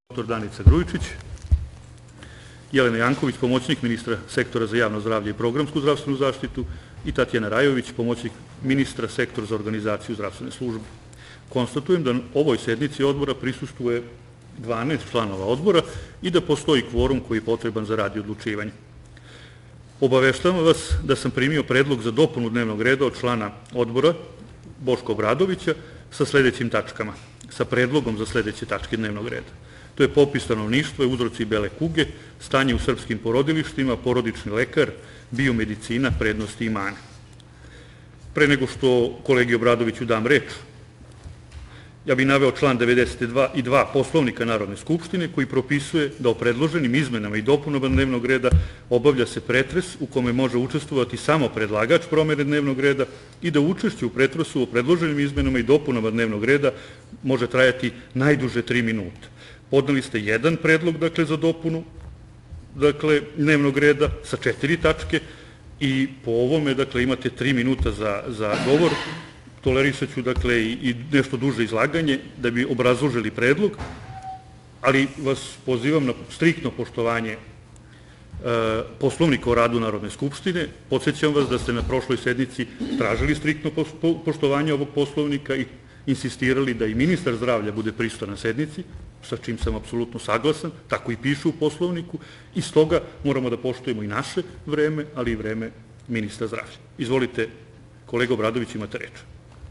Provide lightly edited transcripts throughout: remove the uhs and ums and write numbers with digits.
dr. Danica Grujičić, Jelena Janković, pomoćnik ministra sektora za javno zdravlje i programsku zdravstvenu zaštitu i Tatjana Rajović, pomoćnik ministra sektora za organizaciju zdravstvene službe. Konstatujem da ovoj sednici odbora prisustvuje 12 članova odbora i da postoji kvorum koji je potreban za rad i odlučivanje. Obaveštavam vas da sam primio predlog za dopunu dnevnog reda od člana odbora Boška Obradovića sa sledećim tačkama, sa predlogom za sledeće tačke dnevnog reda. To je popis stanovništva, uzroci bele kuge, stanje u srpskim porodilištima, porodični lekar, biomedicina, prednosti i mane. Pre nego što kolegi Obradoviću dam reč, ja bih naveo član 92 i 2 Poslovnika Narodne skupštine koji propisuje da o predloženim izmenama i dopunama dnevnog reda obavlja se pretres u kome može učestvovati samo predlagač promene dnevnog reda i da učešće u pretresu o predloženim izmenama i dopunama dnevnog reda može trajati najduže 3 minuta. Podneli ste jedan predlog, za dopunu dnevnog reda sa 4 tačke i po ovome, imate 3 minuta za govor. Tolerišat ću, i nešto duže izlaganje da bi obrazložili predlog, ali vas pozivam na striktno poštovanje Poslovnika o radu Narodne skupštine. Podsećam vas da ste na prošloj sednici tražili striktno poštovanje ovog Poslovnika i insistirali da i ministar zdravlja bude prisutan na sednici, sa čim sam apsolutno saglasan, tako i piše u Poslovniku, i stoga moramo da poštujemo i naše vreme, ali i vreme ministra zdravlja. Izvolite, kolega Obradović, imate reč.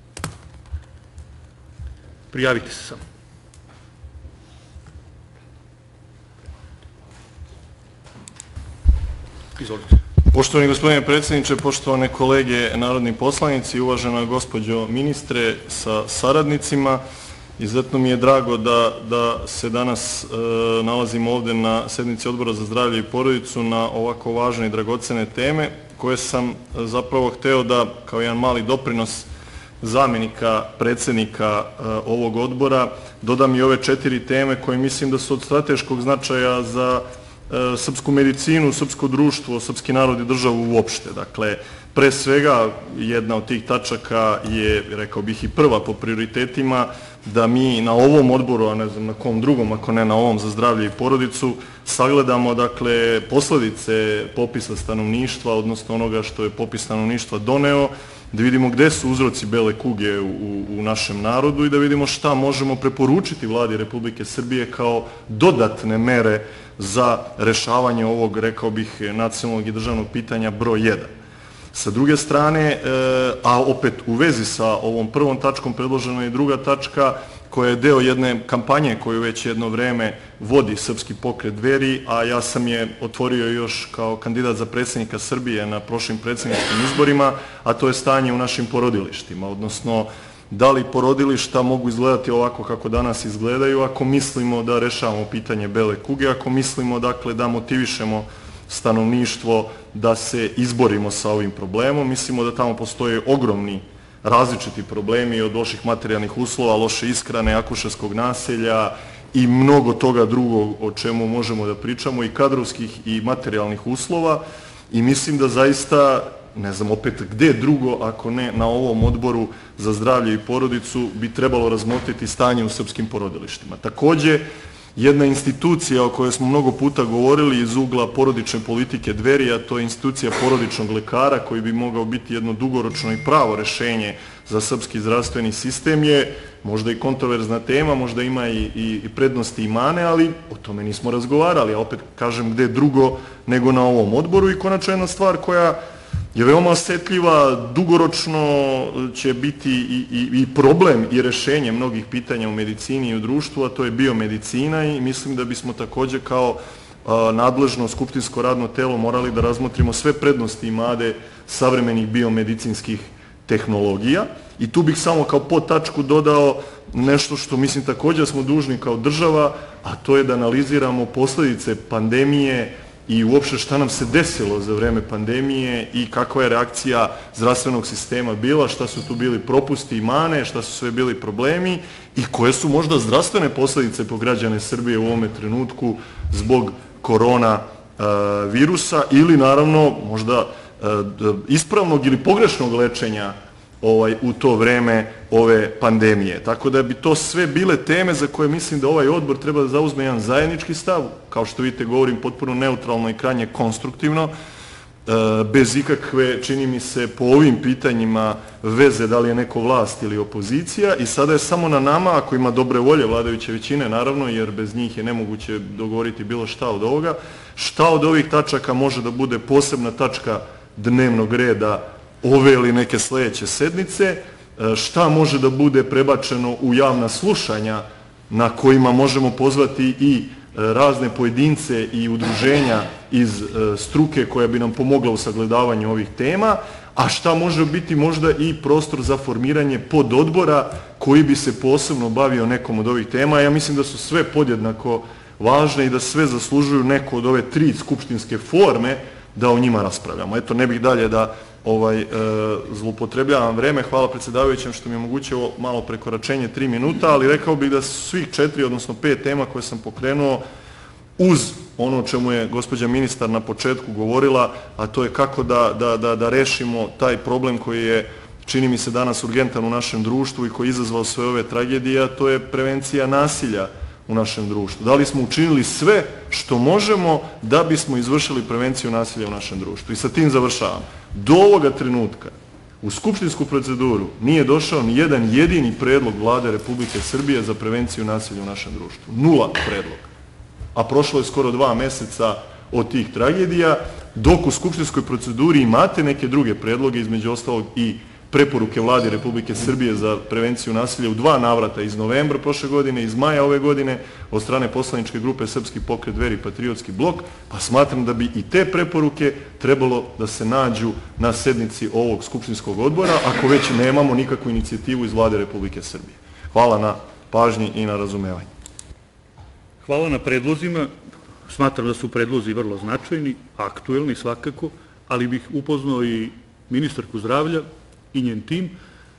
Prijavite se samo. Izvolite. Poštovani gospodine predsjedniče, poštovane kolege narodni poslanici, uvažena gospođo ministre sa saradnicima, izuzetno mi je drago da se danas nalazimo ovde na sednici Odbora za zdravlje i porodicu na ovako važne i dragocene teme koje sam zapravo hteo da kao jedan mali doprinos zamenika predsednika ovog odbora dodam i ove 4 teme koje mislim da su od strateškog značaja za srpsku medicinu, srpsko društvo, srpski narod i državu uopšte. Dakle, pre svega jedna od tih tačaka je, rekao bih, i prva po prioritetima, da mi na ovom odboru, a ne znam na kom drugom, ako ne na ovom za zdravlje i porodicu, sagledamo, posledice popisa stanovništva, odnosno onoga što je popis stanovništva doneo, da vidimo gde su uzroci bele kuge u našem narodu i da vidimo šta možemo preporučiti Vladi Republike Srbije kao dodatne mere za rešavanje ovog, rekao bih, nacionalnog i državnog pitanja broj 1. Sa druge strane, a opet u vezi sa ovom prvom tačkom predložena je druga tačka koja je deo jedne kampanje koju već jedno vreme vodi Srpski pokret Dveri, a ja sam je otvorio još kao kandidat za predsjednika Srbije na prošlim predsjedničkim izborima, a to je stanje u našim porodilištima, odnosno da li porodilišta mogu izgledati ovako kako danas izgledaju ako mislimo da rešavamo pitanje bele kuge, ako mislimo da motivišemo stanovništvo da se izborimo sa ovim problemom. Mislimo da tamo postoje ogromni različiti problemi od loših materijalnih uslova, loše ishrane, akušerskog naselja i mnogo toga drugog o čemu možemo da pričamo, i kadrovskih i materijalnih uslova, i mislim da zaista, ne znam opet gde drugo ako ne na ovom odboru za zdravlje i porodicu, bi trebalo razmotriti stanje u srpskim porodilištima. Takođe, jedna institucija o kojoj smo mnogo puta govorili iz ugla porodične politike Dveri, a to je institucija porodičnog lekara koji bi mogao biti jedno dugoročno i pravo rešenje za srpski zdravstveni sistem, je možda i kontroverzna tema, možda ima i prednosti i mane, ali o tome nismo razgovarali, a opet kažem gde drugo nego na ovom odboru. I konačno jedna stvar koja je veoma osetljiva, dugoročno će biti i problem i rešenje mnogih pitanja u medicini i u društvu, a to je biomedicina, i mislim da bismo takođe kao nadležno skupštinsko radno telo morali da razmotrimo sve prednosti i mane savremenih biomedicinskih tehnologija. I tu bih samo kao podtačku dodao nešto što mislim takođe smo dužni kao država, a to je da analiziramo posledice pandemije i uopšte šta nam se desilo za vreme pandemije i kakva je reakcija zdravstvenog sistema bila, šta su tu bili propusti i mane, šta su sve bili problemi i koje su možda zdravstvene posledice po građane Srbije u ovome trenutku zbog korona virusa ili naravno možda ispravnog ili pogrešnog lečenja u to vreme ove pandemije. Tako da bi to sve bile teme za koje mislim da ovaj odbor treba da zauzme jedan zajednički stav. Kao što vidite, govorim potpuno neutralno i krajnje konstruktivno, bez ikakve, čini mi se, po ovim pitanjima veze da li je neko vlast ili opozicija, i sada je samo na nama, ako ima dobre volje vladajuće većine, naravno, jer bez njih je nemoguće dogovoriti bilo šta od ovoga, šta od ovih tačaka može da bude posebna tačka dnevnog reda ove ili neke sledeće sednice, šta može da bude prebačeno u javna slušanja na kojima možemo pozvati i razne pojedince i udruženja iz struke koja bi nam pomogla u sagledavanju ovih tema, a šta može biti možda i prostor za formiranje pododbora koji bi se posebno bavio nekom od ovih tema. Ja mislim da su sve podjednako važne i da sve zaslužuju neko od ove 3 skupštinske forme da o njima raspravljamo. Eto, ne bih dalje da zloupotrebljavam vreme. Hvala predsjedavajućem što mi je omogućio malo prekoračenje 3 minuta, ali rekao bih da su svih 4, odnosno 5 tema koje sam pokrenuo, uz ono o čemu je gospođa ministar na početku govorila, a to je kako da rešimo taj problem koji je, čini mi se, danas urgentan u našem društvu i koji je izazvao sve ove tragedije, a to je prevencija nasilja u našem društvu. Da li smo učinili sve što možemo da bismo izvršili prevenciju nasilja u našem društvu? I sa tim završavam. Do ovoga trenutka u skupštinsku proceduru nije došao ni jedan jedini predlog Vlade Republike Srbije za prevenciju nasilja u našem društvu. 0 predloga. A prošlo je skoro 2 meseca od tih tragedija, dok u skupštinskoj proceduri imate neke druge predloge, između ostalog i preporuke Vlade Republike Srbije za prevenciju nasilja u 2 navrata, iz novembra prošle godine, iz maja ove godine, od strane poslaničke grupe Srpski pokret Dveri i Patriotski blok, pa smatram da bi i te preporuke trebalo da se nađu na sednici ovog skupštinskog odbora, ako već nemamo nikakvu inicijativu iz Vlade Republike Srbije. Hvala na pažnji i na razumevanju. Hvala na predlozima. Smatram da su predlozi vrlo značajni, aktuelni svakako, ali bih upoznao i ministarku zdravlja i njen tim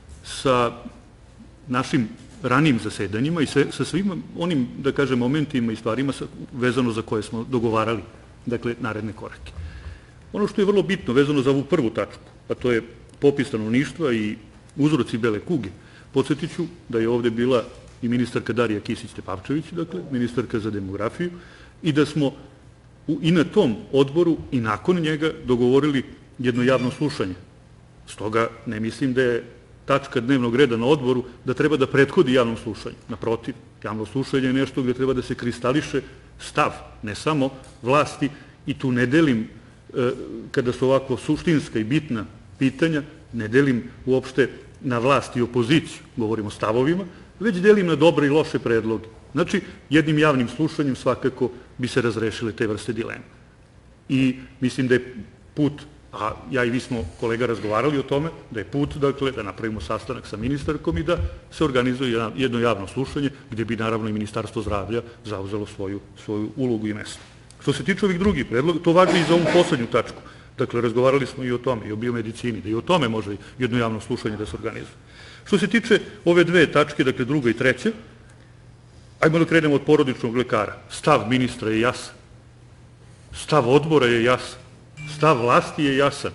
sa našim ranijim zasedanjima i sa svim onim, da kažem, momentima i stvarima vezano za koje smo dogovarali, dakle, naredne korake. Ono što je vrlo bitno vezano za ovu prvu tačku, a to je popis stanovništva i uzroci bele kuge, podsjetit ću da je ovde bila i ministarka Darija Kisić-Tepavčević, dakle, ministarka za demografiju, i da smo i na tom odboru i nakon njega dogovorili jedno javno slušanje. Stoga ne mislim da je tačka dnevnog reda na odboru da treba da prethodi javnom slušanju. Naprotiv, javno slušanje je nešto gde treba da se kristališe stav, ne samo vlasti, i tu ne delim, kada su ovako suštinska i bitna pitanja, ne delim uopšte na vlast i opoziciju, govorim o stavovima, već delim na dobre i loše predloge. Znači, jednim javnim slušanjem svakako bi se razrešile te vrste dilema. I mislim da je put, a ja i vi smo, kolega, razgovarali o tome, da je put, dakle, da napravimo sastanak sa ministarkom i da se organizuje jedno javno slušanje, gde bi, naravno, i Ministarstvo zdravlja zauzelo svoju ulogu i mesto. Što se tiče ovih drugih predloga, to važi i za ovu poslednju tačku. Dakle, razgovarali smo i o tome, i o biomedicini, da i o tome može jedno javno slušanje da se organizuje. Što se tiče ove 2 tačke, dakle, 2. i 3. Ajmo da krenemo od porodičnog lekara. Stav ministra je jasan. Stav odbora je jasan. Stav vlasti je jasan.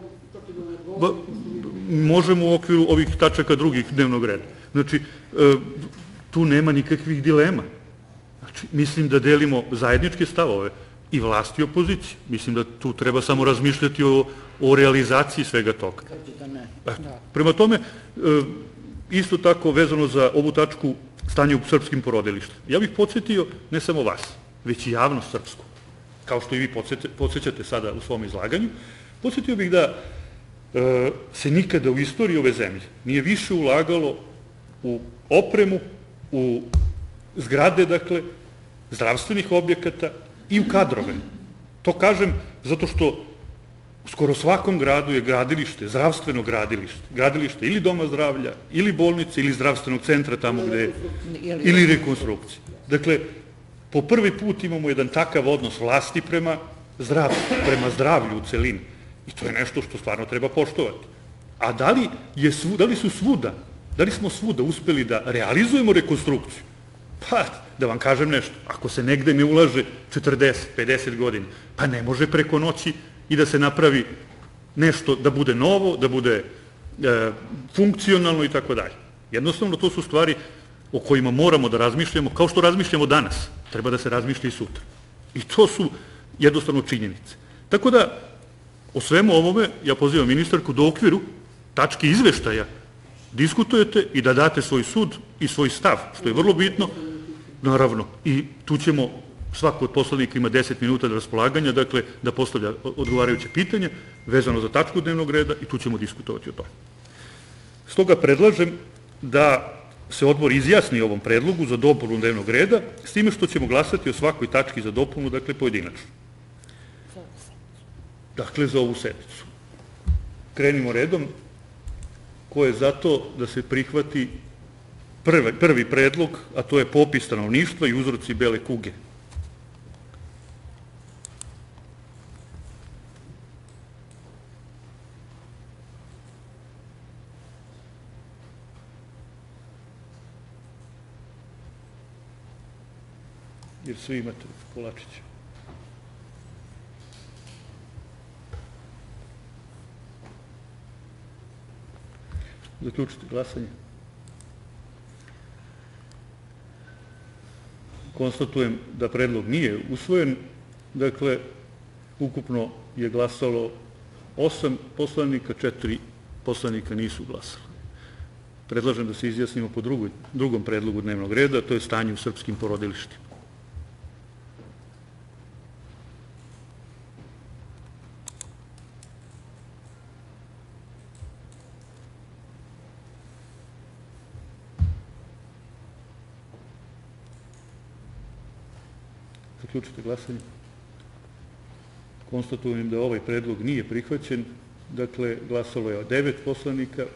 Možemo u okviru ovih tačaka drugih dnevnog reda. Znači, tu nema nikakvih dilema. Znači, mislim da delimo zajedničke stavove i vlasti i opozicije. Mislim da tu treba samo razmišljati o realizaciji svega toga. Prema tome, isto tako vezano za ovu tačku stanje u srpskim porodilištima. Ja bih podsjetio ne samo vas, već i javnost srpsku, kao što i vi podsjećate sada u svom izlaganju, podsjetio bih da se nikada u istoriji ove zemlje nije više ulagalo u opremu, u zgrade, dakle, zdravstvenih objekata i u kadrove. To kažem zato što u skoro svakom gradu je gradilište, zdravstveno gradilište, gradilište ili doma zdravlja, ili bolnice, ili zdravstvenog centra tamo gde je, ili rekonstrukcije. Dakle, po prvi put imamo jedan takav odnos vlasti prema zdravlju u celini. I to je nešto što stvarno treba poštovati. A da li su svuda, da li smo svuda uspeli da realizujemo rekonstrukciju? Pa, da vam kažem nešto, ako se negde ne ulaže 40, 50 godina, pa ne može preko noći i da se napravi nešto da bude novo, da bude funkcionalno i tako dalje. Jednostavno, to su stvari o kojima moramo da razmišljamo, kao što razmišljamo danas, treba da se razmišlja i sutra. I to su jednostavno činjenice. Tako da, o svemu ovome, ja pozivam ministarku da u okviru tačke izveštaja diskutujete i da date svoj sud i svoj stav, što je vrlo bitno, naravno, i tu ćemo, svako od poslanika ima 10 minuta na raspolaganja, dakle, da postavlja odgovarajuće pitanje vezano za tačku dnevnog reda i tu ćemo diskutovati o tome. Stoga predlažem da se odbor izjasni o ovom predlogu za dopunu dnevnog reda, s time što ćemo glasati o svakoj tački za dopunu, dakle, pojedinačno. Dakle, za ovu sednicu. Krenimo redom. Ko je za to da se prihvati prvi predlog, a to je popis stanovništva i uzroci bele kuge? Jer svi imate kolačiće. Zaključite glasanje. Konstatujem da predlog nije usvojen. Dakle, ukupno je glasalo 8 poslanika, 4 poslanika nisu glasali. Predlažem da se izjasnimo po drugom predlogu dnevnog reda, to je stanje u srpskim porodilištima. Zaključite glasanje. Konstatujem da ovaj predlog nije prihvaćen. Dakle, glasalo je 9 poslanika,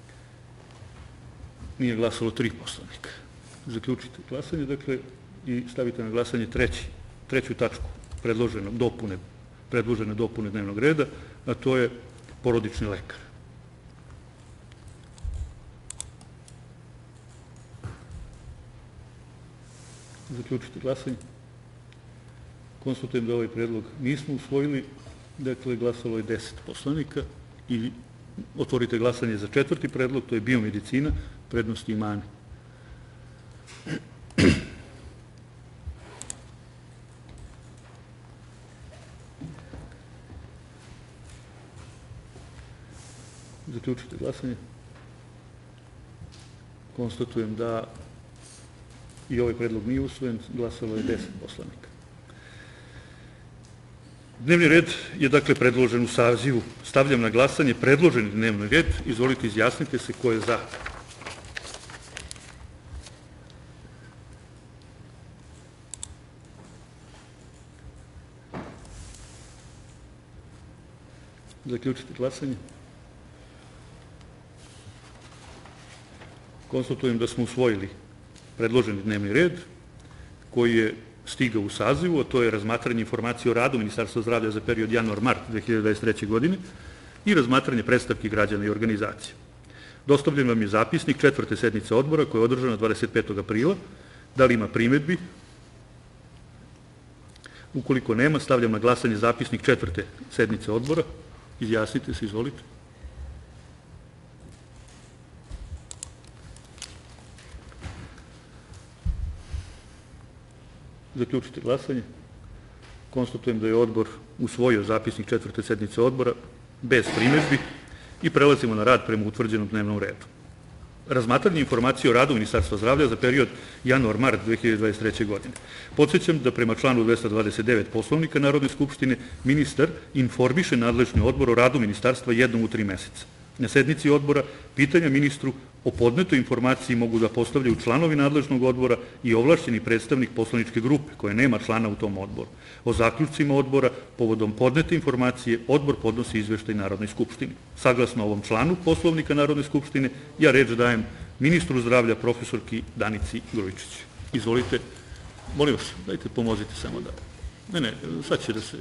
nije glasalo 3 poslanika. Zaključite glasanje, dakle, i stavite na glasanje treću tačku predložene dopune dnevnog reda, a to je porodični lekar. Zaključite glasanje. Konstatujem da ovaj predlog nismo usvojili, dakle, glasalo je 10 poslanika i otvorite glasanje za četvrti predlog, to je biomedicina, prednosti i mane. Zaključite glasanje. Konstatujem da i ovaj predlog nije usvojen, glasalo je 10 poslanika. Dnevni red je, dakle, predložen u sazivu. Stavljam na glasanje predloženi dnevni red. Izvolite, izjasnite se ko je za. Zaključite glasanje. Konstatujem da smo usvojili predloženi dnevni red koji je stigao u sazivu, a to je razmatranje informacije o radu Ministarstva zdravlja za period januar-mart 2023. godine i razmatranje predstavki građana i organizacija. Dostavljen vam je zapisnik četvrte sednice odbora koja je održana 25. aprila. Da li ima primedbi? Ukoliko nema, stavljam na glasanje zapisnik četvrte sednice odbora. Izjasnite se, izvolite. Zaključite glasanje. Konstatujem da je odbor usvojio zapisnik četvrte sednice odbora bez primedbi i prelazimo na rad prema utvrđenom dnevnom redu. Razmatranje informacije o radu Ministarstva zdravlja za period januar-mart 2023. godine. Podsećam da prema članu 229 Poslovnika Narodne skupštine ministar informiše nadležni odbor o radu ministarstva jednom u 3 meseca. Na sednici odbora pitanja ministru o podnetoj informaciji mogu da postavljaju članovi nadležnog odbora i ovlašćeni predstavnik poslaničke grupe koje nema člana u tom odboru. O zaključcima odbora povodom podnete informacije odbor podnosi izveštaj Narodnoj skupštini. Saglasno ovom članu Poslovnika Narodne skupštine, ja reč dajem ministru zdravlja profesorki Danici Grujičić. Izvolite, molim vas, dajte pomozite samo da... Ne, sad će da se...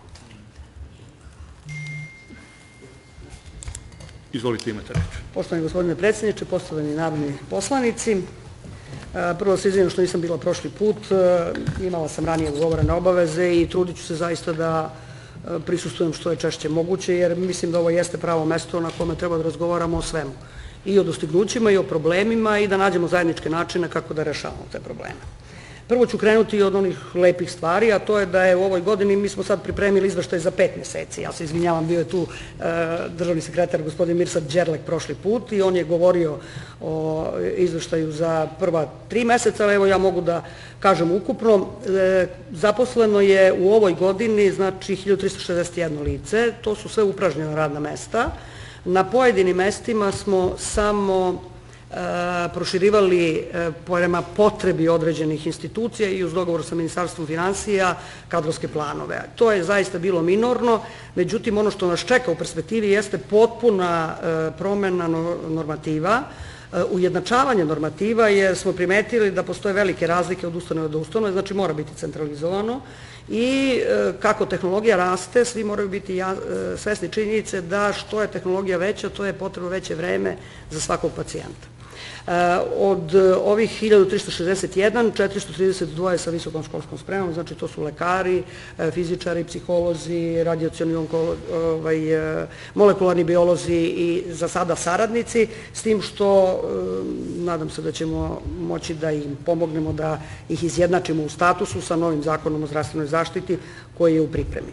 Izvolite, imate reč. Poštovani gospodine predsjedniče, poštovani narodni poslanici, prvo se izvinim što nisam bila prošli put, imala sam ranije ugovorene obaveze i trudit ću se zaista da prisustvujem što je češće moguće, jer mislim da ovo jeste pravo mesto na kome treba da razgovaramo o svemu. I o dostignućima, i o problemima, i da nađemo zajedničke načine kako da rešavamo te probleme. Prvo ću krenuti od onih lepih stvari, a to je da je u ovoj godini, mi smo sad pripremili izveštaj za 5 meseci. Ja se izvinjavam, bio je tu državni sekretar gospodin Mirsad Đerlek prošli put i on je govorio o izveštaju za prva 3 meseca, ali evo ja mogu da kažem ukupno. Zaposleno je u ovoj godini, znači 1361 lice, to su sve upražnjena radna mesta. Na pojedinim mestima smo samo proširivali prema potrebi određenih institucija i uz dogovor sa Ministarstvom finansija kadrovske planove. To je zaista bilo minorno, međutim ono što nas čeka u perspektivi jeste potpuna promena normativa, ujednačavanje normativa, jer smo primetili da postoje velike razlike od ustanove do ustanove, znači mora biti centralizovano i kako tehnologija raste, svi moraju biti svesni činjenice da što je tehnologija veća, to je potrebno veće vreme za svakog pacijenta. Od ovih 1361, 432 je sa visokom školskom spremom, znači to su lekari, fizičari, psiholozi, radijacioni molekularni biolozi i za sada saradnici, s tim što nadam se da ćemo moći da im pomognemo da ih izjednačimo u statusu sa novim zakonom o zdravstvenoj zaštiti koji je u pripremi.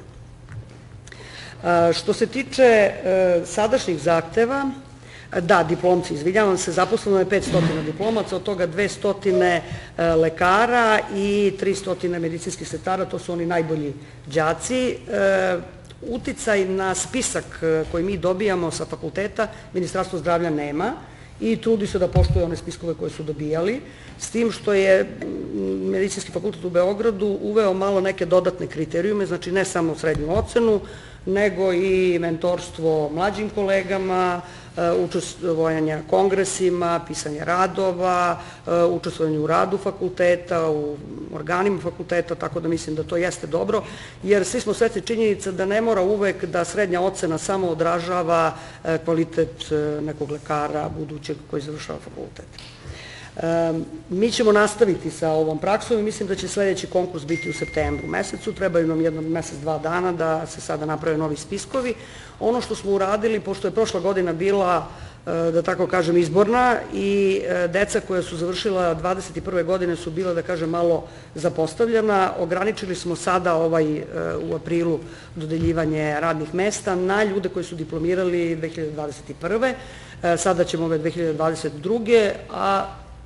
Što se tiče sadašnjih zahteva, da, diplomci, izvinjavam se, zaposleno je 500 diplomaca, od toga 200 lekara i 300 medicinskih sestara, to su oni najbolji đaci. Uticaj na spisak koji mi dobijamo sa fakulteta Ministarstvo zdravlja nema i trudi se da poštuje one spiskove koje su dobijali, s tim što je Medicinski fakultet u Beogradu uveo malo neke dodatne kriterijume, znači ne samo srednju ocenu, nego i mentorstvo mlađim kolegama, učestvovanje na kongresima, pisanje radova, učestvovanje u radu fakulteta, u organima fakulteta, tako da mislim da to jeste dobro, jer svi smo svesni činjenica da ne mora uvek da srednja ocena samo odražava kvalitet nekog lekara budućeg koji završava fakultet. Mi ćemo nastaviti sa ovom praksom i mislim da će sledeći konkurs biti u septembru mesecu. Trebaju nam jedno mesec, 2 dana da se sada naprave novi spiskovi. Ono što smo uradili, pošto je prošla godina bila, da tako kažem, izborna i deca koja su završila 21. godine su bila, da kažem, malo zapostavljena, ograničili smo sada u aprilu dodeljivanje radnih mesta na ljude koji su diplomirali 2021. Sada ćemo ove 2022. a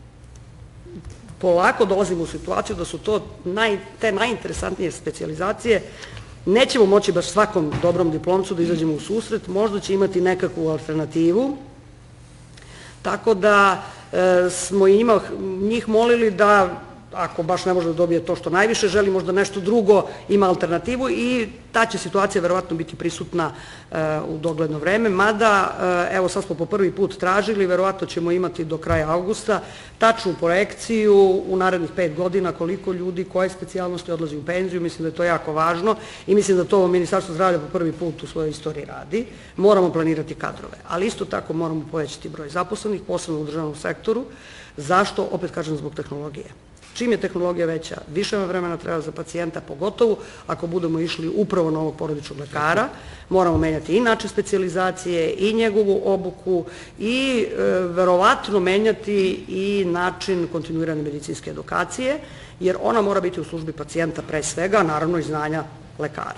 polako dolazimo u situaciju da su to te najinteresantnije specijalizacije. Nećemo moći baš svakom dobrom diplomcu da izađemo u susret, možda će imati nekakvu alternativu, tako da smo i njih molili da, ako baš ne može da dobije to što najviše želi, možda nešto drugo ima alternativu i ta će situacija verovatno biti prisutna u dogledno vreme, mada, evo sad smo po prvi put tražili, verovatno ćemo imati do kraja avgusta tačnu projekciju u narednih 5 godina koliko ljudi, koje specijalnosti odlazi u penziju, mislim da je to jako važno i mislim da to Ministarstvo zdravlja po prvi put u svojoj istoriji radi. Moramo planirati kadrove, ali isto tako moramo povećati broj zaposlenih, posebno u državnom sektoru. Zašto? Opet kažem, zbog tehnologije. Čim je tehnologija veća, više vremena treba za pacijenta, pogotovo ako budemo išli upravo na ovog porodičnog lekara, moramo menjati i način specijalizacije i njegovu obuku i verovatno menjati i način kontinuirane medicinske edukacije, jer ona mora biti u službi pacijenta pre svega, naravno i znanja lekara.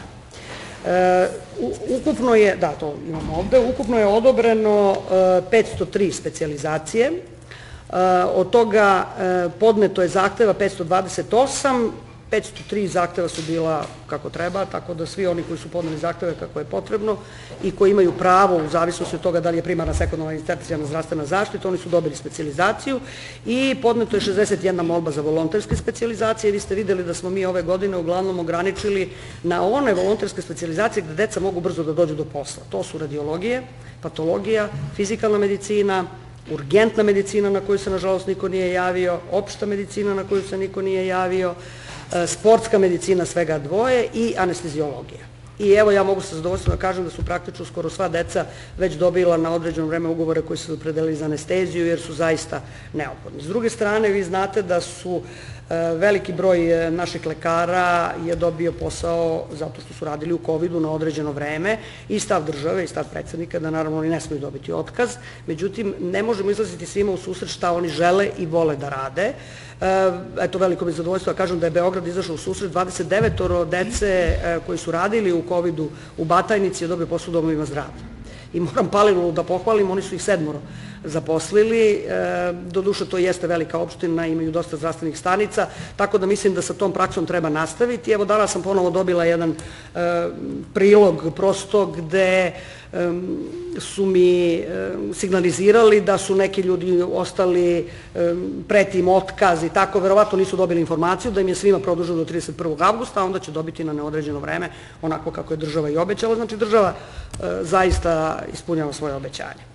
Ukupno je, da, to imamo ovde, ukupno je odobreno 503 specijalizacije. Od toga podneto je zahteva 528, 503 zahteva su bila kako treba, tako da svi oni koji su podneli zahteve kako je potrebno i koji imaju pravo u zavisnosti od toga da li je primarna, sekundarna i tercijarna zdravstvena zaštita, oni su dobili specijalizaciju i podneto je 61 molba za volonterske specijalizacije. Vi ste videli da smo mi ove godine uglavnom ograničili na one volonterske specijalizacije gde deca mogu brzo da dođu do posla. To su radiologije, patologija, fizikalna medicina, urgentna medicina na koju se nažalost niko nije javio, opšta medicina na koju se niko nije javio, sportska medicina svega 2 i anesteziologija. I evo ja mogu sa zadovoljstvom da kažem da su praktično skoro sva deca već dobila na određeno vreme ugovore koji su opredelili za anesteziju jer su zaista neophodni. S druge strane, vi znate da su Veliki broj naših lekara je dobio posao zato što su radili u COVID-u na određeno vreme i stav države i stav predsjednika da naravno oni ne smiju dobiti otkaz. Međutim, ne možemo izlaziti svima u susret šta oni žele i vole da rade. Eto, veliko mi je zadovoljstvo da kažem da je Beograd izašao u susret 29 dece koji su radili u COVID-u u Batajnici je dobio posao u domovima zdravlja. I moram Palilulu da pohvalim, oni su ih 7 zaposlili, doduše to jeste velika opština, imaju dosta zdravstvenih stanica, tako da mislim da sa tom praksom treba nastaviti. Evo danas sam ponovo dobila jedan prilog prosto gde su mi signalizirali da su neki ljudi ostali, preti im otkaz i tako, verovatno nisu dobili informaciju da im je svima produženo do 31. avgusta, a onda će dobiti na neodređeno vreme, onako kako je država i obećala. Znači država zaista ispunjava svoje obećanje.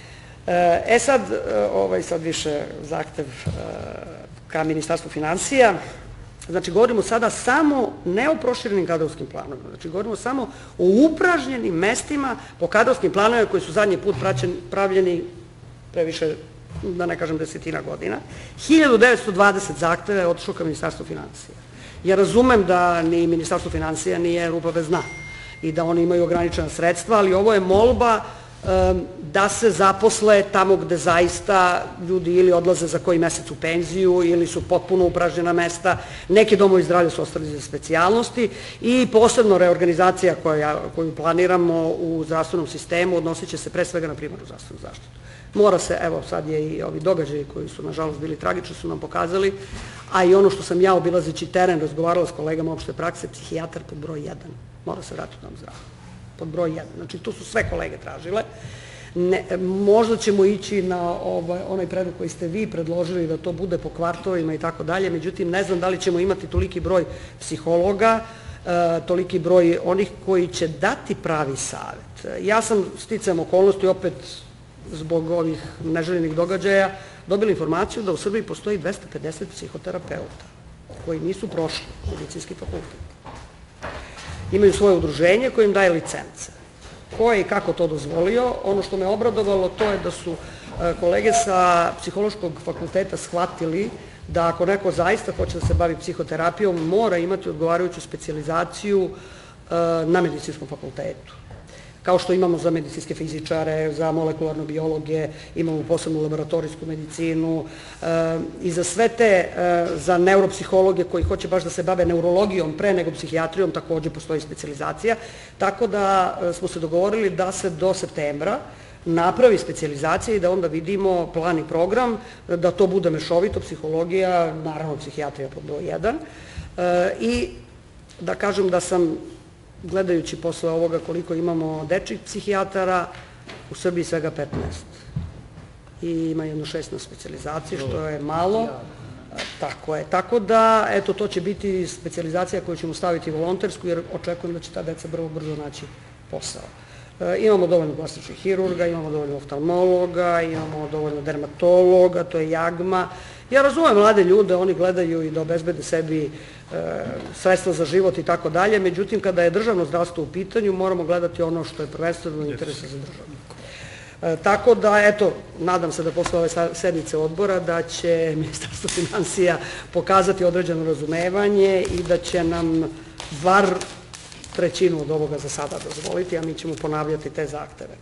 Sad više zahtev ka Ministarstvu finansija. Znači, govorimo sada samo ne o proširenim kadrovskim planovima, znači govorimo samo o upražnjenim mestima po kadrovskim planovima koji su zadnji put pravljeni previše, da ne kažem 10 godina. 1920 zahteve je otišlo ka Ministarstvu finansija. Ja razumem da ni Ministarstvo finansija nije rupa bez dna i da oni imaju ograničena sredstva, ali ovo je molba da se zaposle tamo gde zaista ljudi ili odlaze za koji mesec u penziju ili su potpuno upražnjena mesta, neki domovi zdravlja su ostali za specijalnosti i posebno reorganizacija koju planiramo u zdravstvenom sistemu odnosit će se pre svega na primarnu zdravstvenu zaštitu. Mora se, evo sad je i ovi događaji koji su nažalost bili tragični su nam pokazali, a i ono što sam ja obilazeći teren razgovarala s kolegama opšte prakse, psihijatar pod broj 1, mora se vratiti u dom zdravlja. Pod broj 1. Znači, tu su sve kolege tražile. Možda ćemo ići na onaj predlog koji ste vi predložili da to bude po kvartovima i tako dalje, međutim, ne znam da li ćemo imati toliki broj psihologa, toliki broj onih koji će dati pravi savjet. Ja sam sticajem okolnosti, opet zbog ovih neželjenih događaja, dobila informaciju da u Srbiji postoji 250 psihoterapeuta koji nisu prošli medicinski fakultet. Imaju svoje udruženje koje im daje licence. Ko je i kako to dozvolio? Ono što me obradovalo to je da su kolege sa psihološkog fakulteta shvatili da ako neko zaista hoće da se bavi psihoterapijom mora imati odgovarajuću specijalizaciju na medicinskom fakultetu. Kao što imamo za medicinske fizičare, za molekularne biologe, imamo posebnu laboratorijsku medicinu i za sve te, za neuropsihologe koji hoće baš da se bave neurologijom pre nego psihijatrijom, takođe postoji specijalizacija, tako da smo se dogovorili da se do septembra napravi specijalizacija i da onda vidimo plan i program, da to bude mešovito, psihologija, naravno psihijatrija pod broj 1 i da kažem da sam gledajući posle ovoga koliko imamo dečjih psihijatara, u Srbiji svega 15. I ima jedno 6 na specijalizaciji, što je malo. Tako je. Tako da, eto, to će biti specijalizacija koju ćemo staviti volontersku, jer očekujem da će ta deca brzo naći posao. Imamo dovoljno plastičnih hirurga, imamo dovoljno oftalmologa, imamo dovoljno dermatologa, to je jagma. Ja razumem mlade ljude, oni gledaju i da obezbede sebi sredstva za život i tako dalje, međutim, kada je državno zdravstvo u pitanju, moramo gledati ono što je prvenstveno interesa za državu. Tako da, eto, nadam se da posle ove sednice odbora da će Ministarstvo finansija pokazati određeno razumevanje i da će nam bar trećinu od ovoga za sada dozvoliti, a mi ćemo ponavljati te zahteve.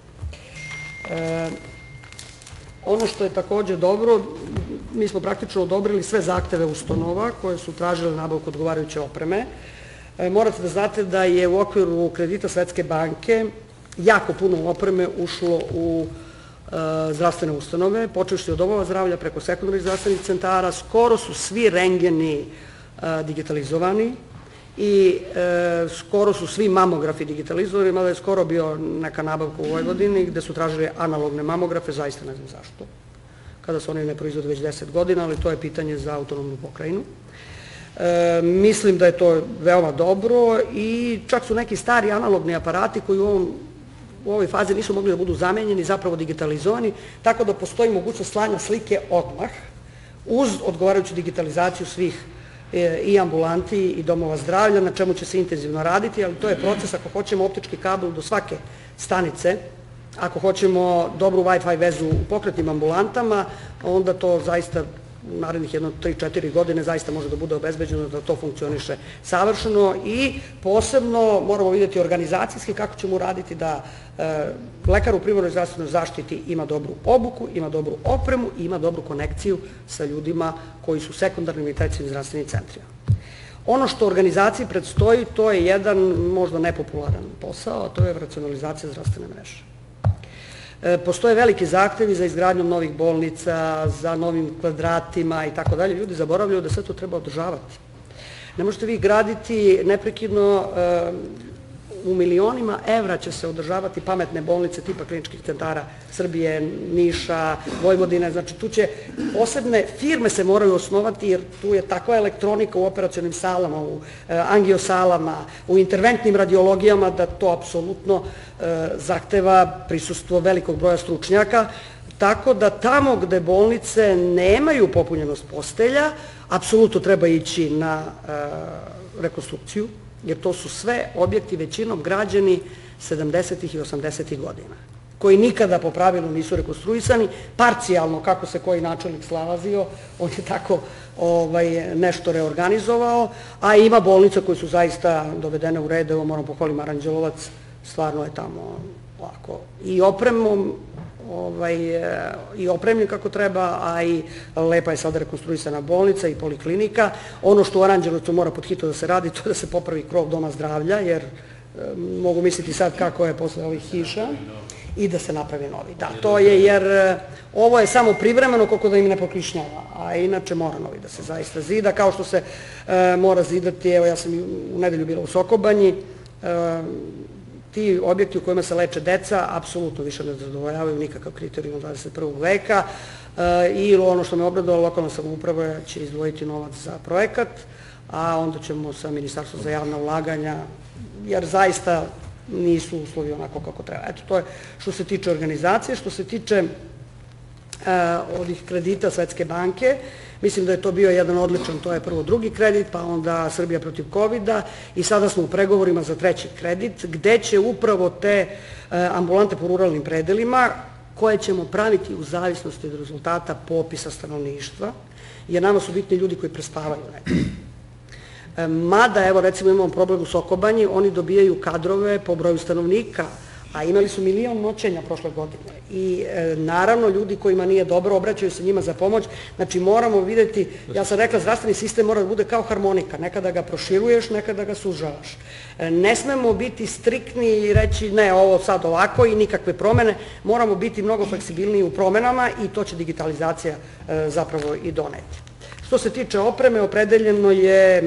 Ono što je takođe dobro, mi smo praktično odobrili sve zahteve ustanova koje su tražile nabavku odgovarajuće opreme. Morate da znate da je u okviru kredita Svetske banke jako puno opreme ušlo u zdravstvene ustanove, počevši od domova zdravlja preko sekundarnih zdravstvenih centara, skoro su svi rengeni digitalizovani i skoro su svi mamografi digitalizovani, mada je skoro bio neka nabavka u Vojvodini gde su tražili analogne mamografe, zaista ne znam zašto, kada se oni ne proizvode već 10 godina, ali to je pitanje za autonomnu pokrajinu. Mislim da je to veoma dobro i čak su neki stari analogni aparati koji u ovoj fazi nisu mogli da budu zamenjeni, zapravo digitalizovani, tako da postoji mogućnost slanja slike odmah uz odgovarajuću digitalizaciju svih i ambulanti i domova zdravlja, na čemu će se intenzivno raditi, ali to je proces ako hoćemo optički kabel do svake stanice, ako hoćemo dobru Wi-Fi vezu u pokretnim ambulantama, onda to zaista narednih 3-4 godine zaista može da bude obezbeđeno da to funkcioniše savršeno i posebno moramo vidjeti organizacijski kako ćemo raditi da lekar u primarnoj zdravstvenoj zaštiti ima dobru obuku, ima dobru opremu i ima dobru konekciju sa ljudima koji su u sekundarnim i tercijarnim zdravstvenim centrima. Ono što organizaciji predstoji, to je jedan možda nepopularan posao, a to je racionalizacija zdravstvene mreže. Postoje veliki zahtevi za izgradnjom novih bolnica, za novim kvadratima i tako dalje. Ljudi zaboravljaju da sve to treba održavati. Ne možete vi graditi neprekidno, u milionima evra će se održavati pametne bolnice tipa kliničkih centara Srbije, Niša, Vojvodine. Znači tu će posebne firme se moraju osnovati jer tu je takva elektronika u operacionim salama, u angiosalama, u interventnim radiologijama da to apsolutno zahteva prisustvo velikog broja stručnjaka. Tako da tamo gde bolnice nemaju popunjenost postelja, apsolutno treba ići na rekonstrukciju, jer to su sve objekti većinom građeni 70. i 80. godina, koji nikada po pravilu nisu rekonstruisani, parcijalno kako se koji načelnik snalazio, on je tako nešto reorganizovao, a ima bolnica koje su zaista dovedene u red, evo moram pohvaliti Aranđelovac, stvarno je tamo ovako i opremom, i opremljen kako treba, a i lepa je sada rekonstruisana bolnica i poliklinika. Ono što u Aranđelovcu mora pod hitno da se radi, to je da se popravi krov doma zdravlja, jer mogu misliti sad kako je posle ovih hiša, i da se napravi novi. Da, to je jer ovo je samo privremeno koliko da im ne poklišnjava, a inače mora novi da se zaista zida, kao što se mora zidati, evo ja sam u nedelju bila u Sokobanji, ti objekti u kojima se leče deca apsolutno više ne zadovoljavaju nikakav kriterijum 21. veka i ono što me obradovalo, lokalna samouprava će izdvojiti novac za projekat, a onda ćemo sa Ministarstvom za javna ulaganja, jer zaista nisu uslovi onako kako treba. Eto, to je što se tiče organizacije. Što se tiče ovih kredita Svetske banke, mislim da je to bio jedan odličan, to je prvo drugi kredit, pa onda Srbija protiv COVID-a i sada smo u pregovorima za treći kredit, gde će upravo te ambulante po ruralnim predelima, koje ćemo praviti u zavisnosti od rezultata popisa stanovništva, jer nama su bitni ljudi koji prespavaju nekako. Mada, evo recimo imamo problem u Sokobanji, oni dobijaju kadrove po broju stanovnika, a imali su 1.000.000 noćenja prošle godine i naravno ljudi kojima nije dobro obraćaju se njima za pomoć. Znači moramo vidjeti, ja sam rekla, zdravstveni sistem mora da bude kao harmonika, nekada ga proširuješ, nekada ga sužavaš. Ne smemo biti striktni i reći ne, ovo sad ovako i nikakve promene, moramo biti mnogo fleksibilniji u promenama i to će digitalizacija zapravo i doneti. Što se tiče opreme, opredeljeno je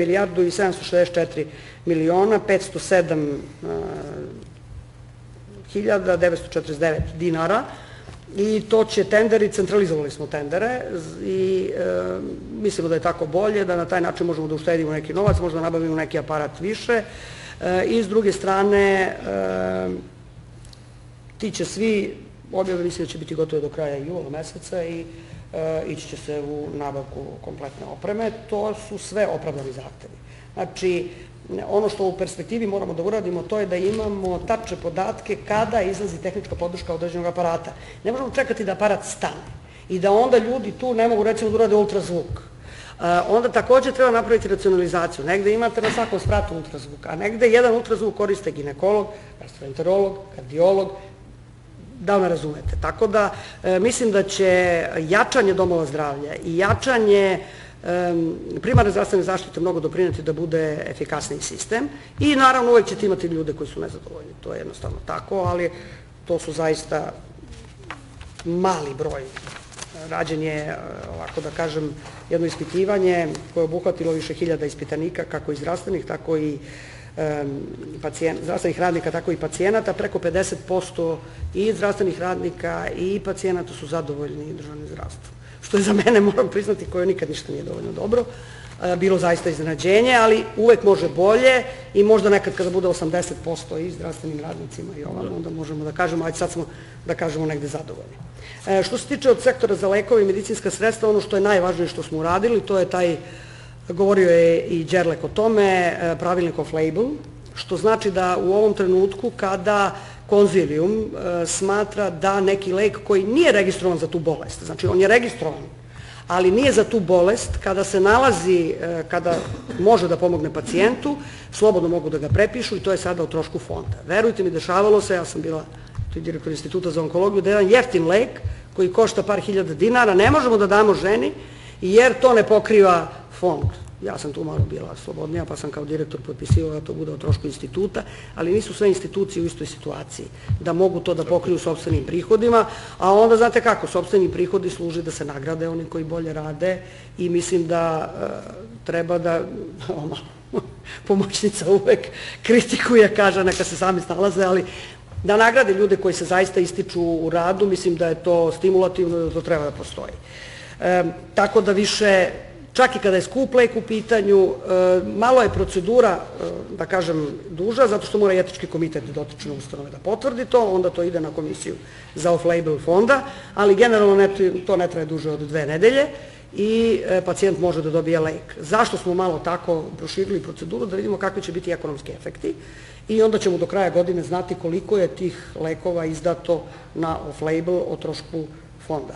1.764.509 dinara i to će tenderi, centralizovali smo tendere i mislimo da je tako bolje, da na taj način možemo da uštedimo neki novac, možda nabavimo neki aparat više i s druge strane ti će svi objave, mislim da će biti gotove do kraja jula meseca i ići će se u nabavku kompletne opreme. To su sve opravdani zahtevi. Znači, ono što u perspektivi moramo da uradimo, to je da imamo tačne podatke kada izlazi tehnička podrška određenog aparata. Ne možemo čekati da aparat stane i da onda ljudi tu ne mogu recimo da urade ultrazvuk. Onda takođe treba napraviti racionalizaciju. Negde imate na svakom spratu ultrazvuk, a negde jedan ultrazvuk koriste ginekolog, gastroenterolog, kardiolog, da me razumete. Tako da mislim da će jačanje domova zdravlja i jačanje primarne zdravstvene zaštite mnogo doprineti da bude efikasniji sistem i naravno uvek ćete imati ljude koji su nezadovoljni. To je jednostavno tako, ali to su zaista mali broj. Rađen je, ovako da kažem, jedno ispitivanje koje je obuhvatilo više hiljada ispitanika, kako i zdravstvenih, tako i zdravstvenih radnika, tako i pacijenata. Preko 50% i zdravstvenih radnika i pacijenata su zadovoljni državnim zdravstvom. Što je za mene, moram priznati, koje nikad ništa nije dovoljno dobro, bilo zaista iznenađenje, ali uvek može bolje i možda nekad kada bude 80% i zdravstvenim radnicima i ovamo, onda možemo da kažemo, ajde sad smo da kažemo negde zadovoljni. Što se tiče od sektora za lekove i medicinska sredstva, ono što je najvažnije što smo uradili, to je taj, govorio je i Đerlek o tome, pravilnik of label, što znači da u ovom trenutku kada konzilijum smatra da neki lek koji nije registrovan za tu bolest, znači on je registrovan, ali nije za tu bolest. Kada se nalazi, kada može da pomogne pacijentu, slobodno mogu da ga prepišu i to je sada o trošku fonda. Verujte mi, dešavalo se, ja sam bila direktor Instituta za onkologiju, da je jedan jeftin lek koji košta par hiljada dinara, ne možemo da damo ženi jer to ne pokriva fond. Ja sam tu malo bila slobodnija, pa sam kao direktor potpisivao da to bude o trošku instituta, ali nisu sve institucije u istoj situaciji, da mogu to da pokriju sopstvenim prihodima, a onda znate kako, sopstveni prihodi služi da se nagrade oni koji bolje rade i mislim da treba da, pomoćnica uvek kritikuje, kaže neka se sami snalaze, ali da nagrade ljude koji se zaista ističu u radu, mislim da je to stimulativno i da to treba da postoji. Tako da više, čak i kada je skup lek u pitanju, malo je procedura, da kažem, duža, zato što mora i etički komitet dotične ustanove da potvrdi to, onda to ide na komisiju za off-label fonda, ali generalno to ne traje duže od 2 nedelje i pacijent može da dobije lek. Zašto smo malo tako proširili proceduru? Da vidimo kakvi će biti ekonomski efekti i onda ćemo do kraja godine znati koliko je tih lekova izdato na off-label o trošku fonda.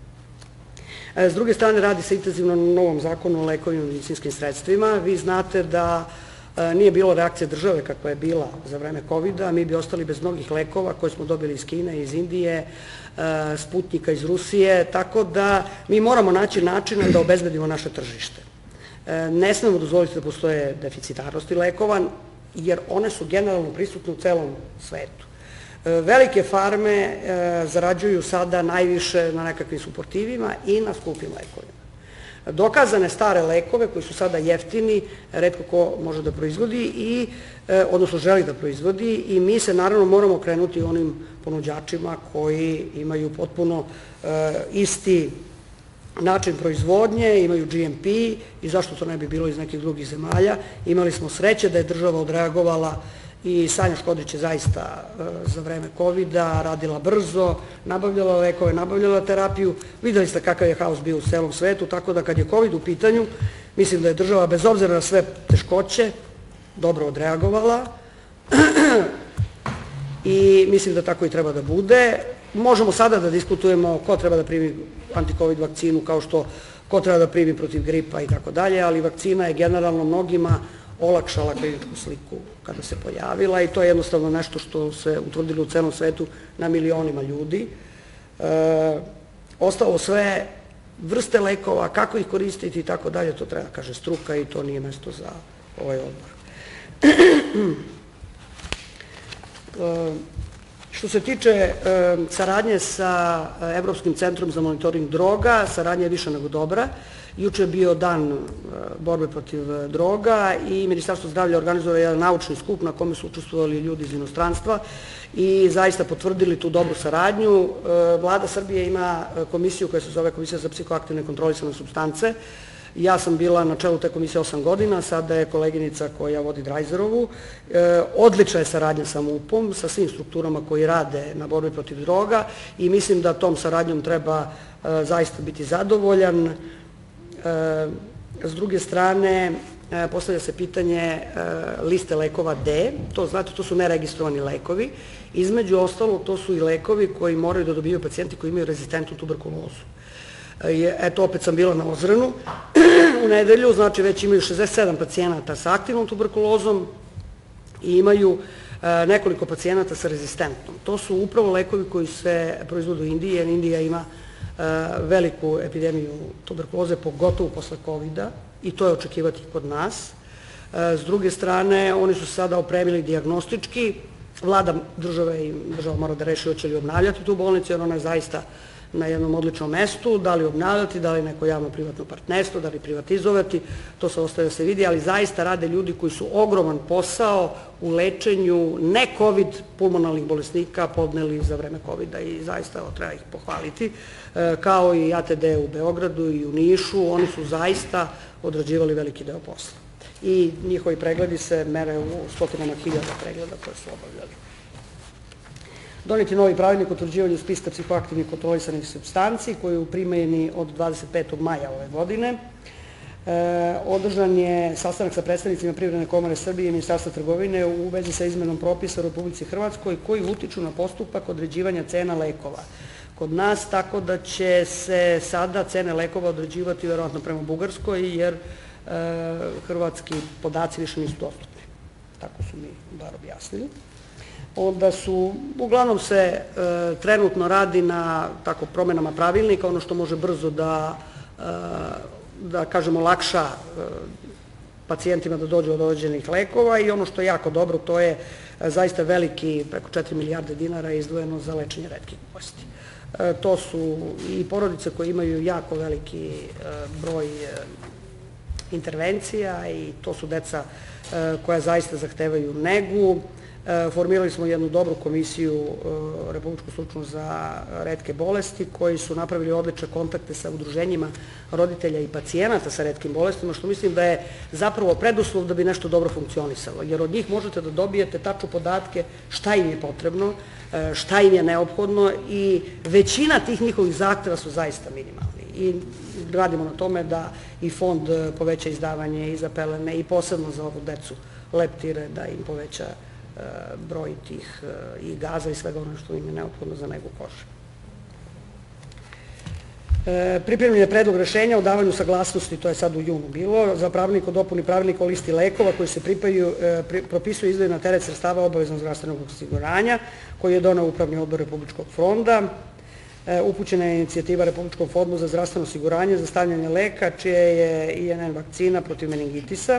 S druge strane, radi se intenzivno na novom zakonu o lekovima i medicinskim sredstvima. Vi znate da nije bilo reakcije države kakva je bila za vreme COVID-a, mi bi ostali bez mnogih lekova koje smo dobili iz Kine, iz Indije, Sputnika iz Rusije, tako da mi moramo naći načina da obezbedimo naše tržište. Ne smemo dozvoliti da postoje deficitarnosti lekova, jer one su generalno prisutne u celom svetu. Velike farme zarađuju sada najviše na nekakvim suportivima i na skupim lekovima. Dokazane stare lekove koji su sada jeftini, retko ko može da proizvodi, odnosno želi da proizvodi, i mi se naravno moramo krenuti onim ponuđačima koji imaju potpuno isti način proizvodnje, imaju GMP i zašto to ne bi bilo iz nekih drugih zemalja. Imali smo sreće da je država odreagovala i Sanja Škodrić je zaista za vreme COVID-a radila brzo, nabavljala lekove, nabavljala terapiju. Videli ste kakav je haos bio u celom svetu, tako da kad je COVID u pitanju, mislim da je država bez obzira na sve teškoće dobro odreagovala i mislim da tako i treba da bude. Možemo sada da diskutujemo ko treba da primi anti-COVID vakcinu, kao što ko treba da primi protiv gripa i tako dalje, ali vakcina je generalno mnogima olakšala kliničku sliku kada se pojavila i to je jednostavno nešto što se utvrdilo u celom svetu na milionima ljudi. Ostalo sve vrste lekova, kako ih koristiti i tako dalje, to treba da kaže struka i to nije mesto za ovaj odbor. Što se tiče saradnje sa Evropskim centrom za monitoring droga, saradnja je više nego dobra. Juče je bio dan borbe protiv droga i Ministarstvo zdravlja organizovalo jedan naučni skup na kome su učestvovali ljudi iz inostranstva i zaista potvrdili tu dobru saradnju. Vlada Srbije ima komisiju koja se zove Komisija za psihoaktivne kontrolisane supstance. Ja sam bila na čelu te komisije 8 godina, sada je koleginica koja vodi Drajzerovu. Odlična je saradnja sa MUP-om, sa svim strukturama koji rade na borbi protiv droga i mislim da tom saradnjom treba zaista biti zadovoljan. S druge strane, postavlja se pitanje liste lekova D, to znate, to su neregistrovani lekovi. Između ostalo, to su i lekovi koji moraju da dobiju pacijenti koji imaju rezistentnu tuberkulozu. Eto, opet sam bila na Ozrenu u nedelju, znači već imaju 67 pacijenata sa aktivnom tuberkulozom i imaju nekoliko pacijenata sa rezistentnom. To su upravo lekovi koji se proizvode u Indiji, jer Indija ima veliku epidemiju tuberkuloze, pogotovo posle COVID-a, i to je očekivati kod nas. S druge strane, oni su sada opremili dijagnostički, vlada države i država mora da reši hoće li obnavljati tu bolnicu, jer ona je zaista na jednom odličnom mestu, da li obnavljati, da li neko javno-privatno partnerstvo, da li privatizovati, to se ostaje da se vidi, ali zaista rade ljudi koji su ogroman posao u lečenju ne COVID pulmonalnih bolesnika podneli za vreme COVID-a i zaista treba ih pohvaliti, kao i ATD u Beogradu i u Nišu, oni su zaista odrađivali veliki deo posla. I njihovi pregledi se mere u stotinama hiljada pregleda koje su obavljali. Doneti novi pravilnik o utvrđivanju spiska psihoaktivnih kontrolisanih supstanci koji je u primjeni od 25. maja ove godine. Održan je sastanak sa predstavnicima Privredne komore Srbije i Ministarstva trgovine u vezi sa izmenom propisa u Republici Hrvatskoj koji utiču na postupak određivanja cena lekova kod nas, tako da će se sada cene lekova određivati vjerojatno prema Bugarskoj, jer hrvatski podaci više nisu dostupni. Tako su mi bar objasnili. Onda su, uglavnom se trenutno radi na tako promenama pravilnika, ono što može brzo da kažemo lakša pacijentima da dođu od određenih lekova, i ono što je jako dobro, to je zaista veliki, preko 4 milijarde dinara izdvojeno za lečenje retkih bolesti. To su i porodice koje imaju jako veliki broj intervencija, i to su deca koja zaista zahtevaju negu. Formirali smo jednu dobru komisiju Republičku stručnu za retke bolesti, koji su napravili odlične kontakte sa udruženjima roditelja i pacijenata sa retkim bolestima, što mislim da je zapravo preduslov da bi nešto dobro funkcionisalo, jer od njih možete da dobijete tačno podatke šta im je potrebno, šta im je neophodno, i većina tih njihovih zahteva su zaista minimalni. I radimo na tome da i fond poveća izdavanje i za pelene, i posebno za ovu decu leptire, da im poveća broj tih i gaza i svega ono što im je neophodno za negu kože. Pripremljen je predlog rešenja o davanju saglasnosti, to je sad u junu bilo, za pravilnik o dopuni pravilnika o listi lekova koji se propisuju izdaju na teret sredstava obaveznog zdravstvenog osiguranja, koji je doneo Upravni odbor Republičkog fonda. Upućena je inicijativa Republičkom fondu za zdravstveno osiguranje za stavljanje leka, čija je INN vakcina protiv meningitisa,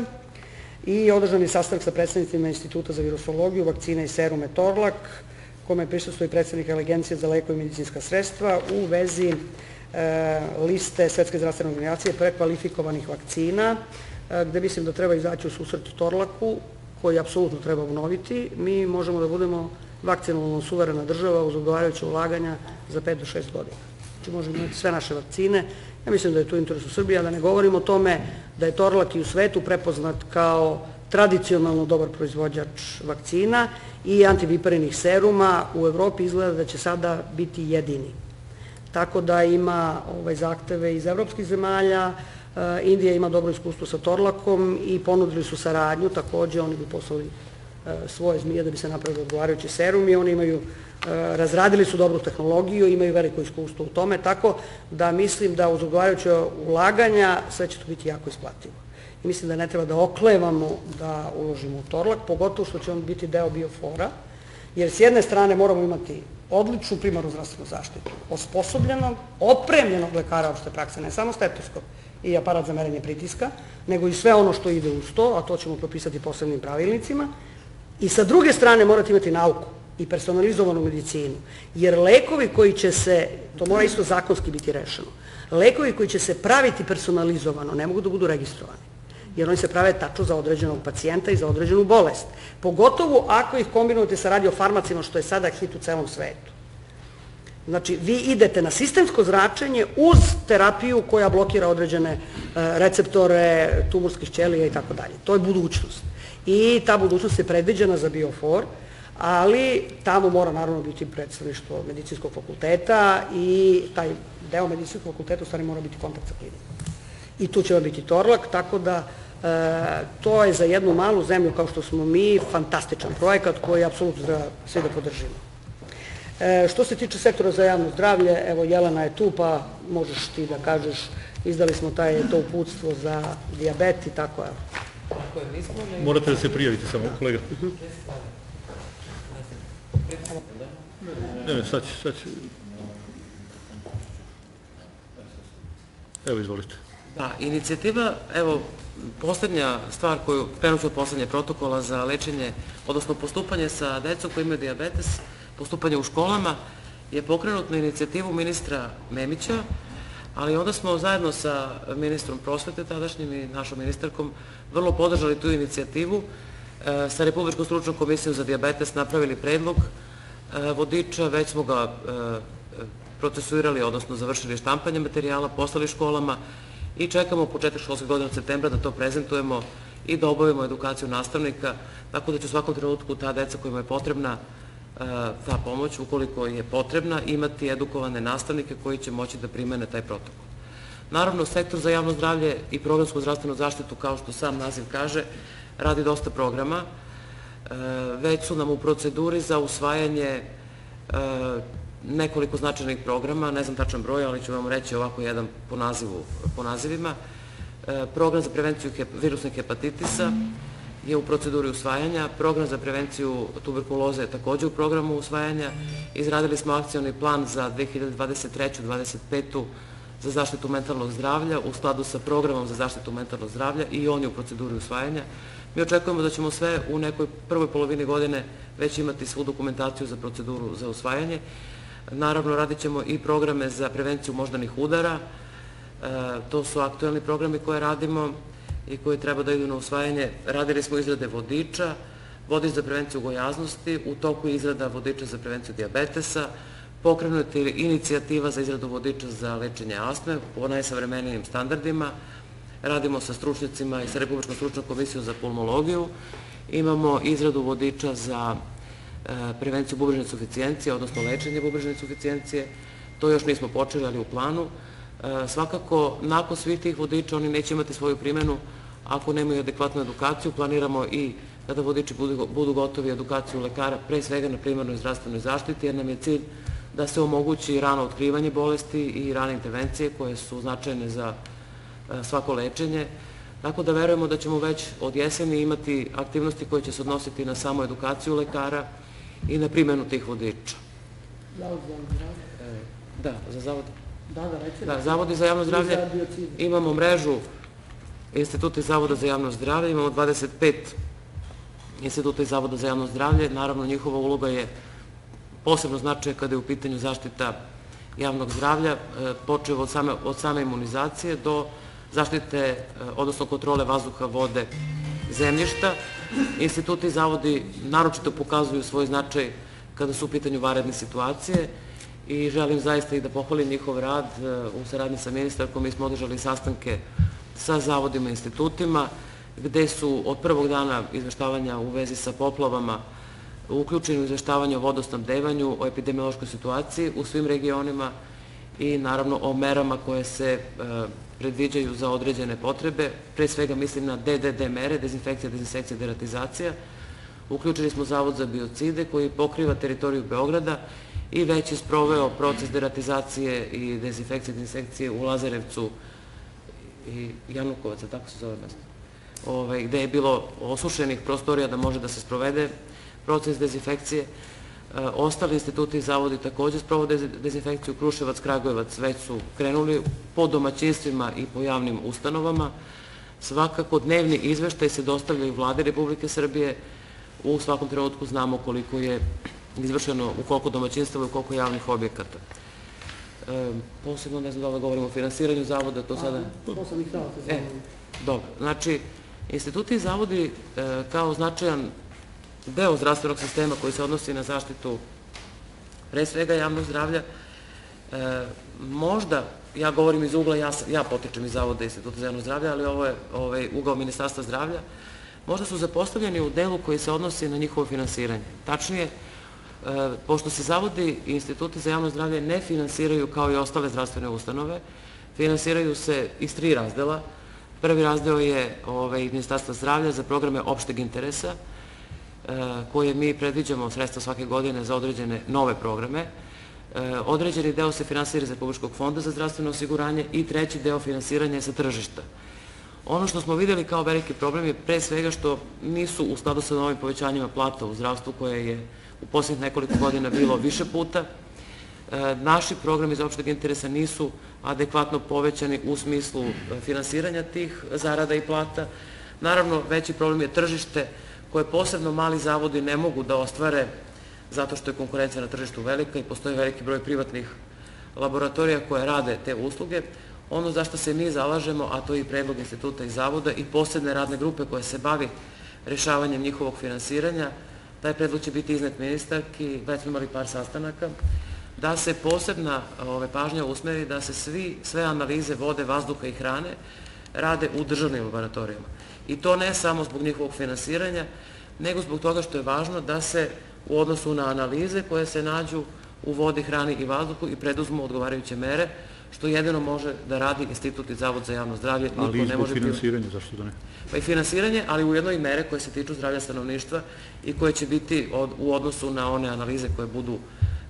i održan je sastanak sa predstavnicima Instituta za virusologiju, vakcine i serume Torlak, kome prisustvuje predsednik Agencije za lekove i medicinska sredstva u vezi liste Svetske zdravstvene organizacije prekvalifikovanih vakcina, gde mislim da treba izaći u susret Torlaku, koji apsolutno treba obnoviti. Mi možemo da budemo vakcinalno suverena država uz odgovarajuće ulaganja za 5 do 6 godina. Znači možemo imati sve naše vakcine. Ja mislim da je to u interesu Srbije, a da ne govorim o tome da je Torlak i u svetu prepoznat kao tradicionalno dobar proizvođač vakcina i antiviparinih seruma. U Evropi izgleda da će sada biti jedini. Tako da ima zahteve iz evropskih zemalja. Indija ima dobro iskustvo sa Torlakom i ponudili su saradnju. Takođe, oni bi poslali svoje zmije da bi se napravili odgovarajući serum, i oni imaju, razradili su dobru tehnologiju, imaju veliko iskustvo u tome, tako da mislim da uz odgovarajuće ulaganja sve će to biti jako isplativo. I mislim da ne treba da oklevamo da uložimo u Torlak, pogotovo što će on biti deo Biofora, jer s jedne strane moramo imati odličnu primarnu zdravstvenu zaštitu, osposobljenog, opremljenog lekara opšte prakse, ne samo stetoskop i aparat za merenje pritiska, nego i sve ono što ide uz to, a to ćemo propisati posebnim pravilnicima. I sa druge strane morate imati nauku i personalizovanu medicinu, jer lekovi koji će se, to mora isto zakonski biti rešeno, lekovi koji će se praviti personalizovano ne mogu da budu registrovani, jer oni se prave tačno za određenog pacijenta i za određenu bolest, pogotovo ako ih kombinujete sa radiofarmacima, što je sada hit u celom svetu. Znači, vi idete na sistemsko zračenje uz terapiju koja blokira određene receptore tumorskih ćelija i tako dalje. To je budućnost. I ta budućnost je predviđena za Biofor, ali tamo mora naravno biti predstavništvo medicinskog fakulteta, i taj deo medicinskog fakulteta u stvari mora biti kontakt sa klinikom. I tu će biti Torlak, tako da to je za jednu malu zemlju kao što smo mi fantastičan projekat koji apsolutno treba svi da podržimo. Što se tiče sektora za javno zdravlje, evo Jelena je tu, pa možeš ti da kažeš, izdali smo to uputstvo za dijabet i tako je. Morate da se prijavite samo, kolega. Ne, sad će. Evo, izvolite. Da, inicijativa, evo, poslednja stvar koju, krenuću od poslednje protokola za lečenje, odnosno postupanje sa decom koji imaju dijabetes, postupanje u školama, je pokrenut na inicijativu ministra Memića, ali onda smo zajedno sa ministrom prosvete tadašnjim i našom ministarkom vrlo podržali tu inicijativu. Sa Republičkom stručnom komisijom za dijabetes napravili predlog vodiča, već smo ga procesuirali, odnosno završili štampanje materijala, poslali školama i čekamo početak školske godine od septembra da to prezentujemo i da obavimo edukaciju nastavnika, tako da će u svakom trenutku ta deca kojima je potrebna ta pomoć, ukoliko je potrebna, imati edukovane nastavnike koji će moći da primene taj protokol. Naravno, sektor za javno zdravlje i programsku zdravstvenu zaštitu, kao što sam naziv kaže, radi dosta programa. Već su nam u proceduri za usvajanje nekoliko značajnih programa, ne znam tačan broj, ali ću vam reći ovako jedan po nazivima. Program za prevenciju virusnih hepatitisa je u proceduri usvajanja, program za prevenciju tuberkuloze je također u programu usvajanja, izradili smo akcioni plan za 2023-2025 za zaštitu mentalnog zdravlja u skladu sa programom za zaštitu mentalnog zdravlja i on je u proceduri usvajanja. Mi očekujemo da ćemo sve u nekoj prvoj polovini godine već imati svu dokumentaciju za proceduru za usvajanje. Naravno, radit ćemo i programe za prevenciju moždanih udara. To su aktuelni programi koje radimo i koji treba da idu na usvajanje. Radili smo izrade vodiča, vodič za prevenciju gojaznosti, u toku je izrada vodiča za prevenciju dijabetesa, pokrenuta je inicijativa za izradu vodiča za lečenje astme po najsavremenijim standardima. Radimo sa stručnjacima i sa Republičkom stručnom komisijom za pulmologiju. Imamo izradu vodiča za prevenciju bubrežne suficijencije, odnosno lečenje bubrežne suficijencije. To još nismo počeli, ali u planu. Svakako, nakon svih tih vodiča oni neće imati svoju primjenu ako nemaju adekvatnu edukaciju. Planiramo i kada vodiči budu gotovi edukaciju lekara, pre svega na primarnoj zdravstvenoj zaštiti, jer nam je cilj da se omogući rano otkrivanje bolesti i rane intervencije koje su značajne za svako lečenje. Tako da verujemo da ćemo već od jeseni imati aktivnosti koje će se odnositi na samu edukaciju lekara i na primjenu tih vodiča. Zavod za javno zdravlje? Da, za zavod. Da, zavodi za javno zdravlje. Imamo mrežu instituta i zavoda za javno zdravlje, imamo 25 instituta i zavoda za javno zdravlje. Naravno, njihova uloga je posebno značaja kada je u pitanju zaštita javnog zdravlja, počev od same imunizacije do zaštite, odnosno kontrole vazduha, vode, zemljišta. Instituti i zavodi naročito pokazuju svoj značaj kada su u pitanju vanredne situacije i želim zaista i da pohvalim njihov rad u saradnji sa ministarkom. Mi smo održali sastanke sa zavodima i institutima gde su od prvog dana izveštavanja u vezi sa poplavama uključeni u izveštavanje o vodosnabdevanju, o epidemiološkoj situaciji u svim regionima i naravno o merama koje se predviđaju za određene potrebe. Pre svega mislim na DDD mere, dezinfekcija, dezinsekcija, deratizacija. Uključili smo Zavod za biocide koji pokriva teritoriju Beograda i već je sproveo proces deratizacije i dezinfekcije, dezinsekcije u Lazarevcu i Janukovaca, tako se zove mesto, gde je bilo osušenih prostorija da može da se sprovede proces dezinfekcije. Ostali instituti i zavodi također sprovode dezinfekciju. Kruševac, Kragujevac već su krenuli po domaćinstvima i po javnim ustanovama. Svakako dnevni izveštaj se dostavljaju Vladi Republike Srbije. U svakom trenutku znamo koliko je izvršeno, u koliko domaćinstava i u koliko javnih objekata. Posebno ne znam da govorimo o finansiranju zavoda, to sada... Posebnih zavoda za zavoda. Dobro, znači, instituti i zavodi kao značajan deo zdravstvenog sistema koji se odnosi na zaštitu pre svega javnog zdravlja, možda, ja govorim iz ugla, ja potičem iz Zavoda instituta za javno zdravlje, ali ovo je ugao Ministarstva zdravlja, možda su zapostavljeni u delu koji se odnosi na njihovo finansiranje. Tačnije, pošto se zavodi i instituti za javno zdravlje ne finansiraju kao i ostale zdravstvene ustanove, finansiraju se iz 3 razdela. Prvi razdeo je iz Ministarstva zdravlja za programe opšteg interesa, koje mi predviđamo sredstva svake godine za određene nove programe. Određeni deo se finansira iz Republičkog fonda za zdravstveno osiguranje i treći deo finansiranja je sa tržišta. Ono što smo vidjeli kao veliki problem je pre svega što nisu u skladu sa novim povećanjima plata u zdravstvu koje je u posljednjih nekoliko godina bilo više puta. Naši programi iz opšteg interesa nisu adekvatno povećani u smislu finansiranja tih zarada i plata. Naravno, veći problem je tržište koje posebno mali zavodi ne mogu da ostvare zato što je konkurencija na tržištu velika i postoji veliki broj privatnih laboratorija koje rade te usluge. Ono za što se mi zalažemo, a to je i predlog instituta i zavoda i posebne radne grupe koje se bavi rešavanjem njihovog finansiranja, taj predlog će biti iznet ministarki, već smo imali par sastanaka, da se posebna pažnja usmeri da se sve analize vode, vazduha i hrane rade u državnim laboratorijama. I to ne samo zbog njihovog finansiranja, nego zbog toga što je važno da se u odnosu na analize koje se nađu u vodi, hrani i vazduhu i preduzmu odgovarajuće mere, što jedino može da radi Institut i Zavod za javno zdravlje. Ali i zbog finansiranja, zašto da ne? Pa i finansiranje, ali ujedno i mere koje se tiču zdravlja stanovništva i koje će biti u odnosu na one analize koje budu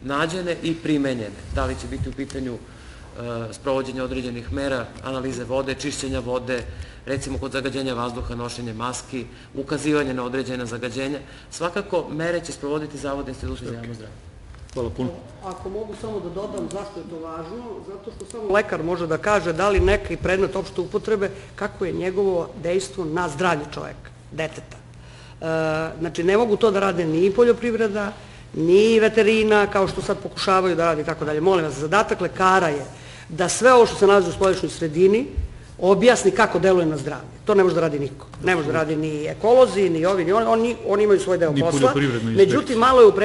nađene i primenjene. Da li će biti u pitanju sprovođenje određenih mera, analize vode, čišćenja vode, recimo kod zagađenja vazduha, nošenje maski, ukazivanje na određena zagađenja. Svakako, mere će sprovoditi Zavod institucije za javno zdravlje. Hvala puno. Ako mogu samo da dodam zašto je to važno, zato što samo lekar može da kaže da li neki predmet opšte upotrebe, kako je njegovo dejstvo na zdravlje čoveka, deteta. Znači, ne mogu to da rade ni poljoprivreda, ni veterina, kao što sad pokušavaju da radi i tako dalje. Molim vas, zadatak lekara je da sve ovo što se nalazi u spoljašnjoj sredini objasni kako deluje na zdravlje. To ne može da radi niko. Ne može da radi ni ekolozi, ni ovi, ni oni imaju svoj deo posla. Međutim, malo je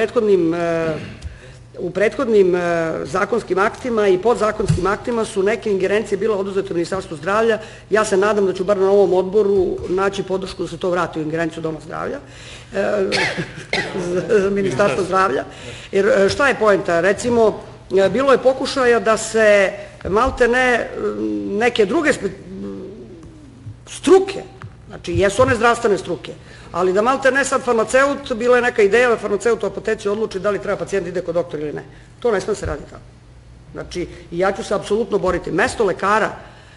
u prethodnim zakonskim aktima i podzakonskim aktima su neke ingerencije bile oduzete u Ministarstvu zdravlja. Ja se nadam da ću bar na ovom odboru naći podršku da se to vrati u ingerenciju Doma zdravlja, Ministarstvo zdravlja. Jer šta je poenta? Recimo, bilo je pokušaja da se malte ne neke druge struke, znači jesu one zdravstvene struke, ali da malte ne sad farmaceut, bila je neka ideja da farmaceut u apoteci odluči da li treba pacijent ide kod doktora ili ne. To ne sme se radi tako. Znači, ja ću se apsolutno boriti. Mesto lekara,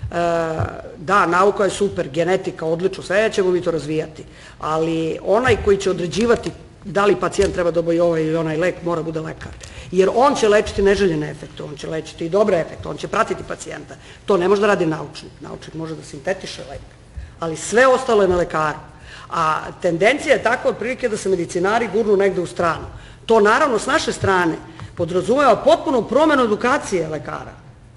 da, nauka je super, genetika, odlično, sve ćemo mi to razvijati, ali onaj koji će određivati da li pacijent treba dobiti ovaj ili onaj lek, mora bude lekar. Jer on će lečiti neželjene efekte, on će lečiti i dobre efekte, on će pratiti pacijenta. To ne može da radi naučnik. Naučnik može da sintetiše lek, ali sve ostalo je na lekaru. A tendencija je takva otprilike da se medicinari gurnu negde u stranu. To naravno s naše strane podrazumeva potpuno promenu edukacije lekara,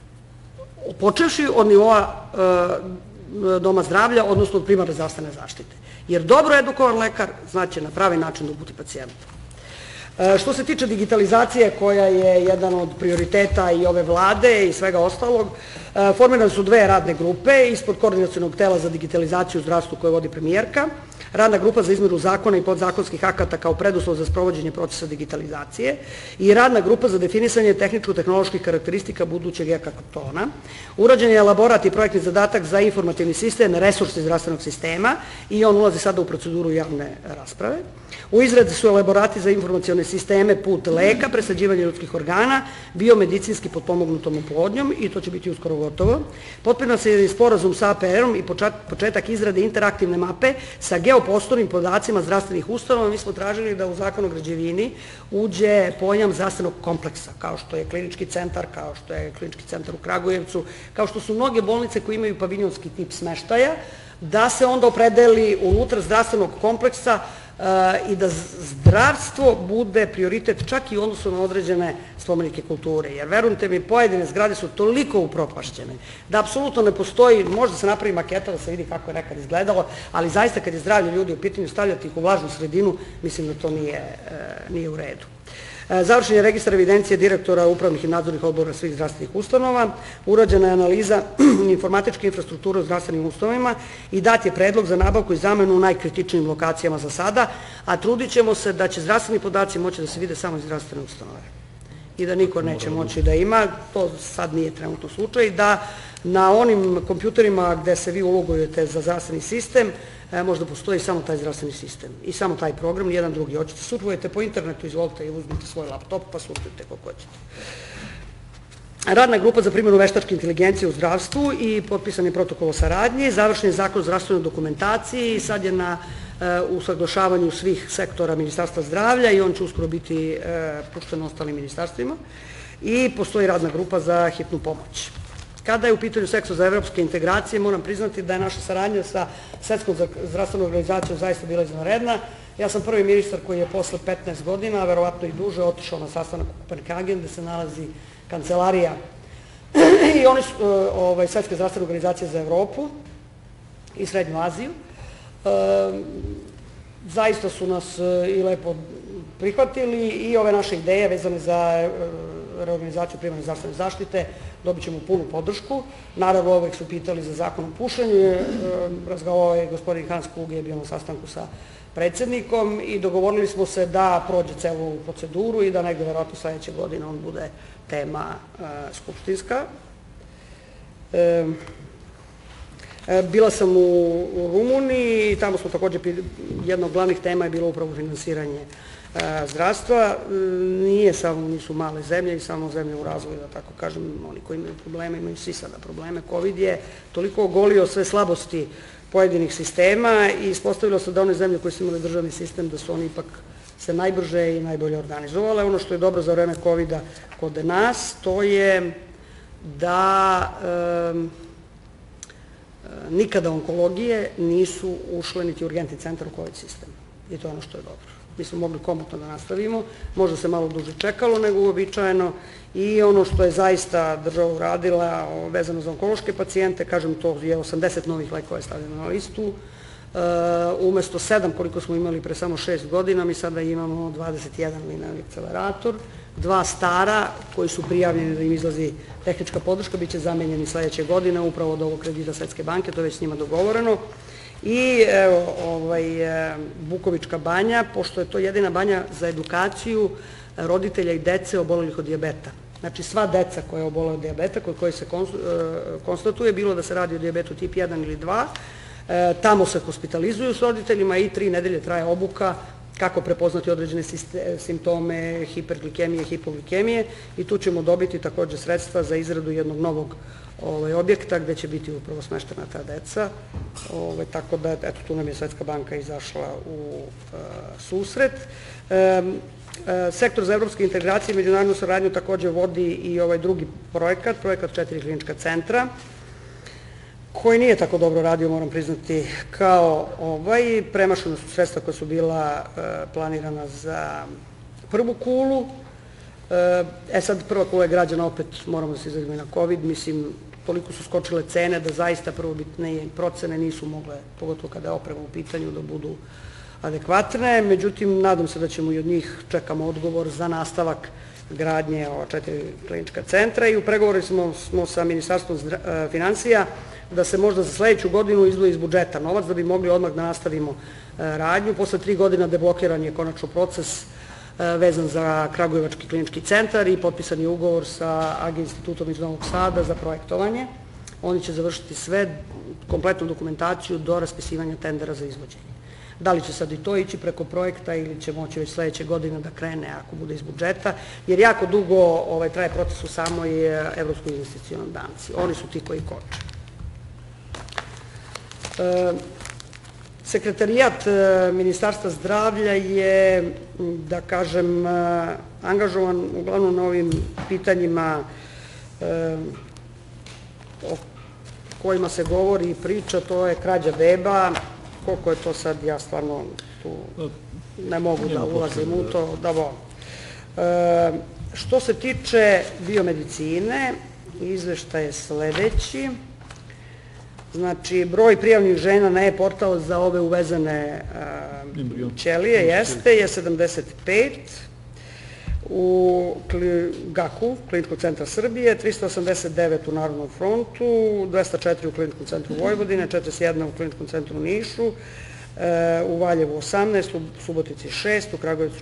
počevši od nivoa Doma zdravlja, odnosno od primarne zdravstvene zaštite. Jer dobro edukovan lekar znaće na pravi način da uputi pacijenta. Što se tiče digitalizacije, koja je jedan od prioriteta i ove vlade i svega ostalog, formirane su dve radne grupe ispod koordinacionog tela za digitalizaciju u zdravstvu koje vodi premijerka, radna grupa za izmenu zakona i podzakonskih akata kao preduslov za sprovođenje procesa digitalizacije i radna grupa za definisanje tehničko-tehnoloških karakteristika budućeg e-kartona. Urađen je elaborat i projektni zadatak za informativni sistem, resursi zdravstvenog sistema i on ulazi sada u proceduru javne rasprave. U izradi su elaborati za informacione sisteme put leka, presađivanje ljudskih organa, biomedicinski potpomognutom oplodnjom i to će biti uskoro gotovo. Potpisan je sporazum sa APR-om i početak izrade interaktivne mape sa geoprostornim podacima zdravstvenih ustanova. Mi smo tražili da u Zakon o građevini uđe pojam zdravstvenog kompleksa, kao što je klinički centar, kao što je klinički centar u Kragujevcu, kao što su mnoge bolnice koje imaju paviljonski tip smeštaja, da se onda opredeli unutar zdravstvenog kompleksa i da zdravstvo bude prioritet čak i u odnosu na određene spomenike kulture. Jer verujte mi, pojedine zgrade su toliko upropašćene da apsolutno ne postoji, možda se napravi maketa da se vidi kako je nekad izgledalo, ali zaista kad je zdravlje ljudi u pitanju, stavljati ih u vlažnu sredinu, mislim da to nije u redu. Završen je registar evidencije direktora upravnih i nadzornih odbora svih zdravstvenih ustanova, urađena je analiza informatičke infrastrukture u zdravstvenim ustanovima i dat je predlog za nabavku i zamenu u najkritičnijim lokacijama za sada, a trudit ćemo se da će zdravstveni podaci moći da se vide samo iz zdravstvene ustanove i da niko neće moći da ima, to sad nije trenutno slučaj, da na onim kompjuterima gde se vi ulogujete za zdravstveni sistem, možda postoji samo taj zdravstveni sistem i samo taj program, nijedan drugi. Hoćete surfujete po internetu, izvolite i uzmite svoj laptop pa surfujte kako hoćete. Radna grupa za primjenu veštačke inteligencije u zdravstvu i potpisan je protokol o saradnji, završen je zakon o zdravstvenoj dokumentaciji i sad je na usaglašavanju svih sektora Ministarstva zdravlja i on će uskoro biti pušten ostalim ministarstvima i postoji radna grupa za hitnu pomoć. Kada je u pitanju sektor za evropske integracije, moram priznati da je naša saradnja sa Svetskom zdravstvenom organizacijom zaista bila izvanredna. Ja sam prvi ministar koji je posle 15 godina, a verovatno i duže, otišao na sastanak u Kopenhagen, gde se nalazi kancelarija i oni su Svetske zdravstvene organizacije za Evropu i Srednju Aziju. Zaista su nas i lepo prihvatili i ove naše ideje vezane za reorganizaciju primarne zdravstvene zaštite dobit ćemo punu podršku. Naravno, uvek su pitali za zakon o pušenju, razgovarao je gospodin Hans Kluge, je bio na sastanku sa predsednikom i dogovorili smo se da prođe celu proceduru i da negde verovatno sledeće godine on bude tema skupštinska. Bila sam u Rumuniji i tamo smo takođe, jedna od glavnih tema je bilo upravo finansiranje zdravstva. Nisu male zemlje i samo zemlje u razvoju, da tako kažem, oni koji imaju probleme, imaju svi sada probleme. COVID je toliko ogolio sve slabosti pojedinih sistema i ispostavilo se da one zemlje koje su imali državni sistem, da su oni ipak se najbrže i najbolje organizovale. Ono što je dobro za vreme COVID-a kod nas, to je da nikada onkologije nisu ušle niti urgentni centar u COVID sistem. I to je ono što je dobro. Mi smo mogli komotno da nastavimo, možda se malo duže čekalo nego uobičajeno i ono što je zaista država uradila vezano za onkološke pacijente, kažem, to je 80 novih lekova je stavljeno na listu, umesto 7 koliko smo imali pre samo 6 godina, mi sada imamo 21 linearni akcelerator, 2 stara koji su prijavljeni da im izlazi tehnička podrška, bit će zamenjeni sledeće godine upravo od ovog kredita Svetske banke, to je već s njima dogovoreno. I Bukovička banja, pošto je to jedina banja za edukaciju roditelja i dece obolelih od dijabeta. Znači sva deca koja obole od dijabeta, kod koje se konstatuje, bilo da se radi o dijabetu tip 1 ili 2, tamo se hospitalizuju s roditeljima i 3 nedelje traje obuka kako prepoznati određene simptome hiperglikemije, hipoglikemije i tu ćemo dobiti takođe sredstva za izradu jednog novog objekta gde će biti upravo smeštena ta deca. Tako da, eto, tu nam je Svetska banka izašla u susret. Sektor za evropske integracije i međunarodnu saradnju takođe vodi i ovaj drugi projekat 4 klinička centra, koji nije tako dobro radio, moram priznati, kao ovaj. Premašena su sredstva koja su bila planirana za prvu kulu. Sad prva kula je građana, opet moramo da se izgledamo i na COVID, mislim, toliko su skočile cene da zaista prvobitne procene nisu mogle, pogotovo kada je oprema u pitanju, da budu adekvatne. Međutim, nadam se da ćemo i od njih, čekamo odgovor za nastavak gradnje ova 4 klinička centra i u pregovori smo sa Ministarstvom finansija da se možda za sledeću godinu izdvoji iz budžeta novac da bi mogli odmah da nastavimo radnju. Posle 3 godina deblokiran je konačno proces vezan za Kragujevački klinički centar i potpisan je ugovor sa AG institutom iz Novog Sada za projektovanje. Oni će završiti sve, kompletnu dokumentaciju do raspisivanja tendera za izvođenje. Da li će sad i to ići preko projekta ili će moći već sledeće godine da krene ako bude iz budžeta, jer jako dugo traje proces u samoj Evropskoj investicionoj banci. Oni su ti koji koče. Sekretarijat Ministarstva zdravlja je, da kažem, angažovan uglavnom na ovim pitanjima o kojima se govori i priča, to je krađa beba. Koliko je to sad, ja stvarno tu ne mogu da ulazim u to, da volim. Što se tiče biomedicine, izveštaj je sledeći. Znači, broj prijavljenih žena na e-portal za ove uvezene ćelije je 75, u GAK-u, Kliničkog centra Srbije, 389 u Narodnom frontu, 204 u Kliničkom centru Vojvodine, 41 u Kliničkom centru Nišu, u Valjevu 18, u Subotici 6, u Kragujevcu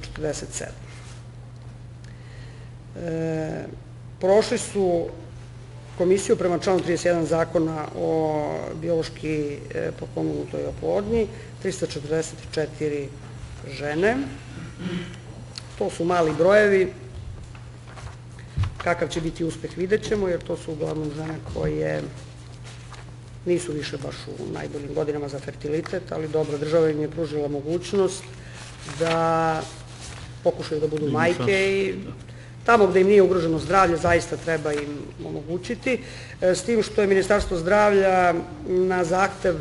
47. Prošli su komisiju prema članu 31 zakona o biološki potpomognutoj oplodnji, 344 žene. To su mali brojevi. Kakav će biti uspeh vidjet ćemo, jer to su uglavnom žene koje nisu više baš u najboljim godinama za fertilitet, ali dobro, država im je pružila mogućnost da pokušaju da budu majke i tamo gde im nije ugroženo zdravlje, zaista treba im omogućiti. S tim što je Ministarstvo zdravlja na zahtev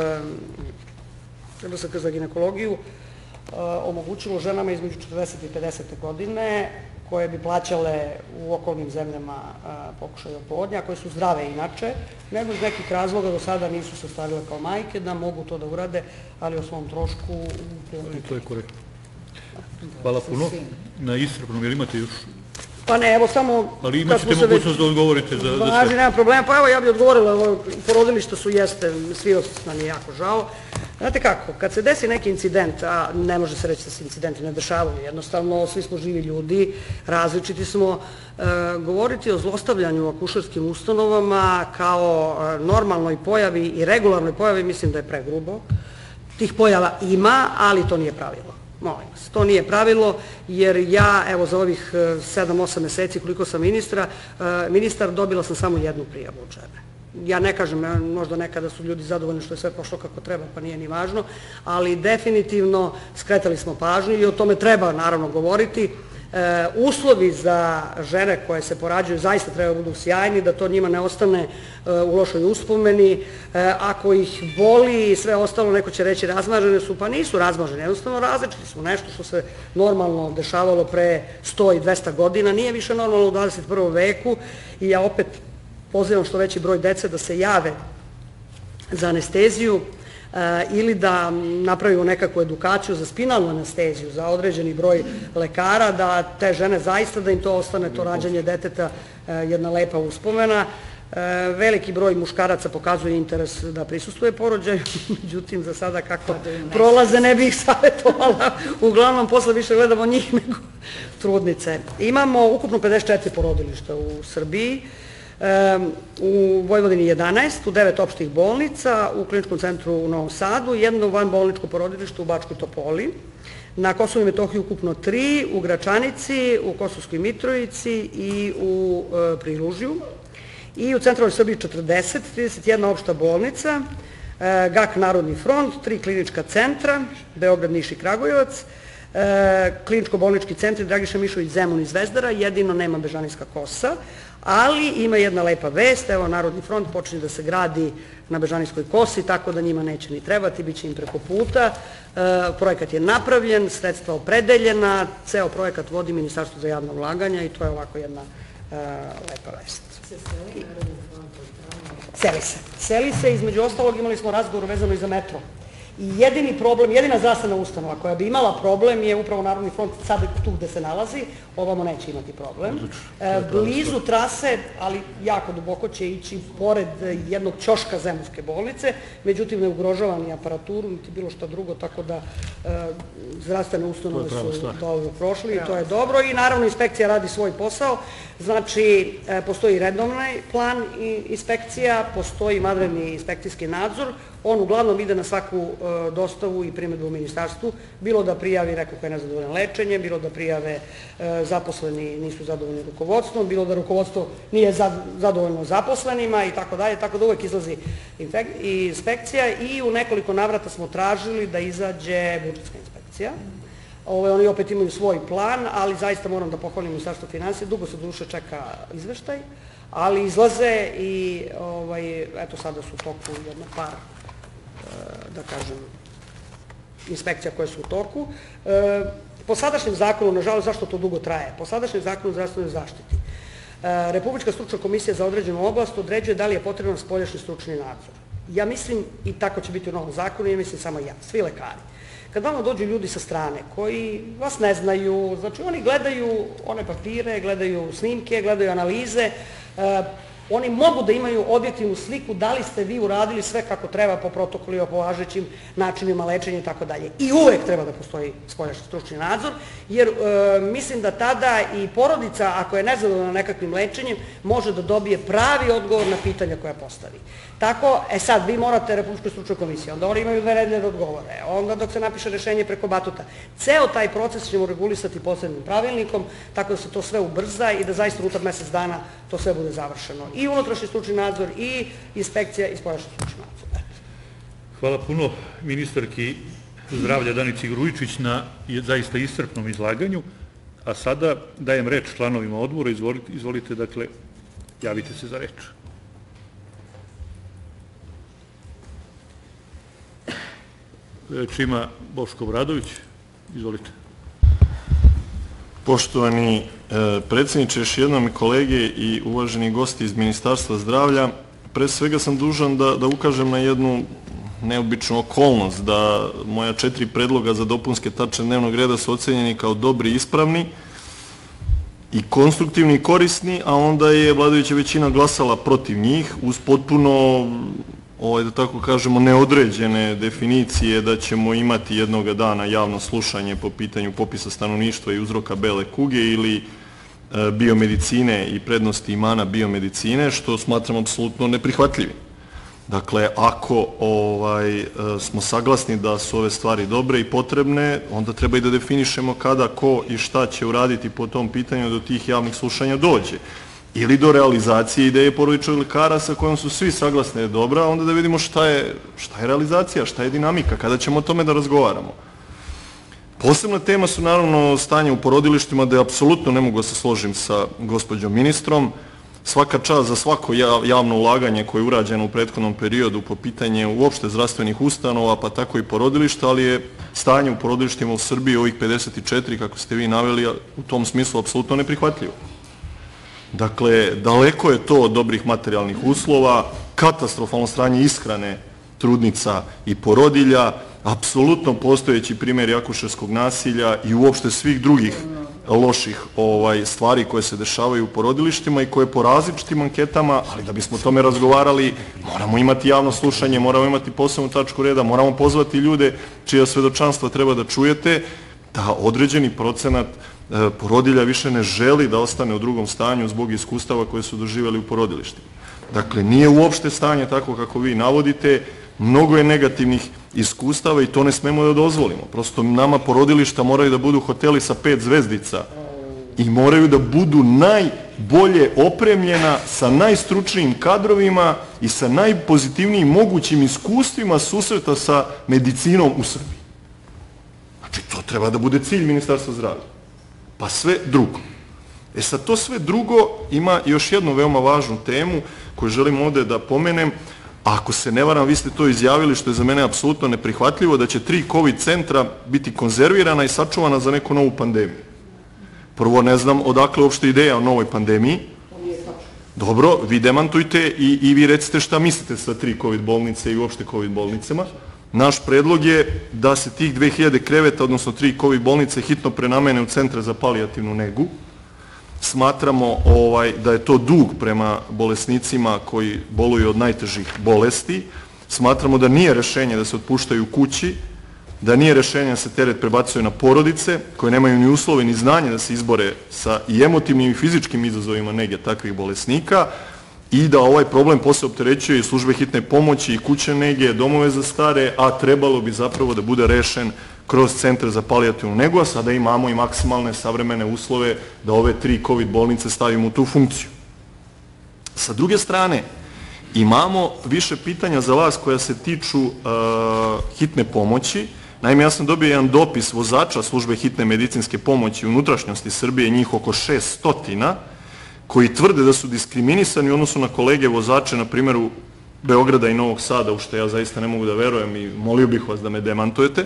RSK za ginekologiju omogućilo ženama između 40 i 50 godine koje bi plaćale u okolnim zemljama pokušaj oplodnje, a koje su zdrave inače, nego iz nekih razloga do sada nisu se ostvarile kao majke, da mogu to da urade, ali o svom trošku. To je korektno. Hvala puno. Na iscrpnom, jer imate još? Pa ne, evo samo... Ali imat ćete mogućnost da odgovorite za sve. Važi, nema problema. Pa evo, ja bih odgovorila, porodilišta su jeste, svi nam je jako žao. Znate kako, kad se desi neki incident, a ne može se reći da se incidenti ne dešavaju, jednostavno svi smo živi ljudi, različiti smo, govoriti o zlostavljanju u akušerskim ustanovama kao normalnoj pojavi i regularnoj pojavi, mislim da je pregrubo. Tih pojava ima, ali to nije pravilo. Molim vas, to nije pravilo, jer ja, evo, za ovih 7-8 meseci koliko sam ministar, dobila sam samo jednu prijavu od žene. Ja ne kažem, možda nekada su ljudi zadovoljni što je sve pošlo kako treba, pa nije ni važno, ali definitivno skretali smo pažnju i o tome treba naravno govoriti. Uslovi za žene koje se porađuju zaista treba budu sjajni, da to njima ne ostane u lošoj uspomeni. Ako ih boli i sve ostalo, neko će reći razmažene su, pa nisu razmažene, jednostavno različiti su. Nešto što se normalno dešavalo pre 100 i 200 godina, nije više normalno u 21. veku i ja opet pozivam što veći broj dece da se jave za anesteziju ili da napravimo nekakvu edukaciju za spinalnu anesteziju, za određeni broj lekara, da te žene zaista da im to ostane, to rađanje deteta, jedna lepa uspomena. Veliki broj muškaraca pokazuje interes da prisustuje porođaju, međutim za sada kako prolaze ne bih ih savjetovala, uglavnom posle više gledamo njih nego trudnice. Imamo ukupno 54 porodilišta u Srbiji, u Vojvodini 11, u 9 opštih bolnica, u kliničkom centru u Novom Sadu, jedno vanbolničko porodilište u Bačkoj Topoli, na Kosovu i Metohiji ukupno 3, u Gračanici, u Kosovskoj Mitrovici i u Prilužju, i u centralnoj Srbiji 40, 31 opšta bolnica, GAK Narodni front, 3 klinička centra, Beograd, Niš i Kragujevac, kliničko-bolnički centri Dragiša Mišović, Zemun i Zvezdara, jedino nema Bežanijska Kosa, ali ima jedna lepa vest, evo Narodni front počinje da se gradi na Bežanijskoj Kosi, tako da njima neće ni trebati, bit će im preko puta. Projekat je napravljen, sredstva opredeljena, ceo projekat vodi Ministarstvo za javno ulaganja i to je ovako jedna lepa vest. Seli se, između ostalog imali smo razgovor vezano i za metro. I jedini problem, jedina zdravstvena ustanova koja bi imala problem je upravo Narodni front sada tu gde se nalazi, ovamo neće imati problem. Blizu trase, ali jako duboko će ići pored jednog ćoška Zemunske bolnice, međutim ne ugrožava ni aparaturu, niti bilo šta drugo, tako da zdravstvene ustanove su dobro prošli i to je dobro i naravno inspekcija radi svoj posao, znači postoji redovni plan inspekcija, postoji vanredni inspekcijski nadzor, on uglavnom ide na svaku dostavu i primedbu u ministarstvu, bilo da prijavi neko ko je nezadovoljan lečenjem, bilo da prijave zaposleni nisu zadovoljni rukovodstvom, bilo da rukovodstvo nije zadovoljno zaposlenima i tako dalje, tako da uvek izlazi inspekcija i u nekoliko navrata smo tražili da izađe budžetska inspekcija. Oni opet imaju svoj plan, ali zaista moram da pohvalim Ministarstvo finansija, dugo se duše čeka izveštaj, ali izlaze i eto sada su u toku jedna par, da kažem, inspekcija koje su u toku. Po sadašnjem zakonu, nažalost, zašto to dugo traje? Po sadašnjem zakonu o zdravstvenoj zaštiti, Republička stručna komisija za određenu oblast određuje da li je potreban spoljašnji stručni nadzor. Ja mislim, i tako će biti u novom zakonu, ja mislim samo ja, svi lekari. Kad vama dođu ljudi sa strane koji vas ne znaju, znači oni gledaju one papire, gledaju snimke, gledaju analize, oni mogu da imaju objektivnu sliku da li ste vi uradili sve kako treba po protokolima, po važećim načinima lečenja i tako dalje. I uvek treba da postoji spoljašnji stručni nadzor, jer mislim da tada i porodica, ako je nezadovoljna nekakvim lečenjem, može da dobije pravi odgovor na pitanja koja postavi. Tako, sad, vi morate Republičkoj stručnoj komisiji, onda oni imaju 2 nedelje da odgovore, onda dok se napiše rešenje preko batuta. Ceo taj proces ćemo regulisati posebnim pravilnikom, tako da se to sve ubrza i da zaista unutar mesec dana to sve bude završeno. I unutrašnji stručni nadzor, i inspekcija, i spoljašnji stručni nadzor. Hvala puno ministarki zdravlja Danici Grujičić na zaista iscrpnom izlaganju, a sada dajem reč članovima odbora, izvolite, dakle, javite se za reč. Reč ima Boško Obradović, izvolite. Poštovani predsjedniče, još jednom kolege i uvaženi gosti iz Ministarstva zdravlja, pre svega sam dužan da ukažem na jednu neobičnu okolnost, da moja 4 predloga za dopunske tačke dnevnog reda su ocenjeni kao dobri i ispravni i konstruktivni i korisni, a onda je vladajuća većina glasala protiv njih uz potpuno, da tako kažemo, neodređene definicije da ćemo imati jednoga dana javno slušanje po pitanju popisa stanovništva i uzroka bele kuge ili biomedicine i prednosti i mana biomedicine, što smatram apsolutno neprihvatljivim. Dakle, ako smo saglasni da su ove stvari dobre i potrebne, onda treba i da definišemo kada, ko i šta će uraditi po tom pitanju do tih javnih slušanja dođe. Ili do realizacije ideje porodičnog lekara sa kojom su svi saglasni da je dobra, onda da vidimo šta je realizacija, šta je dinamika, kada ćemo o tome da razgovaramo. Posebna tema su naravno stanje u porodilištima, da apsolutno ne mogu da se složim sa gospođom ministrom. Svaka čast za svako javno ulaganje koje je urađeno u prethodnom periodu po pitanje uopšte zdravstvenih ustanova, pa tako i porodilišta, ali je stanje u porodilištima u Srbiji, ovih 54, kako ste vi naveli, u tom smislu apsolutno neprihvatljivo. Dakle, daleko je to od dobrih materijalnih uslova, katastrofalno stanje ishrane trudnica i porodilja, apsolutno postojeći primjeri akušerskog nasilja i uopšte svih drugih loših stvari koje se dešavaju u porodilištima i koje po različitim anketama, ali da bismo o tome razgovarali, moramo imati javno slušanje, moramo imati posebnu tačku reda, moramo pozvati ljude čija svedočanstva treba da čujete, da određeni procenat porodilja više ne želi da ostane u drugom stanju zbog iskustava koje su doživjeli u porodilištima. Dakle, nije uopšte stanje tako kako vi navodite, mnogo je negativnih iskustava i to ne smemo da dozvolimo. Prosto nama porodilišta moraju da budu hoteli sa 5 zvezdica i moraju da budu najbolje opremljena sa najstručnijim kadrovima i sa najpozitivnijim mogućim iskustvima susreta sa medicinom u Srbiji. Znači, to treba da bude cilj Ministarstva zdravlja. Pa sve drugo. Sad, to sve drugo ima još jednu veoma važnu temu koju želim ovde da pomenem. Ako se ne varam, vi ste to izjavili, što je za mene apsolutno neprihvatljivo, da će 3 COVID centra biti konzervirana i sačuvana za neku novu pandemiju. Prvo, ne znam odakle uopšte ideja o novoj pandemiji. Dobro, vi demantujte i vi recite šta mislite sa 3 COVID bolnice i uopšte COVID bolnicama. Naš predlog je da se tih 2000 kreveta, odnosno 3 COVID bolnice, hitno prenamene u centre za palijativnu negu. Smatramo da je to dug prema bolesnicima koji boluju od najtežih bolesti. Smatramo da nije rešenje da se otpuštaju kući, da nije rešenje da se teret prebacuje na porodice koje nemaju ni uslove ni znanje da se izbore sa i emotivnim i fizičkim izazovima nege takvih bolesnika i da ovaj problem posle opterećuje i službe hitne pomoći i kućne nege, domove za stare, a trebalo bi zapravo da bude rešen kroz centre za palijativnu negu, a sada imamo i maksimalne savremene uslove da ove 3 COVID bolnice stavimo u tu funkciju. Sa druge strane, imamo više pitanja za vas koja se tiču hitne pomoći. Naime, ja sam dobio jedan dopis vozača službe hitne medicinske pomoći u unutrašnjosti Srbije, njih oko 600, koji tvrde da su diskriminisani u odnosu na kolege vozače, na primjeru Beograda i Novog Sada, u što ja zaista ne mogu da verujem i molio bih vas da me demantujete,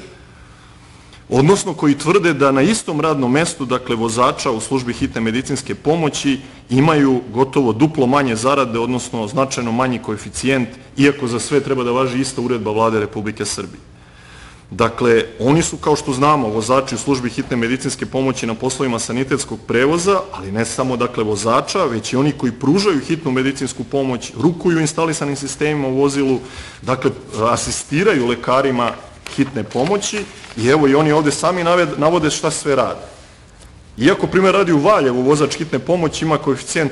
odnosno koji tvrde da na istom radnom mestu, dakle vozača u službi hitne medicinske pomoći, imaju gotovo duplo manje zarade, odnosno značajno manji koeficijent, iako za sve treba da važi ista uredba Vlade Republike Srbije. Dakle, oni su, kao što znamo, vozači u službi hitne medicinske pomoći na poslovima sanitetskog prevoza, ali ne samo, dakle, vozača, već i oni koji pružaju hitnu medicinsku pomoć, rukuju instalisanim sistemima u vozilu, dakle, asistiraju lekarima hitne pomoći i evo i oni ovde sami navode šta sve rade. Iako, primjer, radi u Valjevu, vozač hitne pomoći ima koeficijent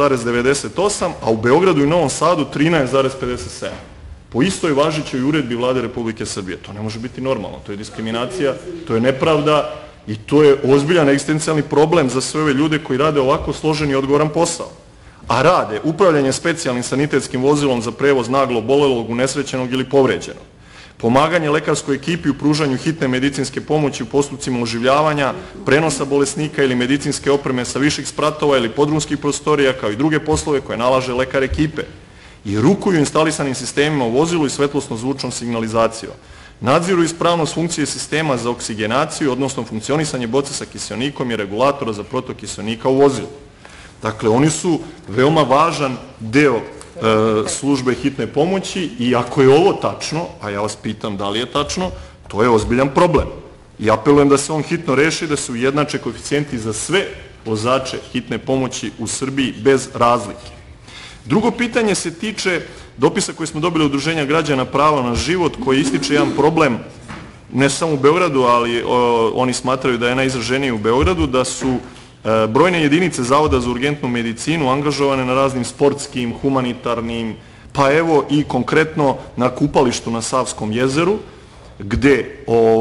8,98, a u Beogradu i Novom Sadu 13,57. Po istoj važećoj uredbi Vlade Republike Srbije. To ne može biti normalno, to je diskriminacija, to je nepravda i to je ozbiljan egzistencijalni problem za sve ove ljude koji rade ovako složen i odgovoran posao. A rade upravljanje specijalnim sanitetskim vozilom za prevoz naglo obolelog, unesrećenog ili povređenog, pomaganje lekarskoj ekipi u pružanju hitne medicinske pomoći u postupcima oživljavanja, prenosa bolesnika ili medicinske opreme sa viših spratova ili podrumskih prostorija, kao i druge poslove koje nalaže lekar ekipe, i rukuju instalisanim sistemima u vozilu i svetlosno-zvučnom signalizacijom. Nadziru ispravnost funkcije sistema za oksigenaciju, odnosno funkcionisanje boce sa kiseonikom i regulatora za protok kiseonika u vozilu. Dakle, oni su veoma važan deo službe hitne pomoći i ako je ovo tačno, a ja vas pitam da li je tačno, to je ozbiljan problem. I apelujem da se on hitno reši, da se ujednače koeficijenti za sve vozače hitne pomoći u Srbiji bez razlike. Drugo pitanje se tiče dopisa koji smo dobili od Udruženja građana Pravo na život, koji ističe jedan problem, ne samo u Beogradu, ali oni smatraju da je najizraženiji u Beogradu, da su brojne jedinice Zavoda za urgentnu medicinu angažovane na raznim sportskim, humanitarnim, pa evo i konkretno na kupalištu na Savskom jezeru, gde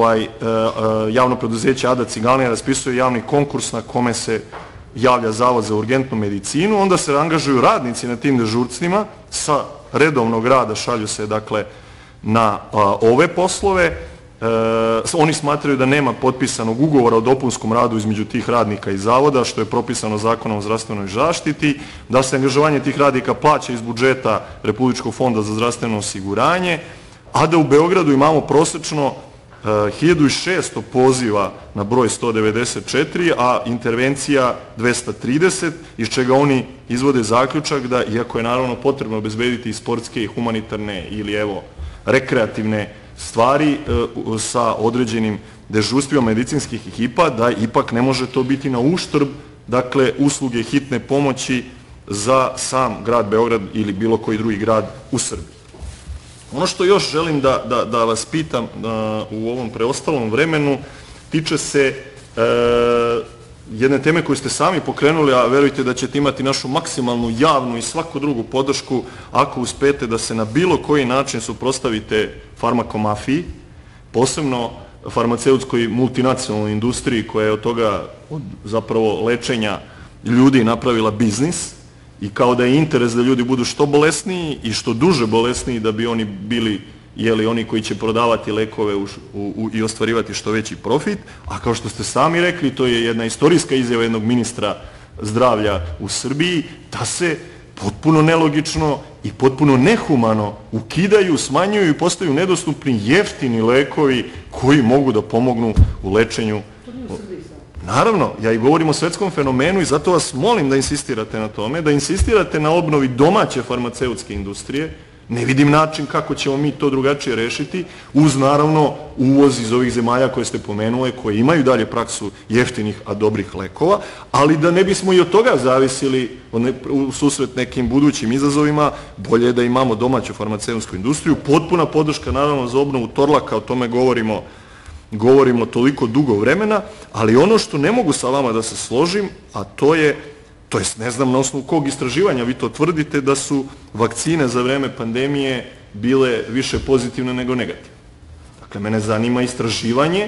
javno preduzeće Ada Ciganlija raspisuje javni konkurs na kome se javlja Zavod za urgentnu medicinu, onda se angažuju radnici na tim dežurstvima, sa redovnog rada šalju se dakle na ove poslove. Oni smatraju da nema potpisanog ugovora o dopunskom radu između tih radnika i zavoda, što je propisano Zakonom o zdravstvenoj zaštiti, da se angažovanje tih radnika plaća iz budžeta Republičkog fonda za zdravstveno osiguranje, a da u Beogradu imamo prosečno 1600 poziva na broj 194, a intervencija 230, iz čega oni izvode zaključak da, iako je naravno potrebno obezbediti i sportske i humanitarne ili rekreativne stvari sa određenim dežurstvima medicinskih ekipa, da ipak ne može to biti na uštrb, dakle, usluge hitne pomoći za sam grad Beograd ili bilo koji drugi grad u Srbiji. Ono što još želim da vas pitam u ovom preostalom vremenu tiče se jedne teme koju ste sami pokrenuli, a verujte da ćete imati našu maksimalnu javnu i svaku drugu podršku ako uspete da se na bilo koji način suprotstavite farmakomafiji, posebno farmaceutskoj multinacionalnoj industriji koja je od toga, od zapravo lečenja ljudi, napravila biznis, i kao da je interes da ljudi budu što bolesniji i što duže bolesniji da bi oni bili oni koji će prodavati lekove i ostvarivati što veći profit, a kao što ste sami rekli, to je jedna istorijska izjava jednog ministra zdravlja u Srbiji, da se potpuno nelogično i potpuno nehumano ukidaju, smanjuju i postaju nedostupni jeftini lekovi koji mogu da pomognu u lečenju. Naravno, ja i govorim o svetskom fenomenu i zato vas molim da insistirate na tome, da insistirate na obnovi domaće farmaceutske industrije. Ne vidim način kako ćemo mi to drugačije rešiti, uz naravno uvoz iz ovih zemalja koje ste pomenule, koje imaju dalje praksu jeftinih, a dobrih lekova, ali da ne bismo i od toga zavisili u susret nekim budućim izazovima, bolje je da imamo domaću farmaceutsku industriju. Potpuna podrška naravno za obnovu Torlaka, o tome govorimo toliko dugo vremena, ali ono što ne mogu sa vama da se složim, a to je ne znam na osnovu kog istraživanja vi to tvrdite, da su vakcine za vreme pandemije bile više pozitivne nego negativne. Dakle, mene zanima istraživanje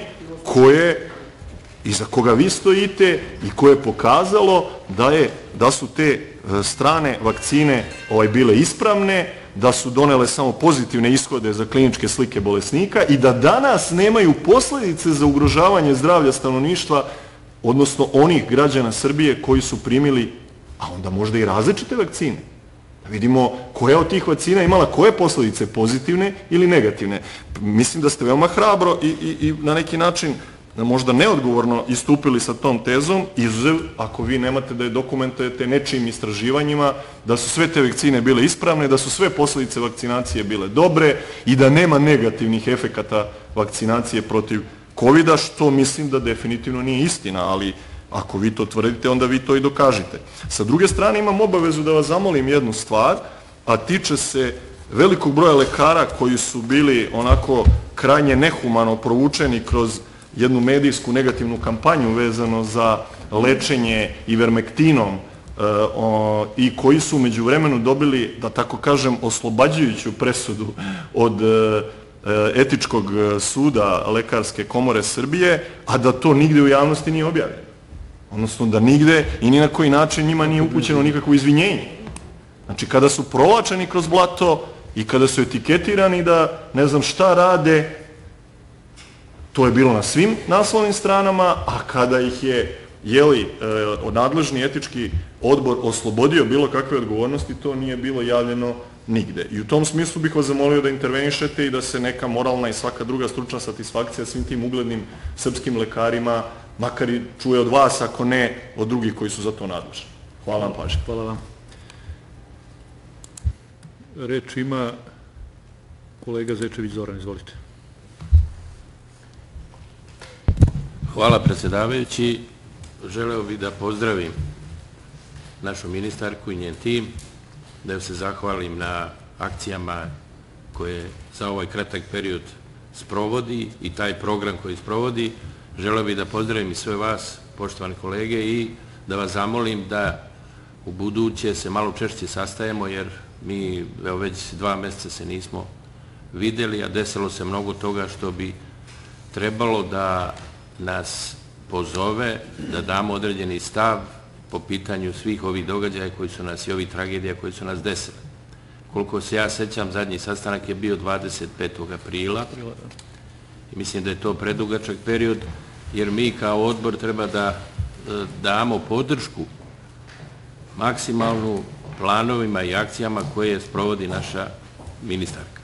iza koga vi stojite i koje je pokazalo da su te strane vakcine bile ispravne, da su donele samo pozitivne ishode za kliničke slike bolesnika i da danas nemaju posledice za ugrožavanje zdravlja stanovništva, odnosno onih građana Srbije koji su primili, a onda možda i različite vakcine. Da vidimo koja od tih vakcina imala koje posledice, pozitivne ili negativne. Mislim da ste veoma hrabro i na neki način možda neodgovorno istupili sa tom tezom, izuzev ako vi nemate da je dokumentujete nečijim istraživanjima, da su sve te vakcine bile ispravne, da su sve posledice vakcinacije bile dobre i da nema negativnih efekata vakcinacije protiv COVID-a, što mislim da definitivno nije istina, ali ako vi to tvrdite, onda vi to i dokažite. Sa druge strane, imam obavezu da vas zamolim jednu stvar, a tiče se velikog broja lekara koji su bili onako krajnje nehumano provučeni kroz jednu medijsku negativnu kampanju vezano za lečenje ivermektinom i koji su umeđu vremenu dobili, da tako kažem, oslobađajuću presudu od Etičkog suda Lekarske komore Srbije, a da to nigde u javnosti nije objavljeno. Odnosno da nigde i ni na koji način njima nije upućeno nikakvo izvinjenje. Znači, kada su provlačeni kroz blato i kada su etiketirani da ne znam šta rade, to je bilo na svim naslovnim stranama, a kada ih je nadležni etički odbor oslobodio bilo kakve odgovornosti, to nije bilo javljeno nigde. I u tom smislu bih vas zamolio da intervenišete i da se neka moralna i svaka druga stručna satisfakcija svim tim uglednim srpskim lekarima makar i čuje od vas, ako ne od drugih koji su za to nadležni. Hvala vam pažnje. Hvala vam. Reč ima kolega Zečević Zoran, izvolite. Hvala predsedavajući. Želeo bih da pozdravim našu ministarku i njen tim, da joj se zahvalim na akcijama koje za ovaj kratak period sprovodi i taj program koji sprovodi. Želeo bih da pozdravim i sve vas, poštovani kolege, i da vas zamolim da u buduće se malo češće sastajemo, jer Mi već 2 mjeseca se nismo vidjeli, a desilo se mnogo toga što bi trebalo da nas pozove, da damo određeni stav po pitanju svih ovih događaja koji su nas i ovih tragedija koji su nas desile. Koliko se ja sećam, zadnji sastanak je bio 25. aprila i mislim da je to predugačak period, jer mi kao odbor treba da damo podršku maksimalnu planovima i akcijama koje sprovodi naša ministarka.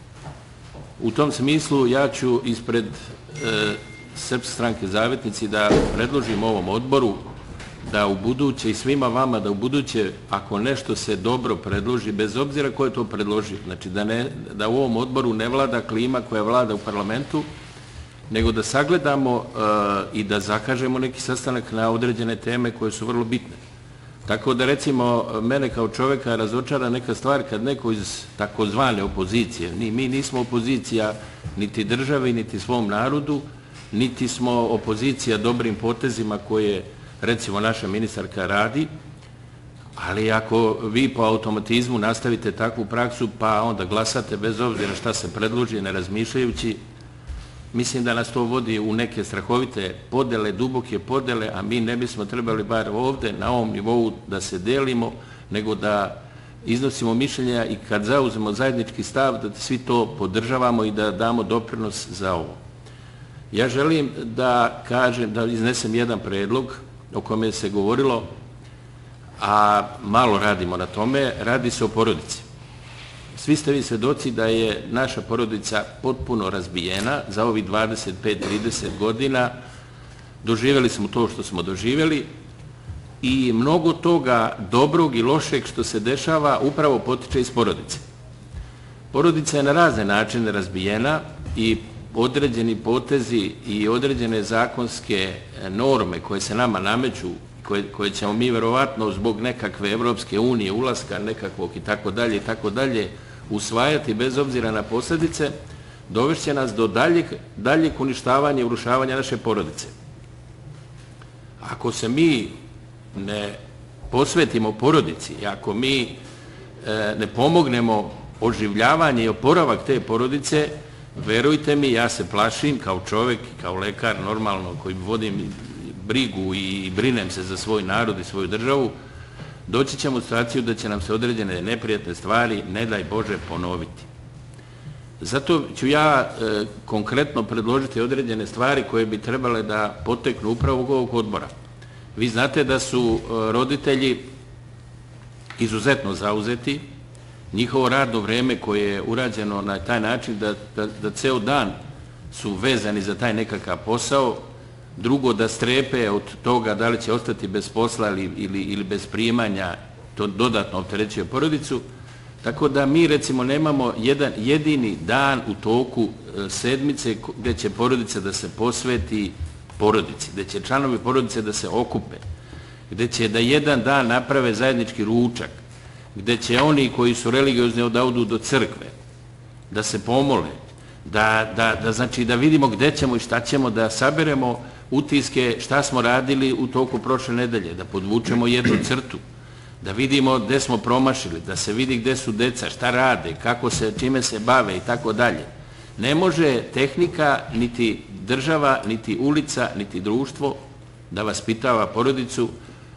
U tom smislu ja ću ispred Srpske stranke Zavetnici da predložim ovom odboru da u buduće i svima vama da u buduće, ako nešto se dobro predloži, bez obzira ko je to predložio, znači da u ovom odboru ne vlada klima koja vlada u parlamentu, nego da sagledamo i da zakažemo neki sastanak na određene teme koje su vrlo bitne. Tako da recimo mene kao čovjeka razočara neka stvar kad neko iz takozvane opozicije, mi nismo opozicija niti državi, niti svom narodu, niti smo opozicija dobrim potezima koje recimo naša ministarka radi, ali ako vi po automatizmu nastavite takvu praksu pa onda glasate bez obzira šta se predloži ne razmišljajući, mislim da nas to vodi u neke strahovite podele, duboke podele, a mi ne bismo trebali bar ovde na ovom nivou da se delimo, nego da iznosimo mišljenja i kad zauzemo zajednički stav da svi to podržavamo i da damo doprinos za ovo. Ja želim da kažem, da iznesem jedan predlog o kome se govorilo, a malo radimo na tome, radi se o porodici. Svi ste vi svedoci da je naša porodica potpuno razbijena za ovih 25-30 godina. Doživjeli smo to što smo doživjeli i mnogo toga dobrog i lošeg što se dešava upravo potiče iz porodice. Porodica je na razne načine razbijena i određeni potezi i određene zakonske norme koje se nama nameću, koje ćemo mi verovatno zbog nekakve Evropske unije, ulaska nekakvog i tako dalje, usvajati bez obzira na posljedice, dovešće nas do daljeg uništavanja i urušavanja naše porodice. Ako se mi ne posvetimo porodici i ako mi ne pomognemo oživljavanje i oporavak te porodice, verujte mi, ja se plašim kao čovjek, kao lekar normalno koji vodim brigu i brinem se za svoj narod i svoju državu, doći ćemo u situaciju da će nam se određene neprijatne stvari, ne daj Bože, ponoviti. Zato ću ja konkretno predložiti određene stvari koje bi trebale da poteknu upravo ovog odbora. Vi znate da su roditelji izuzetno zauzeti, njihovo radno vreme koje je urađeno na taj način da ceo dan su vezani za taj nekakav posao, drugo da strepe od toga da li će ostati bez posla ili bez primanja, to dodatno opterećuje porodicu, tako da mi recimo nemamo jedan jedini dan u toku sedmice gde će porodica da se posveti porodici, gde će članovi porodice da se okupe, gde će da jedan dan naprave zajednički ručak, gde će oni koji su religiozni da odu do crkve, da se pomole, znači da vidimo gde ćemo i šta ćemo, da saberemo utiske šta smo radili u toku prošle nedelje, da podvučemo jednu crtu, da vidimo gde smo promašili, da se vidi gde su deca, šta rade, čime se bave i tako dalje. Ne može tehnika, niti država, niti ulica, niti društvo da vaspitava porodicu.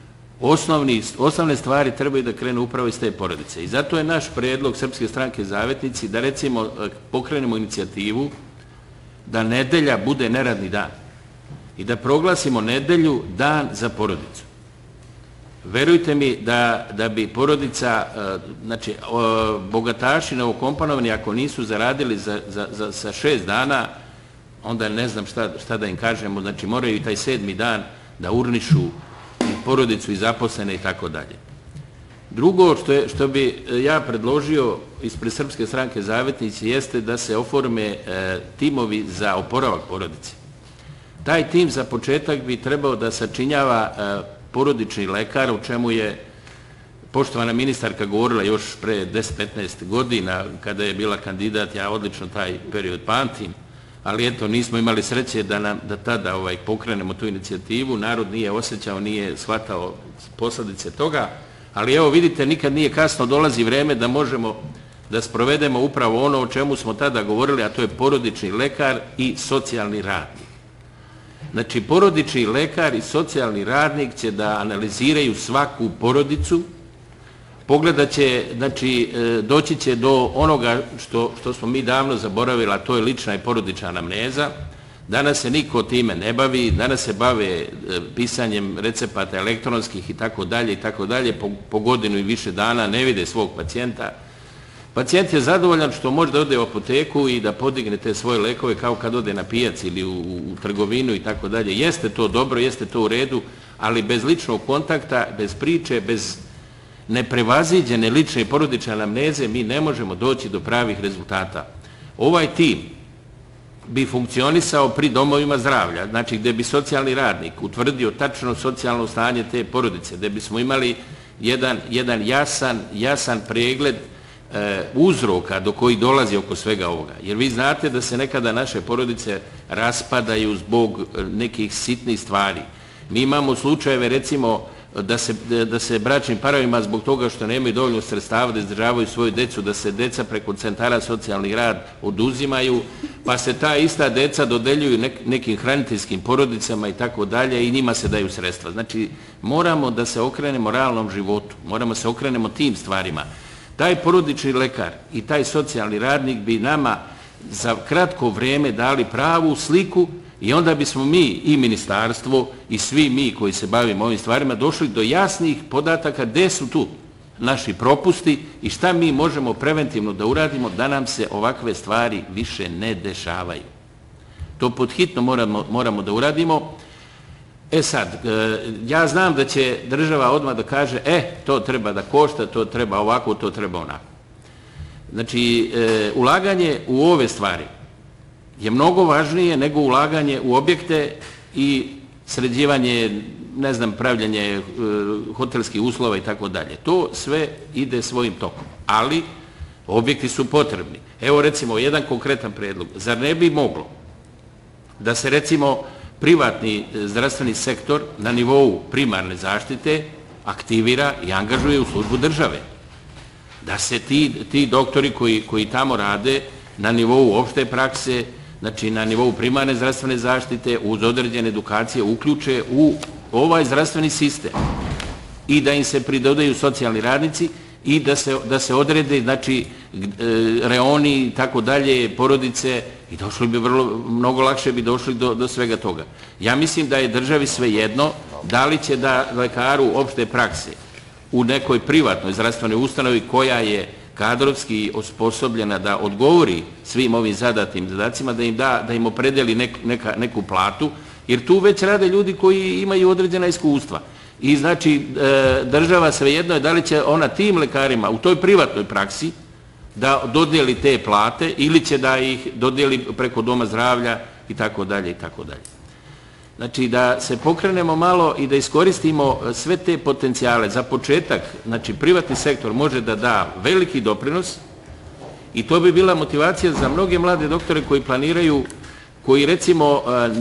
Osnovne stvari trebaju da krenu upravo iz te porodice. I zato je naš predlog Srpske stranke Zavetnici da recimo pokrenemo inicijativu da nedelja bude neradni dan i da proglasimo nedelju dan za porodicu. Verujte mi da bi porodica, znači bogataši novokomponovani ako nisu zaradili za 6 dana, onda ne znam šta da im kažemo, znači moraju i taj 7. dan da urnišu i porodicu i zaposlene i tako dalje. Drugo što bi ja predložio ispred Srpske stranke Zavetnici jeste da se oforme timovi za oporavak porodice. Taj tim za početak bi trebao da sačinjava porodični lekar, o čemu je poštovana ministarka govorila još pre 10-15 godina kada je bila kandidat, ja odlično taj period pamtim, ali eto nismo imali sreće da tada pokrenemo tu inicijativu, narod nije osjećao, nije shvatao posljedice toga, Ali evo vidite, nikad nije kasno, dolazi vreme da možemo da sprovedemo upravo ono o čemu smo tada govorili, a to je porodični lekar i socijalni radnik. Znači, porodični lekar i socijalni radnik će da analiziraju svaku porodicu, pogledat će, znači, doći će do onoga što smo mi davno zaboravili, a to je lična i porodična anamneza. Danas se niko time ne bavi, danas se bave pisanjem recepata elektronskih i tako dalje, po godinu i više dana ne vide svog pacijenta. Pacijent je zadovoljan što može da ode u apoteku i da podigne te svoje lekove kao kad ode na pijac ili u trgovinu i tako dalje. Jeste to dobro, jeste to u redu, ali bez ličnog kontakta, bez priče, bez neprevaziđene lične i porodične anamneze mi ne možemo doći do pravih rezultata. Ovaj tim bi funkcionisao pri domovima zdravlja, znači gde bi socijalni radnik utvrdio tačno socijalno stanje te porodice, gde bismo imali jedan jasan pregled uzroka do kojih dolazi oko svega ovoga. Jer vi znate da se nekada naše porodice raspadaju zbog nekih sitnih stvari. Mi imamo slučajeve, recimo, da se bračnim parovima zbog toga što nemaju dovoljno sredstava da izdržavaju svoju decu, da se deca preko centara socijalni rad oduzimaju, pa se ta ista deca dodeljuju nekim hraniteljskim porodicama i tako dalje i njima se daju sredstva. Znači, moramo da se okrenemo realnom životu, moramo se okrenemo tim stvarima. Taj porodični lekar i taj socijalni radnik bi nama za kratko vreme dali pravu sliku i onda bismo mi i ministarstvo i svi mi koji se bavimo ovim stvarima došli do jasnih podataka gde su tu naši propusti i šta mi možemo preventivno da uradimo da nam se ovakve stvari više ne dešavaju. To pod hitno moramo da uradimo. E sad, ja znam da će država odmah da kaže, to treba da košta, to treba ovako, to treba onako. Znači, ulaganje u ove stvari je mnogo važnije nego ulaganje u objekte i sređivanje, ne znam, pravljanje hotelskih uslova i tako dalje. To sve ide svojim tokom, ali objekti su potrebni. Evo recimo jedan konkretan predlog. Zar ne bi moglo da se recimo privatni zdravstveni sektor na nivou primarne zaštite aktivira i angažuje u službu države? Da se ti doktori koji tamo rade na nivou opšte prakse, znači na nivou primarne zdravstvene zaštite uz određene edukacije uključe u ovaj zdravstveni sistem i da im se pridodaju socijalni radnici i da se odrede, znači, reoni i tako dalje, porodice i došli bi mnogo lakše bi došli do svega toga. Ja mislim da je državi svejedno da li će da lekaru opšte prakse u nekoj privatnoj zdravstvenoj ustanovi koja je kadrovski osposobljena da odgovori svim ovim zadatim zadacima, da im opredeli neku platu, jer tu već rade ljudi koji imaju određena iskustva. I znači država svejedno je da li će ona tim lekarima u toj privatnoj praksi da dodijeli te plate ili će da ih dodijeli preko doma zdravlja i tako dalje i tako dalje. Znači da se pokrenemo malo i da iskoristimo sve te potencijale. Za početak, znači privatni sektor može da da veliki doprinos i to bi bila motivacija za mnoge mlade doktore koji planiraju, koji recimo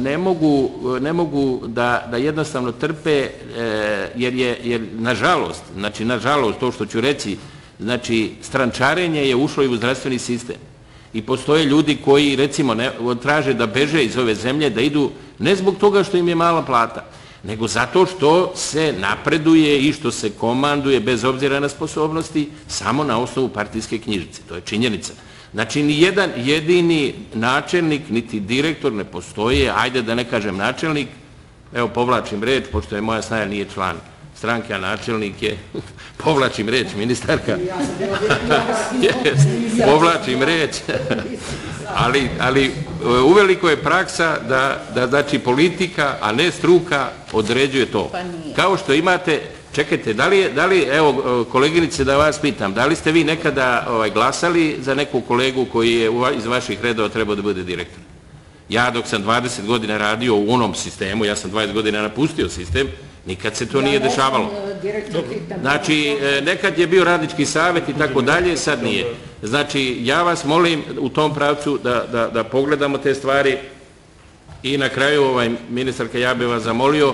ne mogu da jednostavno trpe jer nažalost to što ću reći, znači strančarenje je ušlo i u zdravstveni sistem. I postoje ljudi koji recimo traže da beže iz ove zemlje, da idu ne zbog toga što im je mala plata, nego zato što se napreduje i što se komanduje bez obzira na sposobnosti samo na osnovu partijske knjižice. To je činjenica. Znači, ni jedan jedini načelnik, niti direktor ne postoje, ajde da ne kažem načelnik, evo povlačim reč, pošto je moja snaja nije član stranke, a načelnik je, povlačim reč, ministarka, povlačim reč, ali uveliko je praksa da znači politika, a ne struka određuje to. Kao što imate, čekajte, da li, evo koleginice da vas pitam, da li ste vi nekada glasali za neku kolegu koji je iz vaših redova trebao da bude direktor? Ja dok sam 20 godina radio u onom sistemu, ja sam 20 godina napustio sistem, nikad se to nije dešavalo. Znači, nekad je bio radnički savjet i tako dalje, sad nije. Znači, ja vas molim u tom pravcu da pogledamo te stvari i na kraju, ministarka, ja bih vas zamolio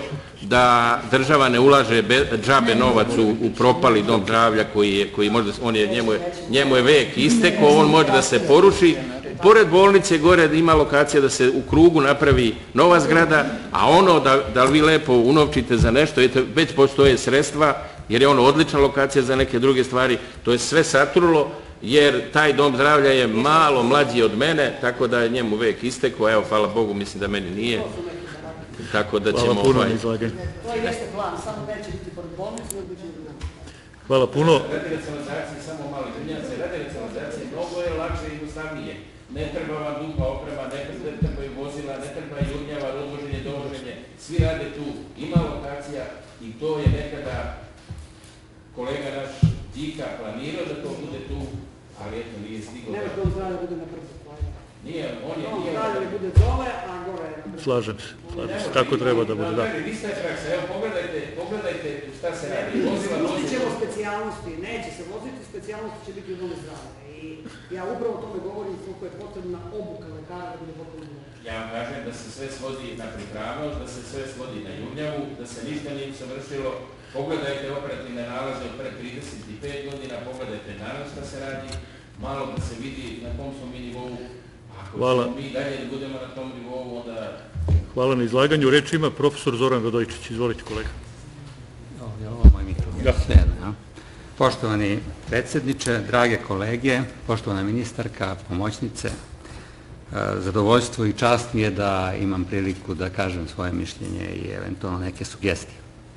da država ne ulaže džabe novac u propali dom zdravlja koji možda, njemu je vek istekao, on može da se poruši. Pored bolnice gore ima lokacija da se u krugu napravi nova zgrada, a ono da vi lepo unovčite za nešto, već postoje sredstva, jer je ono odlična lokacija za neke druge stvari, to je sve satrulo, jer taj dom zdravlja je malo mlađi od mene, tako da je njemu vek istekao, evo, hvala Bogu, mislim da meni nije, tako da ćemo... Hvala puno na izlaganju. To jeste plan, samo neće biti pored bolnice, nego će biti... Hvala puno. Radi racionalizacije, samo malo izvinjam se, radi racionalizacije, mnogo je lakše i jednostavnije. Ne treba vam dupa oprema, ne trebaju vozila, ne treba jurnjava, odvoženje, dovoženje, svi rade tu, ima lokacija i to je nekada kolega naš Đika planirao da to bude tu, ali eto nije stiglo. Nema dom zdravlja bude na prvu. Nije, on je... Dom zdravlja bude dole, a gore je na prvu. Slažem se, tako treba da bude, da. Ista je praksa, evo pogledajte šta se radi. Pustit ćemo specijalnosti, neće se voziti, specijalnosti će biti u dome zdravlja. I ja upravo o tome govorim koliko je potrebna obuka lekara da bude potrebna. Ja vam kažem da se sve svodi na pripravnost, da se sve svodi na jurnjavu, da se ništa nije savršilo. Pogledajte operativne nalaze od pre 35 godina, pogledajte danas šta se radi, malo da se vidi na kom smo mi nivou. Ako ćemo mi dalje da budemo na tom nivou, onda... Hvala na izlaganju. Reč ima profesor Zoran Radojičić. Izvolite, kolega. Ovdje ovo moj mikrofon. Poštovani predsjedniče, drage kolege, poštovana ministarka, pomoćnice, zadovoljstvo i čast mi je da imam priliku da kažem svoje mišljenje i eventualno neke sugestije.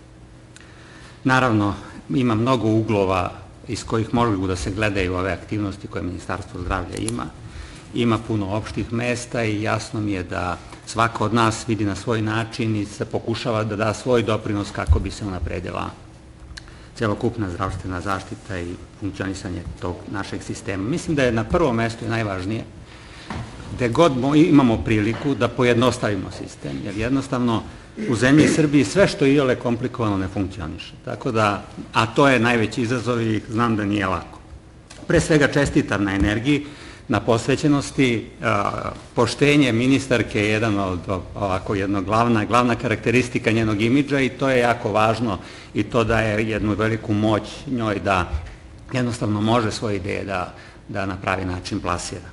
Naravno, ima mnogo uglova iz kojih mogu da se gledaju ove aktivnosti koje Ministarstvo zdravlja ima. Ima puno opštih mesta i jasno mi je da svako od nas vidi na svoj način i se pokušava da da svoj doprinos kako bi se unapredila celokupna zdravstvena zaštita i funkcionisanje tog našeg sistema. Mislim da je na prvom mestu najvažnije gde god imamo priliku da pojednostavimo sistem, jer jednostavno u zemlji Srbiji sve što je iole komplikovano ne funkcioniše. Tako da, a to je najveći izazov i znam da nije lako. Pre svega čestitam na energiji, na posvećenosti, poštenje ministarke je jedan od ovako jedna glavna karakteristika njenog imidža i to je jako važno i to daje jednu veliku moć njoj da jednostavno može svoje ideje da na pravi način plasira.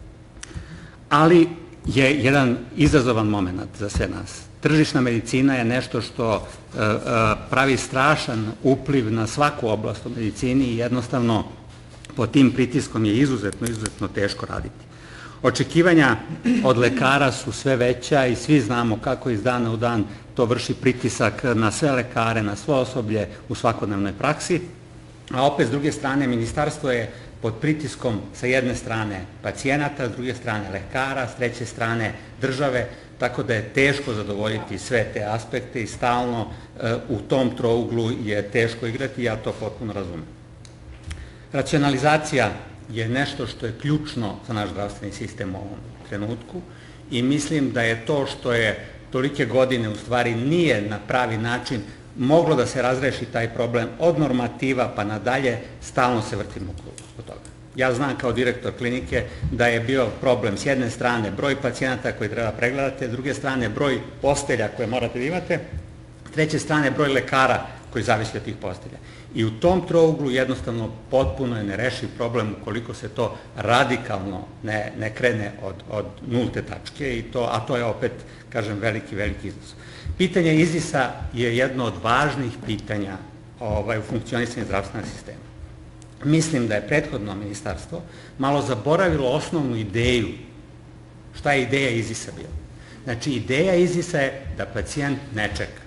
Ali je jedan izazovan moment za sve nas. Tržišna medicina je nešto što pravi strašan upliv na svaku oblast u medicini i jednostavno pod tim pritiskom je izuzetno teško raditi. Očekivanja od lekara su sve veća i svi znamo kako iz dana u dan to vrši pritisak na sve lekare, na svo osoblje u svakodnevnoj praksi, a opet s druge strane ministarstvo je pod pritiskom sa jedne strane pacijenata, s druge strane lekara, s treće strane države, tako da je teško zadovoljiti sve te aspekte i stalno u tom trouglu je teško igrati i ja to potpuno razumem. Racionalizacija je nešto što je ključno za naš zdravstveni sistem u ovom trenutku i mislim da je to što je tolike godine u stvari nije na pravi način moglo da se razreši taj problem od normativa pa nadalje, stalno se vrtimo oko toga. Ja znam kao direktor klinike da je bio problem s jedne strane broj pacijenata koji treba pregledati, s druge strane broj postelja koje morate da imate, s treće strane broj lekara koji zavisi od tih postelja. I u tom trouglu jednostavno potpuno je nerešiv problem ukoliko se to radikalno ne krene od nulte tačke, a to je opet, kažem, veliki izazov. Pitanje IZIS-a je jedno od važnih pitanja u funkcionisanju zdravstvenog sistema. Mislim da je prethodno ministarstvo malo zaboravilo osnovnu ideju. Šta je ideja IZIS-a bila? Znači, ideja IZIS-a je da pacijent ne čeka.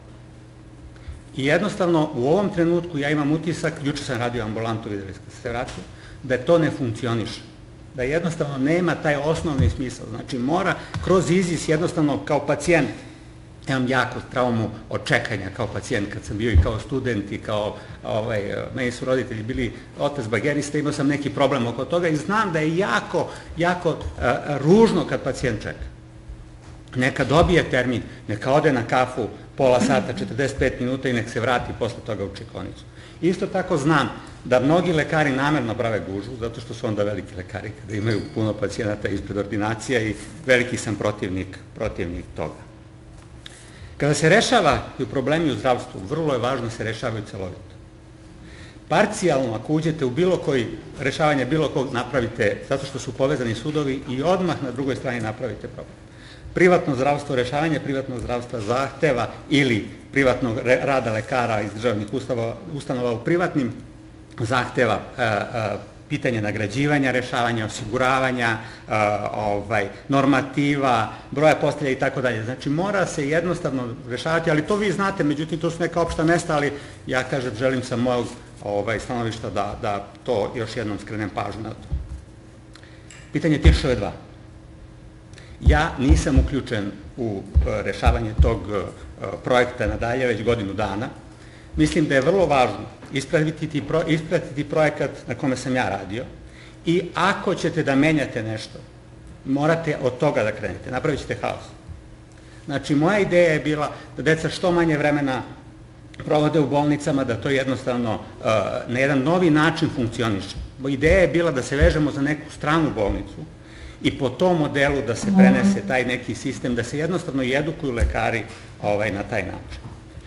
I jednostavno, u ovom trenutku ja imam utisak, juče sam radio ambulantu, videli ste se vratio, da to ne funkcioniše. Da jednostavno nema taj osnovni smisao. Znači, mora kroz IZIS jednostavno kao pacijent, ja imam jako traumu od čekanja kao pacijent, kad sam bio i kao student i kao, meni su roditelji bili otac bagerista, imao sam neki problem oko toga i znam da je jako ružno kad pacijent čeka. Neka dobije termin, neka ode na kafu pola sata, 45 minuta i nek se vrati posle toga u čekonicu. Isto tako znam da mnogi lekari namerno prave gužvu, zato što su onda veliki lekari kada imaju puno pacijenata ispred ordinacija i veliki sam protivnik toga. Kada se rešavaju problemi u zdravstvu, vrlo je važno da se rešavaju celovito. Parcijalno, ako uđete u bilo koji rešavanje bilo kog, napravite, zato što su povezani sudovi i odmah na drugoj strani napravite problem. Privatno zdravstvo, rešavanje privatnog zdravstva zahteva ili privatnog rada lekara iz državnih ustanova u privatnim zahteva pitanje nagrađivanja, rešavanja, osiguravanja, normativa, broja postelja i tako dalje. Znači, mora se jednostavno rešavati, ali to vi znate, međutim, to su neka opšta mesta, ali ja kažem, želim sa mojeg stanovišta da to još jednom skrenem pažnju na to. Pitanje Tiršove 2. Ja nisam uključen u rešavanje tog projekta nadalje već godinu dana. Mislim da je vrlo važno ispratiti projekat na kome sam ja radio i ako ćete da menjate nešto, morate od toga da krenete, napravit ćete haos. Znači, moja ideja je bila da deca što manje vremena provode u bolnicama, da to jednostavno na jedan novi način funkcioniše. Ideja je bila da se vežemo za neku stranu bolnicu i po tom modelu da se prenese taj neki sistem, da se jednostavno i edukuju lekari na taj način.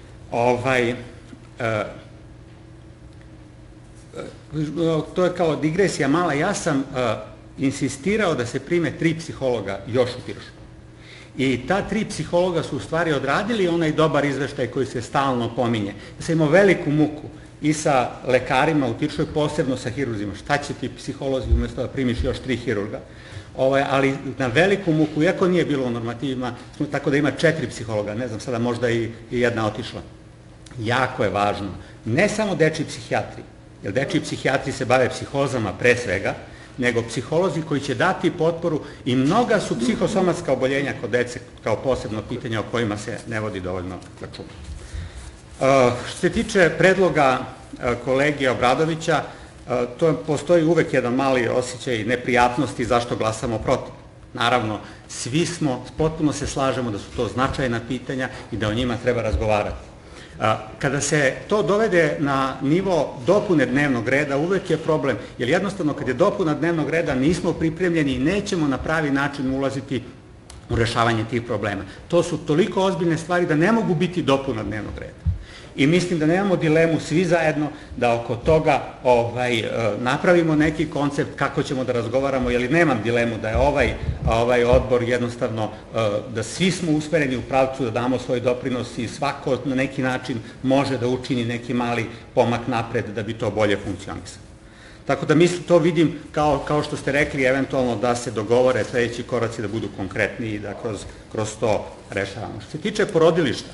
To je kao digresija mala, ja sam insistirao da se prime 3 psihologa još u Tiršu. I ta 3 psihologa su u stvari odradili onaj dobar izveštaj koji se stalno pominje. Ja sam imao veliku muku i sa lekarima u Tiršoj, posebno sa hirurzima. Šta će ti psiholozi umjesto da primiš još 3 hirurga? Ali na veliku muku, iako nije bilo u normativima, tako da ima 4 psihologa, ne znam, sada možda i jedna otišla. Jako je važno, ne samo dečji psihijatri, jer dečji psihijatri se bave psihozama pre svega, nego psiholozi koji će dati potporu i mnoga su psihosomatska oboljenja kod dece kao posebno pitanje o kojima se ne vodi dovoljno računa. Što se tiče predloga kolege Obradovića, to postoji uvek jedan mali osjećaj neprijatnosti zašto glasamo protiv. Naravno, svi potpuno se slažemo da su to značajna pitanja i da o njima treba razgovarati. Kada se to dovede na nivo dopune dnevnog reda, uvek je problem, jer jednostavno kad je dopuna dnevnog reda nismo pripremljeni i nećemo na pravi način ulaziti u rešavanje tih problema. To su toliko ozbiljne stvari da ne mogu biti dopuna dnevnog reda. I mislim da nemamo dilemu svi zajedno da oko toga napravimo neki koncept kako ćemo da razgovaramo, jer nemam dilemu da je ovaj odbor jednostavno, da svi smo usmereni u pravcu da damo svoj doprinos i svako na neki način može da učini neki mali pomak napred da bi to bolje funkcionisalo. Tako da mislim, to vidim kao što ste rekli, eventualno da se dogovore sledeći koraci da budu konkretni i da kroz to rešavamo. Što se tiče porodilišta,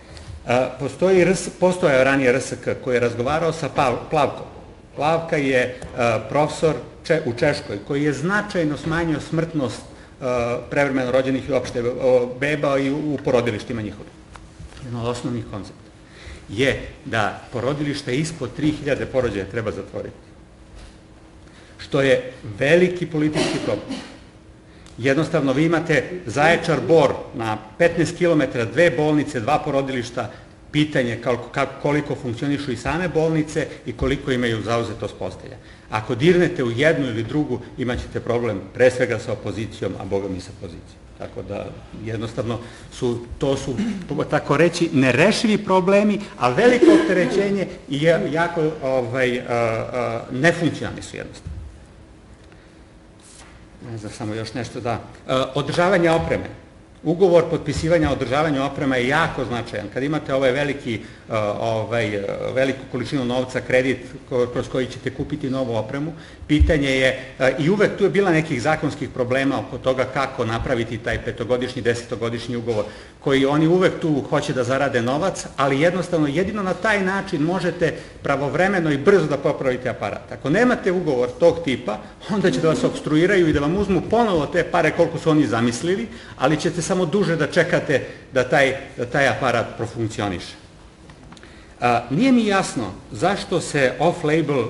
postoje ranije RSK koji je razgovarao sa Plavkom. Plavka je profesor u Češkoj koji je značajno smanjio smrtnost prevremeno rođenih i opšte beba i u porodilištima njihovih. Jedan od osnovnih koncepta je da porodilište ispod 3000 porođaja treba zatvoriti. Što je veliki politički problem. Jednostavno, vi imate Zaječar, Bor, na 15 km, 2 bolnice, 2 porodilišta, pitanje koliko funkcionišu i same bolnice i koliko imaju zauzetost postelja. Ako dirnete u jednu ili drugu, imat ćete problem pre svega sa opozicijom, a boga mi sa pozicijom. Tako da, jednostavno, to su, tako reći, nerešivi problemi, a veliko opterećenje i jako nefunkcionalni su jednostavno. Ne znam, samo još nešto da... Održavanje opreme. Ugovor potpisivanja o održavanju oprema je jako značajan. Kad imate veliku količinu novca, kredit kroz koji ćete kupiti novu opremu, pitanje je, i uvek tu je bila nekih zakonskih problema oko toga kako napraviti taj 5-godišnji, 10-godišnji ugovor, koji oni uvek tu hoće da zarade novac, ali jednostavno jedino na taj način možete pravovremeno i brzo da popravite aparat. Ako nemate ugovor tog tipa, onda će da vas obstruiraju i da vam uzmu ponovo te pare koliko su oni zamislili, ali ćete samo duže da čekate da taj aparat profunkcioniše. Nije mi jasno zašto se off-label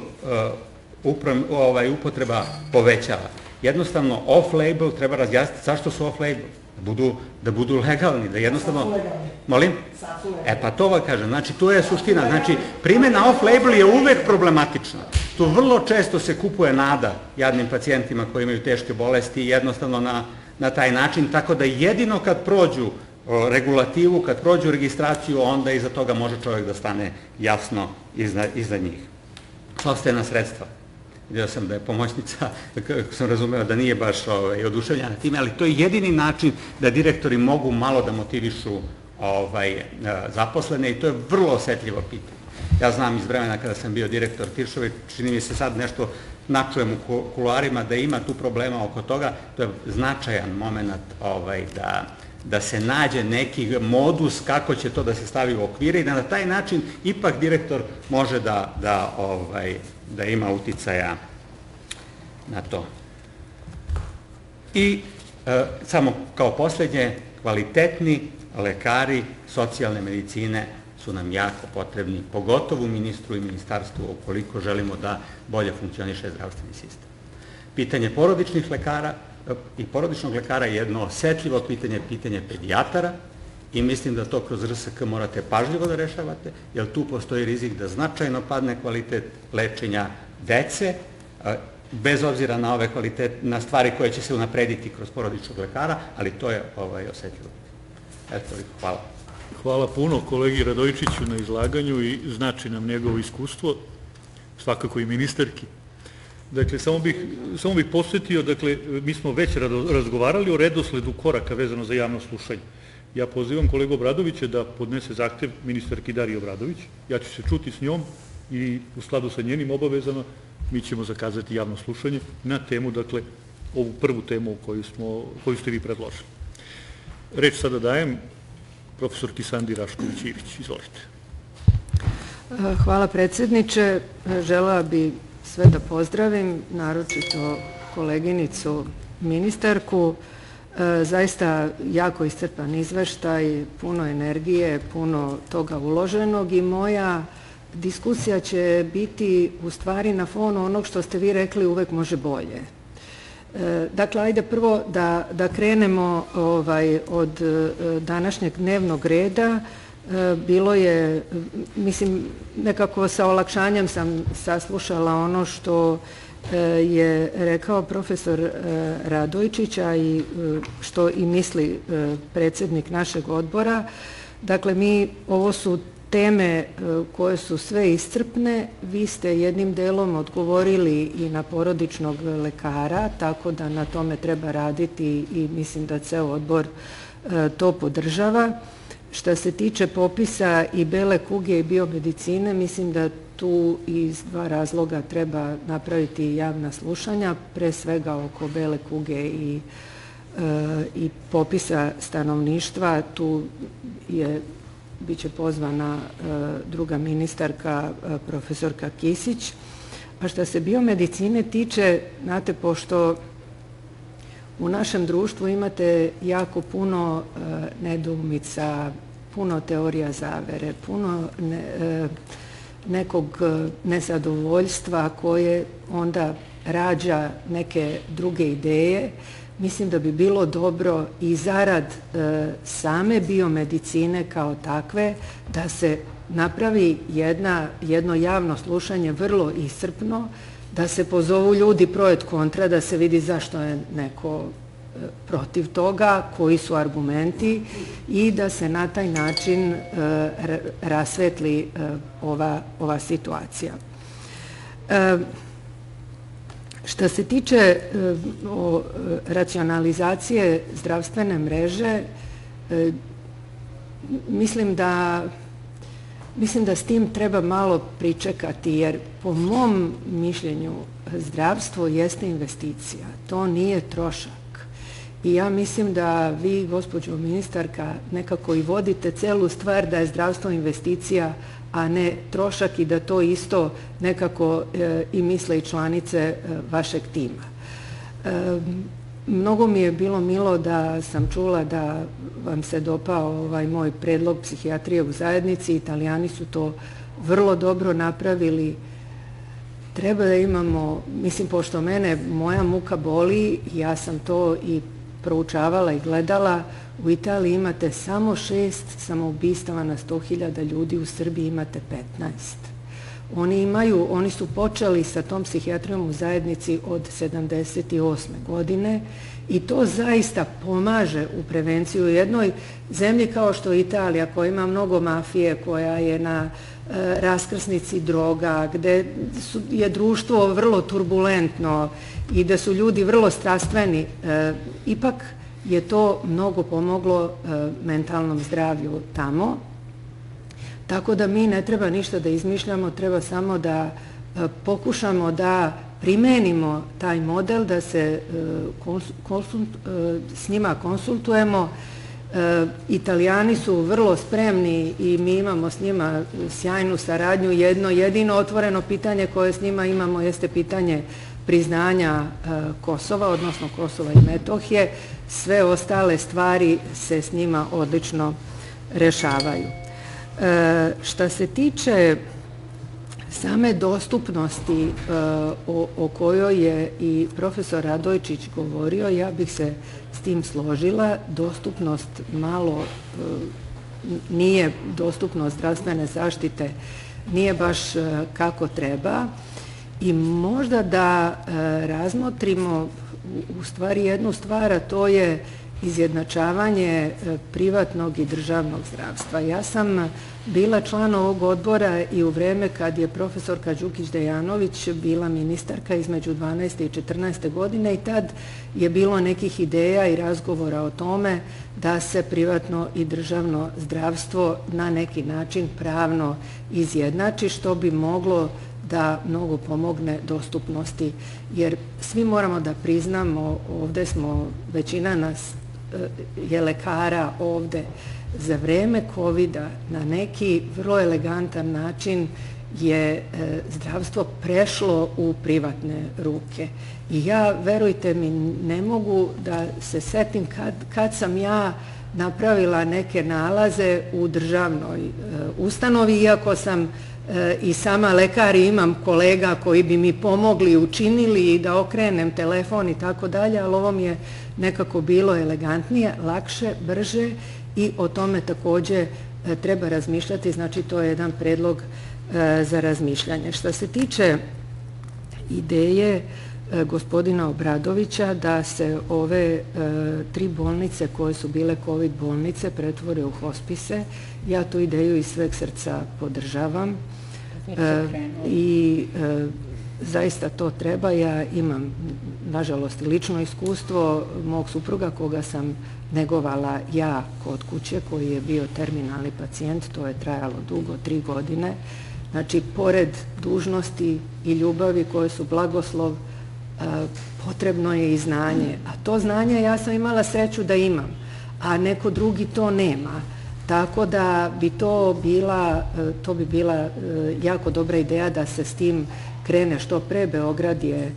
upotreba povećava. Jednostavno, off-label treba razjasniti zašto su off-label. Da budu legalni, da jednostavno... Molim? Pa to vam kažem, znači tu je suština. Znači, primjena off-label je uvek problematična. Tu vrlo često se kupuje nada jadnim pacijentima koji imaju teške bolesti jednostavno na taj način, tako da jedino kad prođu regulativu, kad prođu registraciju, onda iza toga može čovjek da stane jasno iza njih. Sopstvena sredstva. Vidio sam da je pomoćnica, kako sam razumeo, da nije baš oduševljena time, ali to je jedini način da direktori mogu malo da motivišu zaposlene i to je vrlo osetljivo pitanje. Ja znam iz vremena kada sam bio direktor Tiršove, čini mi se sad nešto načujem u kuloarima da ima tu problema oko toga, to je značajan moment da se nađe neki modus kako će to da se stavi u okvire i da na taj način ipak direktor može da ima uticaja na to. I samo kao posljednje, kvalitetni lekari socijalne medicine su nam jako potrebni, pogotovo ministru i ministarstvu, ukoliko želimo da bolje funkcioniše zdravstveni sistem. Pitanje porodičnih lekara i porodičnog lekara je jedno osetljivo pitanje, pitanje pedijatara i mislim da to kroz RSK morate pažljivo da rešavate, jer tu postoji rizik da značajno padne kvalitet lečenja dece, bez obzira na na stvari koje će se unaprediti kroz porodičnog lekara, ali to je osetljivo pitanje. Eto, hvala. Hvala puno kolegi Radojičiću na izlaganju i znači nam njegovo iskustvo, svakako i ministarki. Dakle, samo bih posjetio, dakle, mi smo već razgovarali o redosledu koraka vezano za javno slušanje. Ja pozivam kolegu Obradovića da podnese zahtev ministarki Dariji Obradović. Ja ću se čuti s njom i u skladu sa njenim obavezama mi ćemo zakazati javno slušanje na temu, dakle, ovu prvu temu koju ste vi predložili. Reč sada dajem profesorki Sandi Rašković-Ivić. Izvolite. Hvala predsjedniče. Želela bi sve da pozdravim, naročito koleginicu ministarku. Zaista jako iscrpan izveštaj, puno energije, puno toga uloženog i moja diskusija će biti u stvari na fonu onog što ste vi rekli uvek može bolje. Dakle, ajde prvo da krenemo od današnjeg dnevnog reda. Bilo je, mislim, nekako sa olakšanjem sam saslušala ono što je rekao profesor Radojičić, a i što i misli predsjednik našeg odbora. Dakle, ovo su teme koje su sve iscrpne. Vi ste jednim delom odgovorili i na porodičnog lekara, tako da na tome treba raditi i mislim da ceo odbor to podržava. Što se tiče popisa i bele kuge i biomedicine, mislim da tu iz dva razloga treba napraviti javna slušanja, pre svega oko bele kuge i popisa stanovništva. Tu biće pozvana druga ministarka, profesorka Kisić. A što se biomedicine tiče, znate, pošto u našem društvu imate jako puno nedoumica, puno teorija zavere, puno nekog nezadovoljstva koje onda rađa neke druge ideje. Mislim da bi bilo dobro i zarad same biomedicine kao takve da se napravi jedno javno slušanje vrlo iscrpno, da se pozovu ljudi pro et kontra, da se vidi zašto je neko protiv toga, koji su argumenti i da se na taj način rasvetli ova situacija. Što se tiče racionalizacije zdravstvene mreže, mislim da s tim treba malo pričekati, jer po mom mišljenju zdravstvo jeste investicija, to nije trošak. I ja mislim da vi, gospođo ministarka, nekako i vodite celu stvar da je zdravstvo investicija, a ne trošak i da to isto nekako i misle i članice vašeg tima. Mnogo mi je bilo milo da sam čula da vam se dopao ovaj moj predlog psihijatrije u zajednici. Italijani su to vrlo dobro napravili. Treba da imamo, mislim, pošto mene moja muka boli, ja sam to i proučavala i gledala, u Italiji imate samo 6 samoubistava na 100.000 ljudi, u Srbiji imate 15. Oni su počeli sa tom psihijatrijom u zajednici od 78. godine I to zaista pomaže u prevenciju. U jednoj zemlji kao što je Italija, koja ima mnogo mafije, koja je na raskrsnici droga, gde je društvo vrlo turbulentno i da su ljudi vrlo strastveni, ipak je to mnogo pomoglo mentalnom zdravlju tamo. Tako da mi ne treba ništa da izmišljamo, treba samo da pokušamo da primenimo taj model, da se s njima konsultujemo. Italijani su vrlo spremni i mi imamo s njima sjajnu saradnju. Jedno jedino otvoreno pitanje koje s njima imamo jeste pitanje priznanja Kosova, odnosno Kosova i Metohije. Sve ostale stvari se s njima odlično rešavaju. Šta se tiče same dostupnosti o kojoj je i profesor Radojčić govorio, ja bih se s tim složila. Dostupnost malo nije, dostupnost zdravstvene zaštite nije baš kako treba i možda da razmotrimo u stvari jednu stvar, a to je izjednačavanje privatnog i državnog zdravstva. Ja sam bila član ovog odbora i u vreme kad je profesorka Đukić-Dejanović bila ministarka između 12. i 14. godine i tad je bilo nekih ideja i razgovora o tome da se privatno i državno zdravstvo na neki način pravno izjednači, što bi moglo da mnogo pomogne dostupnosti, jer svi moramo da priznamo, ovde smo, većina nas je lekara ovde, za vreme COVID-a na neki vrlo elegantan način je zdravstvo prešlo u privatne ruke. I ja, verujte mi, ne mogu da se setim kad sam ja napravila neke nalaze u državnoj ustanovi, iako sam i sama lekar i imam kolega koji bi mi pomogli, učinili i da okrenem telefon i tako dalje, ali ovo mi je nekako bilo elegantnije, lakše, brže i o tome takođe treba razmišljati, znači to je jedan predlog za razmišljanje. Što se tiče ideje gospodina Obradovića da se ove 3 bolnice koje su bile COVID bolnice pretvore u hospise, ja tu ideju iz sveg srca podržavam i zaista to treba. Ja imam, nažalost, lično iskustvo mog supruga koga sam negovala ja kod kuće, koji je bio terminalni pacijent, to je trajalo dugo, 3 godine. Znači, pored dužnosti i ljubavi koje su blagoslov, potrebno je i znanje. A to znanje ja sam imala sreću da imam, a neko drugi to nema. Tako da bi to bi bila jako dobra ideja da se s tim krene što pre. Beograd je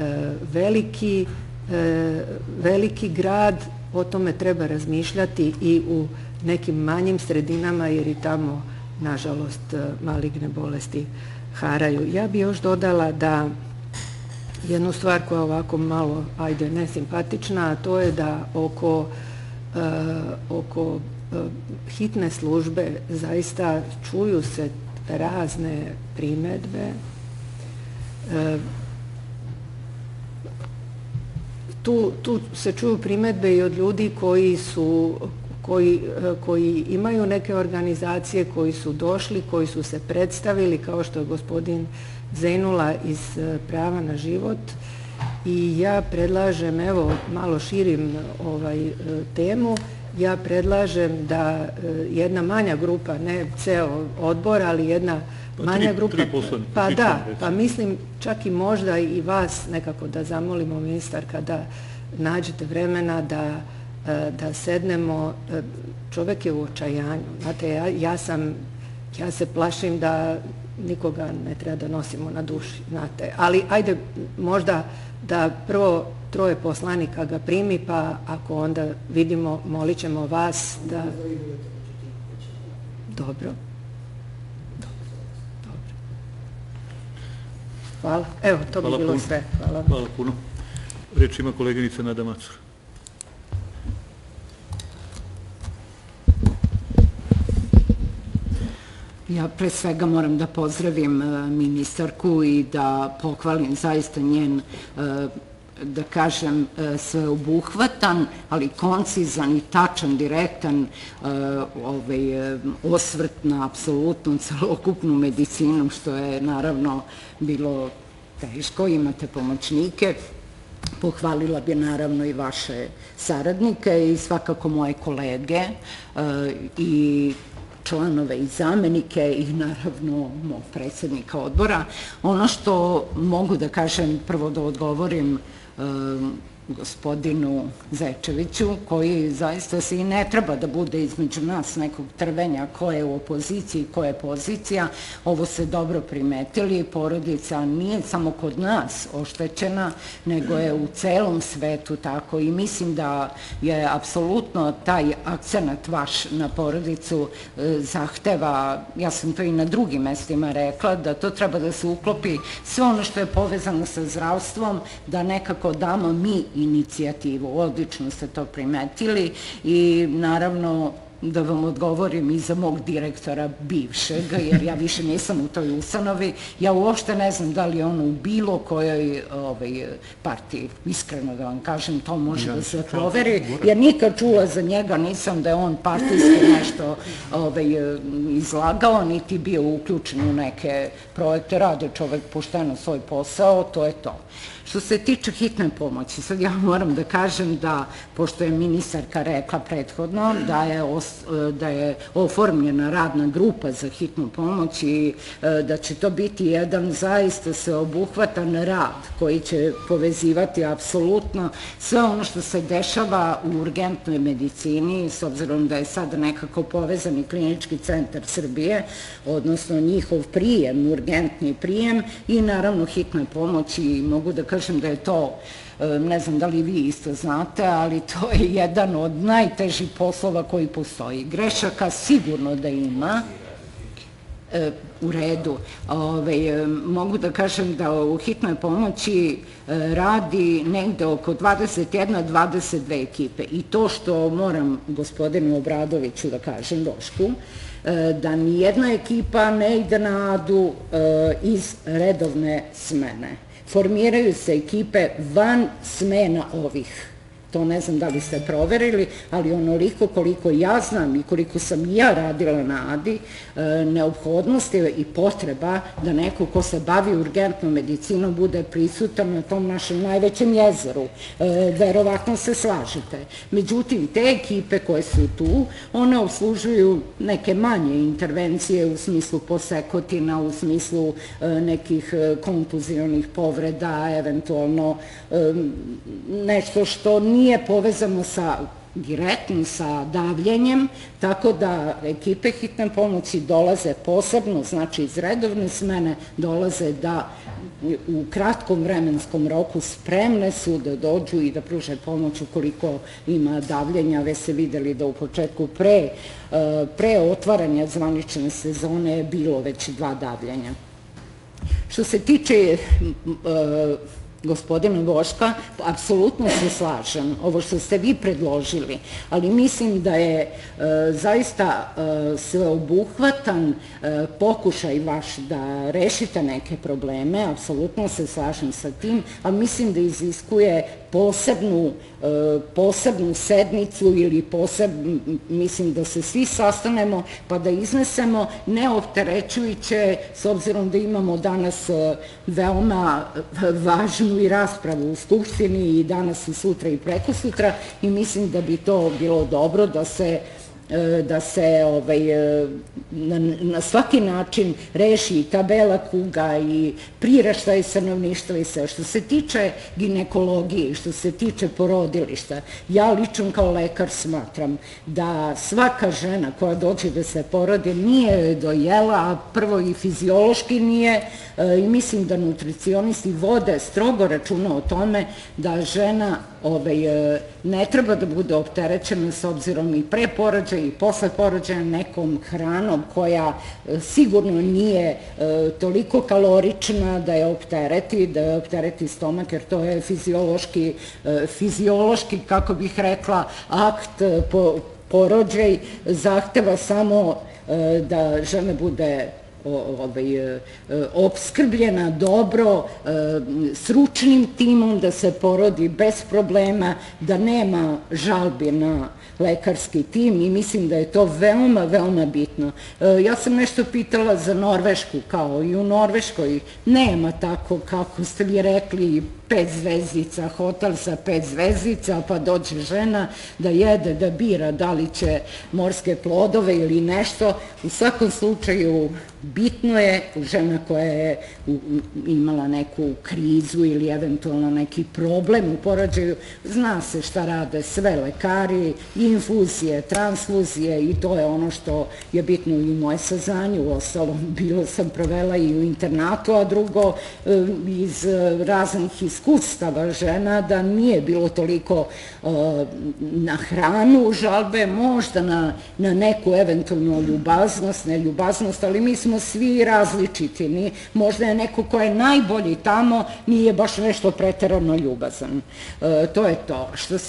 veliki grad, o tome treba razmišljati i u nekim manjim sredinama, jer i tamo, nažalost, maligne bolesti haraju. Ja bi još dodala da jednu stvar koja je ovako malo, ajde, nesimpatična, a to je da oko hitne službe zaista čuju se razne primedbe. Tu se čuju primedbe i od ljudi koji imaju neke organizacije, koji su došli, koji su se predstavili, kao što je gospodin Zejnula iz Prava na život. I ja predlažem, evo, malo širim temu, ja predlažem da jedna manja grupa, ne ceo odbor, ali jedna manja grupa, pa da, pa mislim čak i možda i vas nekako da zamolimo, ministarka, da nađete vremena da sednemo. Čovek je u očajanju. Znate, ja se plašim da nikoga ne treba da nosimo na duši, znate. Ali ajde možda da prvo 3 poslanika ga primi, pa ako onda vidimo, molit ćemo vas da... Dobro. Hvala. Evo, to bi bilo sve. Hvala puno. Reč ima koleginica Nada Macura. Ja pre svega moram da pozdravim ministarku i da pohvalim zaista njen da kažem, sveobuhvatan, ali koncizan i tačan, direktan osvrt na apsolutno celokupnu medicinu, što je naravno bilo teško. Imate pomoćnike. Pohvalila bi naravno i vaše saradnike i svakako moje kolege i članove i zamenike i naravno mog predsjednika odbora. Ono što mogu da kažem, prvo da odgovorim gospodinu Zečeviću, koji zaista se i ne treba da bude između nas nekog trvenja ko je u opoziciji, ko je pozicija. Ovo se dobro primetili, porodica nije samo kod nas oštećena, nego je u celom svetu tako i mislim da je apsolutno taj akcenat vaš na porodicu zahteva, ja sam to i na drugim mestima rekla, da to treba da se uklopi sve ono što je povezano sa zdravstvom, da nekako damo mi inicijativu. Odlično ste to primetili i naravno da vam odgovorim i za mog direktora bivšeg, jer ja više nisam u toj ustanovi. Ja uopšte ne znam da li je ono u bilo kojoj partiji. Iskreno da vam kažem, to može da se proveri, jer nikad čula za njega nisam da je on partijski nešto izlagao, niti bio uključen u neke projekte. Rade čovek pošteno svoj posao, to je to. Što se tiče hitne pomoći, sad ja moram da kažem da, pošto je ministarka rekla prethodno, da je oformljena radna grupa za hitnu pomoć i da će to biti jedan zaista sveobuhvatan rad koji će povezivati apsolutno sve ono što se dešava u urgentnoj medicini, s obzirom da je sada nekako povezani Klinički centar Srbije, odnosno njihov prijem, urgentni prijem i naravno hitna pomoć i mogu da kažem da je to, ne znam da li vi isto znate, ali to je jedan od najtežih poslova koji postoji. Grešaka sigurno da ima, u redu. Mogu da kažem da u hitnoj pomoći radi negde oko 21-22 ekipe i to što moram gospodinu Obradoviću da kažem, Bošku, da nijedna ekipa ne ide na adu iz redovne smene. Formiraju se ekipe van smena ovih. To ne znam da li ste proverili, ali onoliko koliko ja znam i koliko sam ja radila na ADI, neophodnost je i potreba da neko ko se bavi urgentnom medicinom bude prisutan na tom našem najvećem jezeru. Verovatno se slažete. Međutim, te ekipe koje su tu, one obslužuju neke manje intervencije u smislu posekotina, u smislu nekih kontuzionih povreda, eventualno nešto što nije povezano direktno sa davljenjem, tako da ekipe hitne pomoći dolaze posebno, znači iz redovne smene dolaze da u kratkom vremenskom roku spremne su da dođu i da pruže pomoć ukoliko ima davljenja. Već ste videli da u početku pre otvaranja zvanične sezone je bilo već 2 davljenja. Što se tiče gospodina Boška, apsolutno se slažem, ovo što ste vi predložili, ali mislim da je zaista sveobuhvatan pokušaj vaš da rešite neke probleme, apsolutno se slažem sa tim, a mislim da iziskuje posebnu sednicu ili mislim da se svi sastanemo pa da iznesemo neopterećujuće, s obzirom da imamo danas veoma važnu i raspravu u Skupštini i danas i sutra i prekosutra i mislim da bi to bilo dobro da se na svaki način reši i ta bela kuga i priraštaj stanovništva i sve. Što se tiče ginekologije, što se tiče porodilišta, ja lično kao lekar smatram da svaka žena koja dođe da se porodi nije dojela, a prvo i fiziološki nije i mislim da nutricionisti vode strogo računa o tome da žena ne treba da bude opterećena s obzirom i pre porođaja i posle porođaja nekom hranom koja sigurno nije toliko kalorična da je optereti stomak, jer to je fiziološki, kako bih rekla, akt. Porođaj zahteva samo da žena bude opskrbljena dobro, stručnim timom, da se porodi bez problema, da nema žalbi na lekarski tim i mislim da je to veoma, veoma bitno. Ja sam nešto pitala za Norvešku, kao i u Norveškoj nema tako kako ste vi rekli 5 zvezdica, hotel sa 5 zvezdica, pa dođe žena da jede, da bira da li će morske plodove ili nešto. U svakom slučaju bitno je, žena koja je imala neku krizu ili eventualno neki problem u porođaju, zna se šta rade sve lekari, infuzije, transfuzije i to je ono što je bitno i moje saznanje. Uostalom, bilo sam provela i u internatu, a drugo iz raznih iskustava žena da nije bilo toliko na hranu žalbe, možda na neku eventualnu ljubaznost, ne ljubaznost, ali mi smo svi različiti. Možda je neko ko je najbolji tamo, nije baš nešto preterano ljubazan. To je to.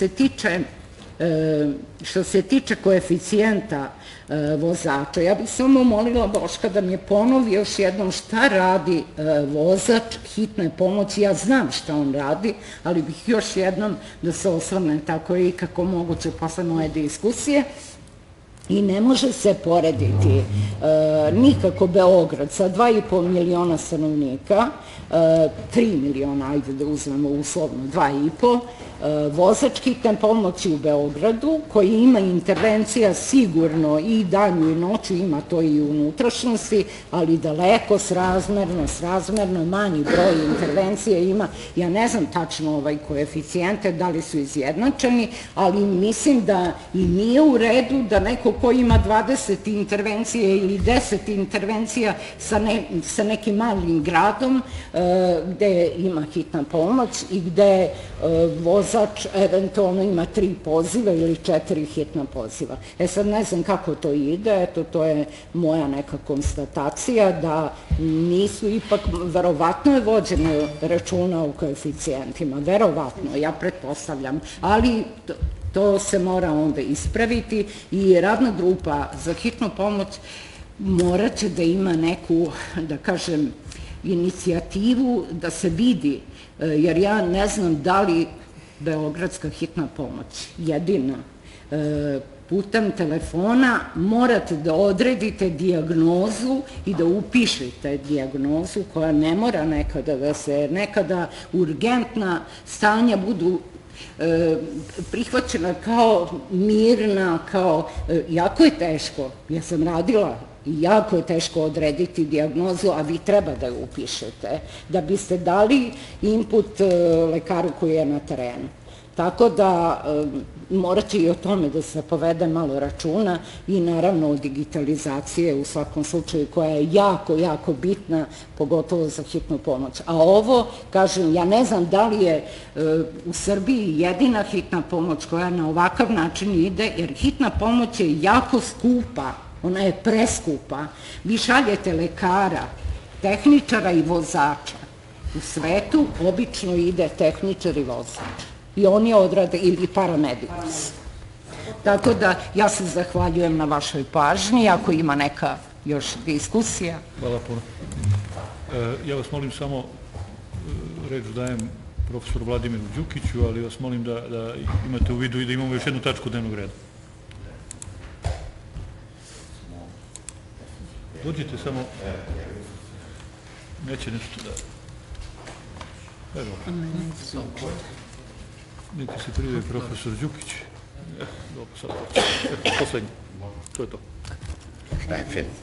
Što se tiče koeficijenta vozača, ja bih samo molila Boška da mi ponovi još jednom šta radi vozač hitne pomoći. Ja znam šta on radi, ali bih još jednom da se osvrne tako i kako moguće posle moje diskusije. I ne može se porediti nikako Beograd sa 2,5 miliona stanovnika, 3 miliona, ajde da uzmemo uslovno 2,5, vozač hitne pomoći u Beogradu, koji ima intervencija sigurno i danju i noću, ima to i u unutrašnjosti, ali daleko srazmerno manji broj intervencije ima. Ja ne znam tačno koeficijente, da li su izjednačeni, ali mislim da i nije u redu da neko ko ima 20 intervencije ili 10 intervencija sa nekim malim gradom gde ima hitna pomoć i gde vozač eventualno ima 3 poziva ili 4 hitna poziva. Sad ne znam kako to ide, eto to je moja neka konstatacija da nisu ipak, verovatno je vođeno računa o koeficijentima, verovatno, ja pretpostavljam, ali to se mora onda ispraviti i radna grupa za hitnu pomoć morat će da ima neku, da kažem, inicijativu da se vidi, jer ja ne znam da li Beogradska hitna pomoć jedina putem telefona morate da odredite dijagnozu i da upišete dijagnozu koja ne mora nekada da se, nekada urgentna stanja budu prihvaćena kao mirna, kao, jako je teško, ja sam radila, jako je teško odrediti dijagnozu, a vi treba da je upišete, da biste dali input lekaru koji je na terenu. Tako da morat će i o tome da se povede malo računa i naravno o digitalizacije u svakom slučaju koja je jako, jako bitna, pogotovo za hitnu pomoć. A ovo, kažem, ja ne znam da li je u Srbiji jedina hitna pomoć koja na ovakav način ide, jer hitna pomoć je jako skupa, ona je preskupa. Vi šaljete lekara, tehničara i vozača. U svetu obično ide tehničar i vozač. I oni odrade, ili paramedikus. Tako da ja se zahvaljujem na vašoj pažnji, ako ima neka još diskusija. Hvala puno. Ja vas molim samo, reč dajem profesoru Vladimiru Đukiću, ali vas molim da imate u vidu i da imamo još jednu tačku dnevnog reda. Dođite samo, neće nešto da... Evo. Neki se pridaje profesor Đukić. Poslednji. To je to. Šta je fin?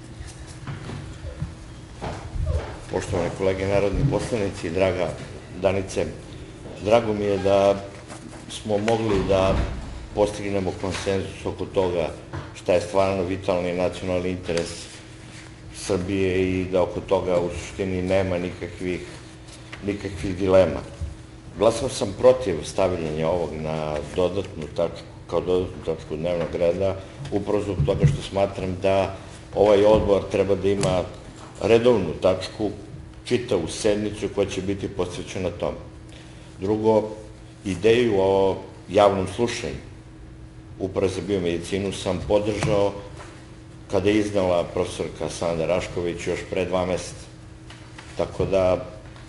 Poštovani kolege narodni poslanici, draga Danice, drago mi je da smo mogli da postignemo konsenzus oko toga šta je stvarno vitalni nacionalni interes Srbije i da oko toga u suštini nema nikakvih dilema. Glasao sam protiv stavljanja ovog na dodatnu tačku, kao dodatnu tačku dnevnog reda, upravo zbog toga što smatram da ovaj odbor treba da ima redovnu tačku, čitavu sednicu koja će biti posvećena tome. Drugo, ideju o javnom slušanju Uprave za biomedicinu sam podržao kada je iznala profesorka Sanda Rašković još pre 2 meseca. Tako da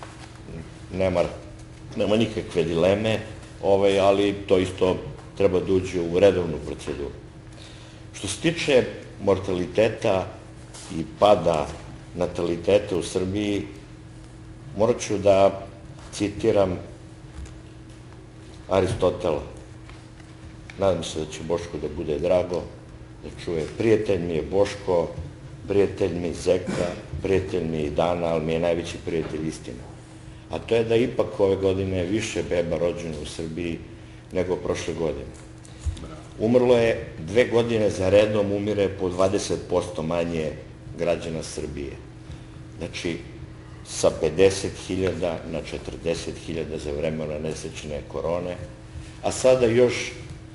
nema nikakve dileme, ali to isto treba da uđe u redovnu proceduru. Što se tiče mortaliteta i pada nataliteta u Srbiji, morat ću da citiram Aristotela. Nadam se da će Boško da bude drago, da čuje: prijatelj mi je Boško, prijatelj mi Zeka, prijatelj mi i Dana, ali mi je najveći prijatelj istina. A to je da ipak ove godine više beba rođeno u Srbiji nego prošle godine. Umrlo je 2 godine za redom, umire po 20% manje građana Srbije. Znači, sa 50.000 na 40.000 za vremena nesrećne korone, a sada još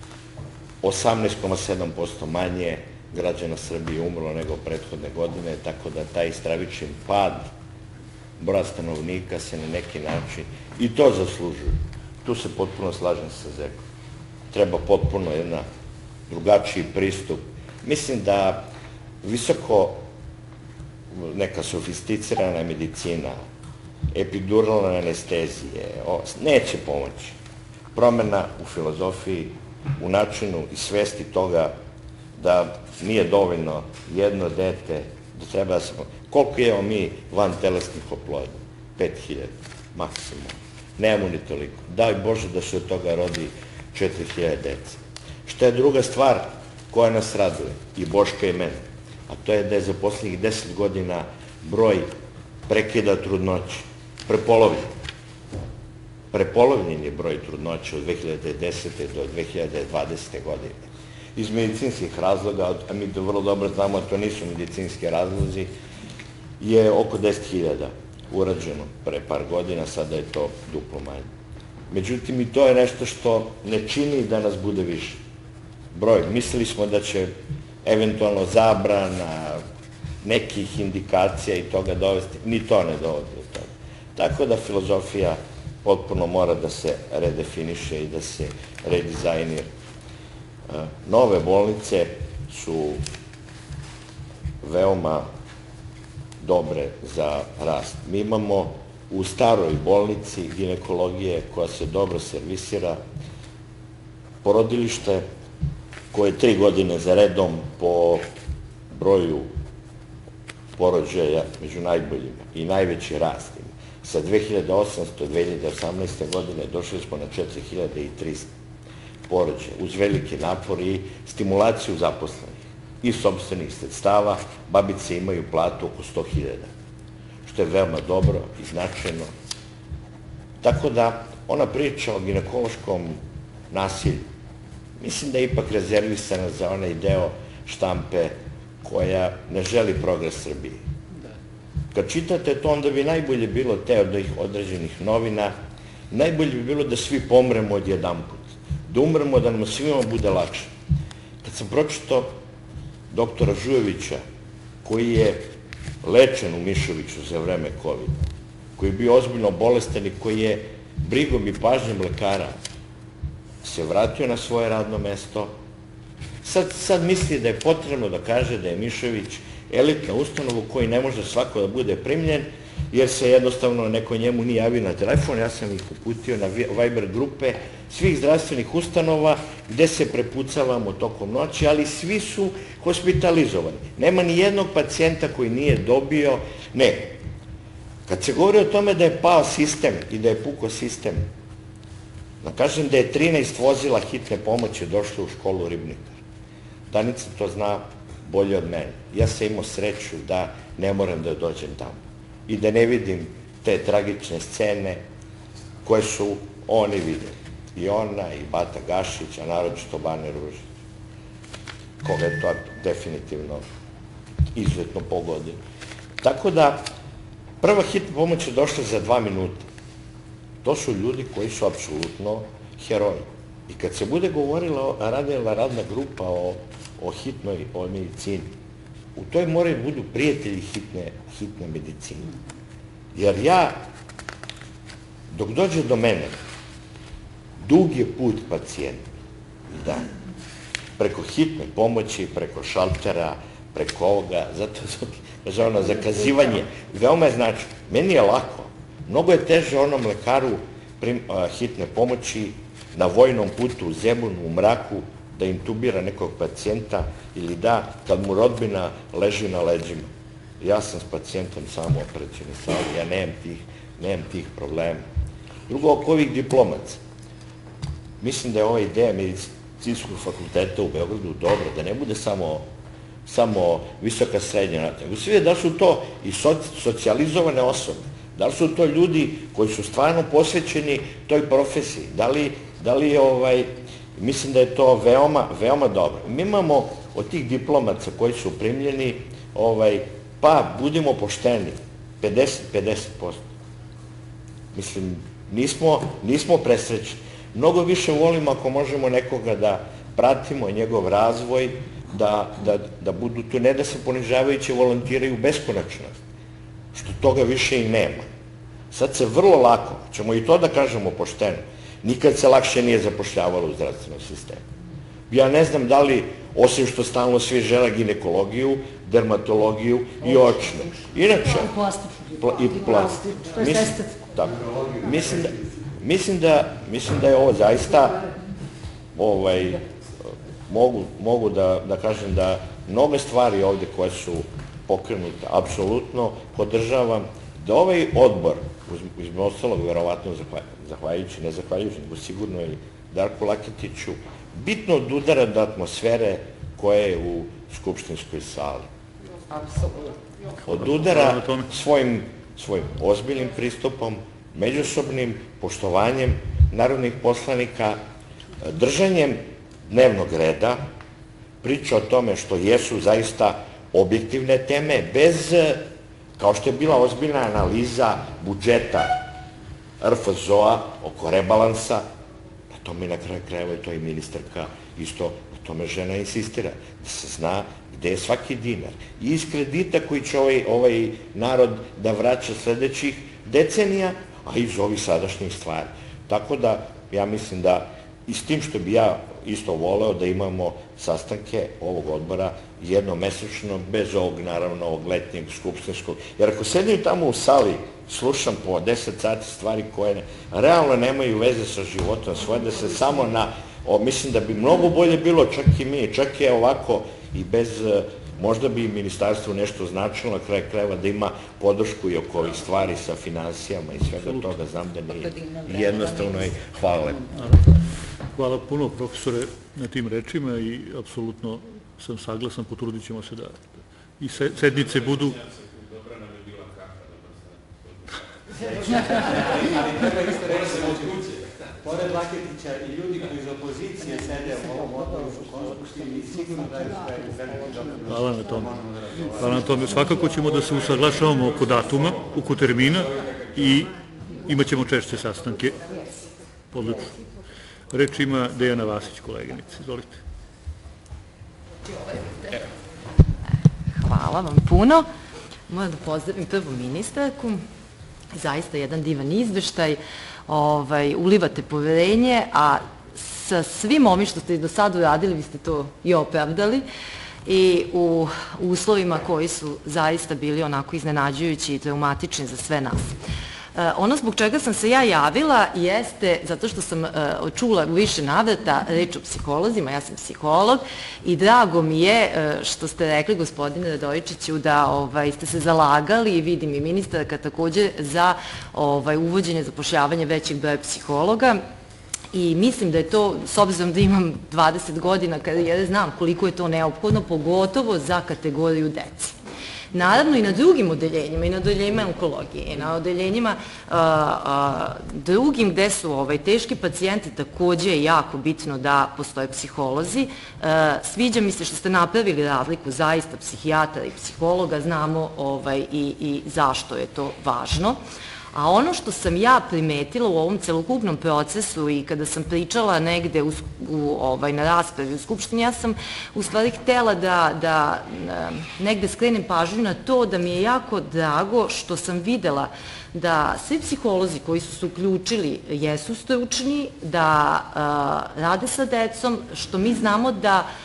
18,7% manje građana Srbije umrlo nego prethodne godine, tako da taj stravičan pad broja stanovnika se na neki način i to zaslužuju. Tu se potpuno slažem sa Zekom. Treba potpuno jedan drugačiji pristup. Mislim da visoko neka sofisticirana medicina, epiduralne anestezije, neće pomoći. Promena u filozofiji, u načinu i svesti toga da nije dovoljno jedno dete, da treba da se... Koliko imamo mi van telesnih oploda? 5.000, maksimum. Nemamo ni toliko. Daj Bože da se od toga rodi 4.000 dece. Šta je druga stvar koja nas raduje, i Boška i mene, a to je da je za poslednjih 10 godina broj prekida trudnoće prepolovljen. Prepolovljen je broj trudnoće od 2010. do 2020. godine. Iz medicinskih razloga, a mi vrlo dobro znamo da to nisu medicinski razlozi, je oko 10.000 urađeno pre par godina, sada je to duplo manje. Međutim, i to je nešto što ne čini da nas bude više. Mislili smo da će eventualno zabrana nekih indikacija i toga dovesti, ni to ne dovodi do toga. Tako da filozofija potpuno mora da se redefiniše i da se redizajnira. Nove bolnice su veoma dobre za rast. Mi imamo u staroj bolnici ginekologije koja se dobro servisira, porodilište koje je 3 godine za redom po broju porođaja među najboljima i najveći rast. Sa 2800 2018. godine došli smo na 4300 porođaja, uz veliki napor i stimulaciju zaposlenih i sopstvenih sredstava. Babice imaju platu oko 100.000, što je veoma dobro i značajno. Tako da, ona priča o ginekološkom nasilju, mislim da je ipak rezervisana za onaj deo štampe koja ne želi progres Srbije. Kad čitate to, onda bi najbolje bilo te od određenih novina, najbolje bi bilo da svi pomremo odjedanput, da umremo, da nam svima bude lakše. Kad sam pročitao doktora Žujovića, koji je lečen u Mišoviću za vreme COVID, koji je bio ozbiljno bolestan i koji je brigom i pažnjom lekara se vratio na svoje radno mesto, sad misli da je potrebno da kaže da je Mišović elitna ustanova u kojoj ne može svako da bude primljen, jer se jednostavno neko njemu nije javio na telefon. Ja sam ih uputio na Viber grupe svih zdravstvenih ustanova gde se prepucavamo tokom noći, ali svi su hospitalizovani. Nema ni jednog pacijenta koji nije dobio, ne. Kad se govori o tome da je pao sistem i da je pukao sistem, da kažem da je 13 vozila hitne pomoći došlo u školu Ribnikar. Danica to zna bolje od mene. Ja sam imao sreću da ne moram da dođem tamo i da ne vidim te tragične scene koje su oni videli. I ona, i Bata Gašić, a naročito Bane Ružić, koga je to definitivno izuzetno pogodilo. Tako da, prva hitna pomoć je došla za 2 minuta. To su ljudi koji su apsolutno heroji. I kad se bude radila radna grupa o hitnoj medicini, u toj moraju budu prijatelji hitne medicine. Jer dok dođe do mene, dug je put pacijenta, da, preko hitne pomoći, preko šaltera, preko ovoga, zato kaže ono zakazivanje, veoma je znači, meni je lako, mnogo je teže onom lekaru hitne pomoći na vojnom putu u Zemunu, u mraku, da intubira nekog pacijenta ili da, kad mu rodbina leži na leđima. Ja sam s pacijentom samo u operacijnoj sali, ja nemam tih problema. Drugo, oko ovih diplomaca, mislim da je ova ideja medicinskog fakulteta u Beogradu dobra, da ne bude samo visoka srednja nata, nego svi da su to i socijalizovane osobe, da li su to ljudi koji su stvarno posvećeni toj profesiji, da li mislim da je to veoma dobro. Mi imamo od tih diplomaca koji su primljeni, pa budimo pošteni, 50%. Mislim, nismo presrećni. Mnogo više volimo ako možemo nekoga da pratimo njegov razvoj, da budu tu, ne da se ponižavajući volontiraju beskonačno, što toga više i nema. Sad se vrlo lako, ćemo i to da kažemo pošteno, nikad se lakše nije zapošljavalo u zdravstvenom sistemu. Ja ne znam da li, osim što stalno svi žele ginekologiju, dermatologiju i očnu. Inače, i plastičnu. Mislim da je ovo zaista, mogu da kažem da mnoge stvari ovde koje su pokrenute, apsolutno podržavam, da ovaj odbor, između ostalog, verovatno zahvaljujući, ne zahvaljujući, nego sigurno i Darku Laketiću, bitno odudara od atmosfere koja je u skupštinskoj sali. Odudara svojim ozbiljnim pristupom, međusobnim poštovanjem narodnih poslanika, držanjem dnevnog reda, priča o tome što jesu zaista objektivne teme, bez, kao što je bila ozbiljna analiza budžeta RFZO-a oko rebalansa, na tome na kraju krajeva to i ministarka isto, na tome žena insistira, da se zna gde je svaki dinar. I iz kredita koji će ovaj narod da vraća sledećih decenija, a iz ovih sadašnjih stvari. Tako da, ja mislim da, i s tim što bi ja isto voleo da imamo sastanke ovog odbora jednomesečno, bez ovog, naravno, ovog letnjeg skupštinskog. Jer ako sedim tamo u sali, slušam po 10 sati stvari koje realno nemaju veze sa životom svoje, da se samo mislim da bi mnogo bolje bilo, čak i mi, čak je ovako i bez, možda bi ministarstvo nešto značilo, na kraju krajeva da ima podršku i oko ovih stvari sa finansijama i svega toga, znam da nije jednostavno i hvala lepo. Hvala puno, profesore, na tim rečima i apsolutno sam saglasan, potrudit ćemo se da i sednice budu... Ali treba isto reći od kuće. Pored Laketića i ljudi koji iz opozicije sede u ovom odboru su konstruktivni i sigurno daju sve velike dobre. Hvala na tome. Hvala na tome. Svakako ćemo da se usaglašavamo oko datuma, oko termina i imat ćemo češće sastanke. Odlično. Reč ima Dejana Vasić, koleginica. Izvolite. Hvala vam puno. Moram da pozdravim prvu ministarku. Zaista jedan divan izveštaj. Ulivate poverenje, a sa svim ovim što ste do sada uradili, vi ste to i opravdali i u uslovima koji su zaista bili onako iznenađujući i traumatični za sve nas. Ono zbog čega sam se ja javila jeste zato što sam čula u više navrata reč o psiholozima, ja sam psiholog i drago mi je što ste rekli, gospodine Radojičiću, da ste se zalagali i vidim i ministarka takođe za uvođenje zapošljavanja većeg broja psihologa. I mislim da je to, s obzirom da imam 20 godina karijere, znam koliko je to neophodno, pogotovo za kategoriju dece. Naravno i na drugim odeljenjima, i na odeljenjima onkologije, i na odeljenjima drugim gde su teški pacijenti, takođe je jako bitno da postoje psiholozi. Sviđa mi se što ste napravili razliku zaista psihijatara i psihologa, znamo i zašto je to važno. A ono što sam ja primetila u ovom celokupnom procesu i kada sam pričala negde na raspravi u Skupštini, ja sam u stvari htela da negde skrenem pažnju na to da mi je jako drago što sam videla da svi psiholozi koji su se uključili jesu stručni, da rade sa decom, što mi znamo da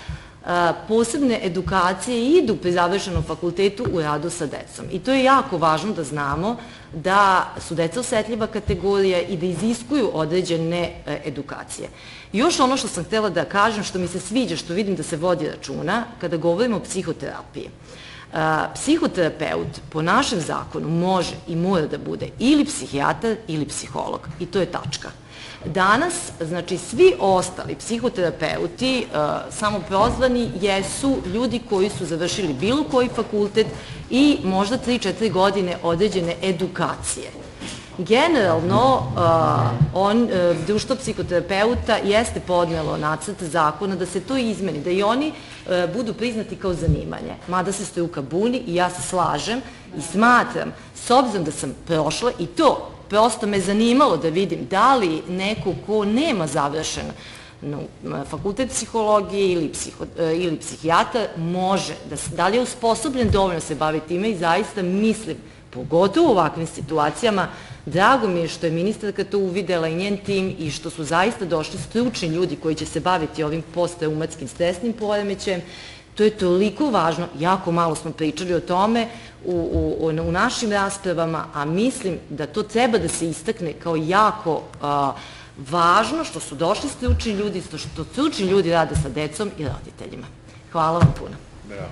posebne edukacije idu pri završenom fakultetu u radu sa decom. I to je jako važno da znamo da su deca osetljiva kategorija i da iziskuju određene edukacije. Još ono što sam htjela da kažem, što mi se sviđa, što vidim da se vodi računa, kada govorimo o psihoterapiji. Psihoterapeut po našem zakonu može i mora da bude ili psihijatar ili psiholog i to je tačka. Danas, znači, svi ostali psihoterapeuti samoprozvani jesu ljudi koji su završili bilo koji fakultet i možda 3-4 godine određene edukacije. Generalno, društvo psihoterapeuta jeste podnelo nacrt zakona da se to izmeni, da i oni budu priznati kao zanimanje, mada se struka buni i ja se slažem i smatram, s obzirom da sam prošla i to prosto me zanimalo da vidim da li neko ko nema završen fakultet psihologije ili psihijatar može, da li je usposobljen dovoljno se baviti time i zaista mislim, pogotovo u ovakvim situacijama, drago mi je što je ministarka to uvidela i njen tim i što su zaista došli stručni ljudi koji će se baviti ovim posttraumatskim stresnim poremećajem. To je toliko važno, jako malo smo pričali o tome u našim raspravama, a mislim da to treba da se istakne kao jako važno što su došli stručni ljudi, što stručni ljudi rade sa decom i roditeljima. Hvala vam puno. Bravo.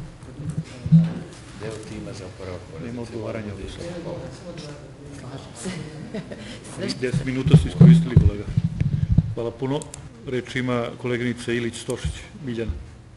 Deo tima za oporavak porodice. Nema odgovaranja ovdje. 10 minuta su iskoristili, kolega. Hvala puno. Reč ima koleginica Ilić-Stošić, Biljana.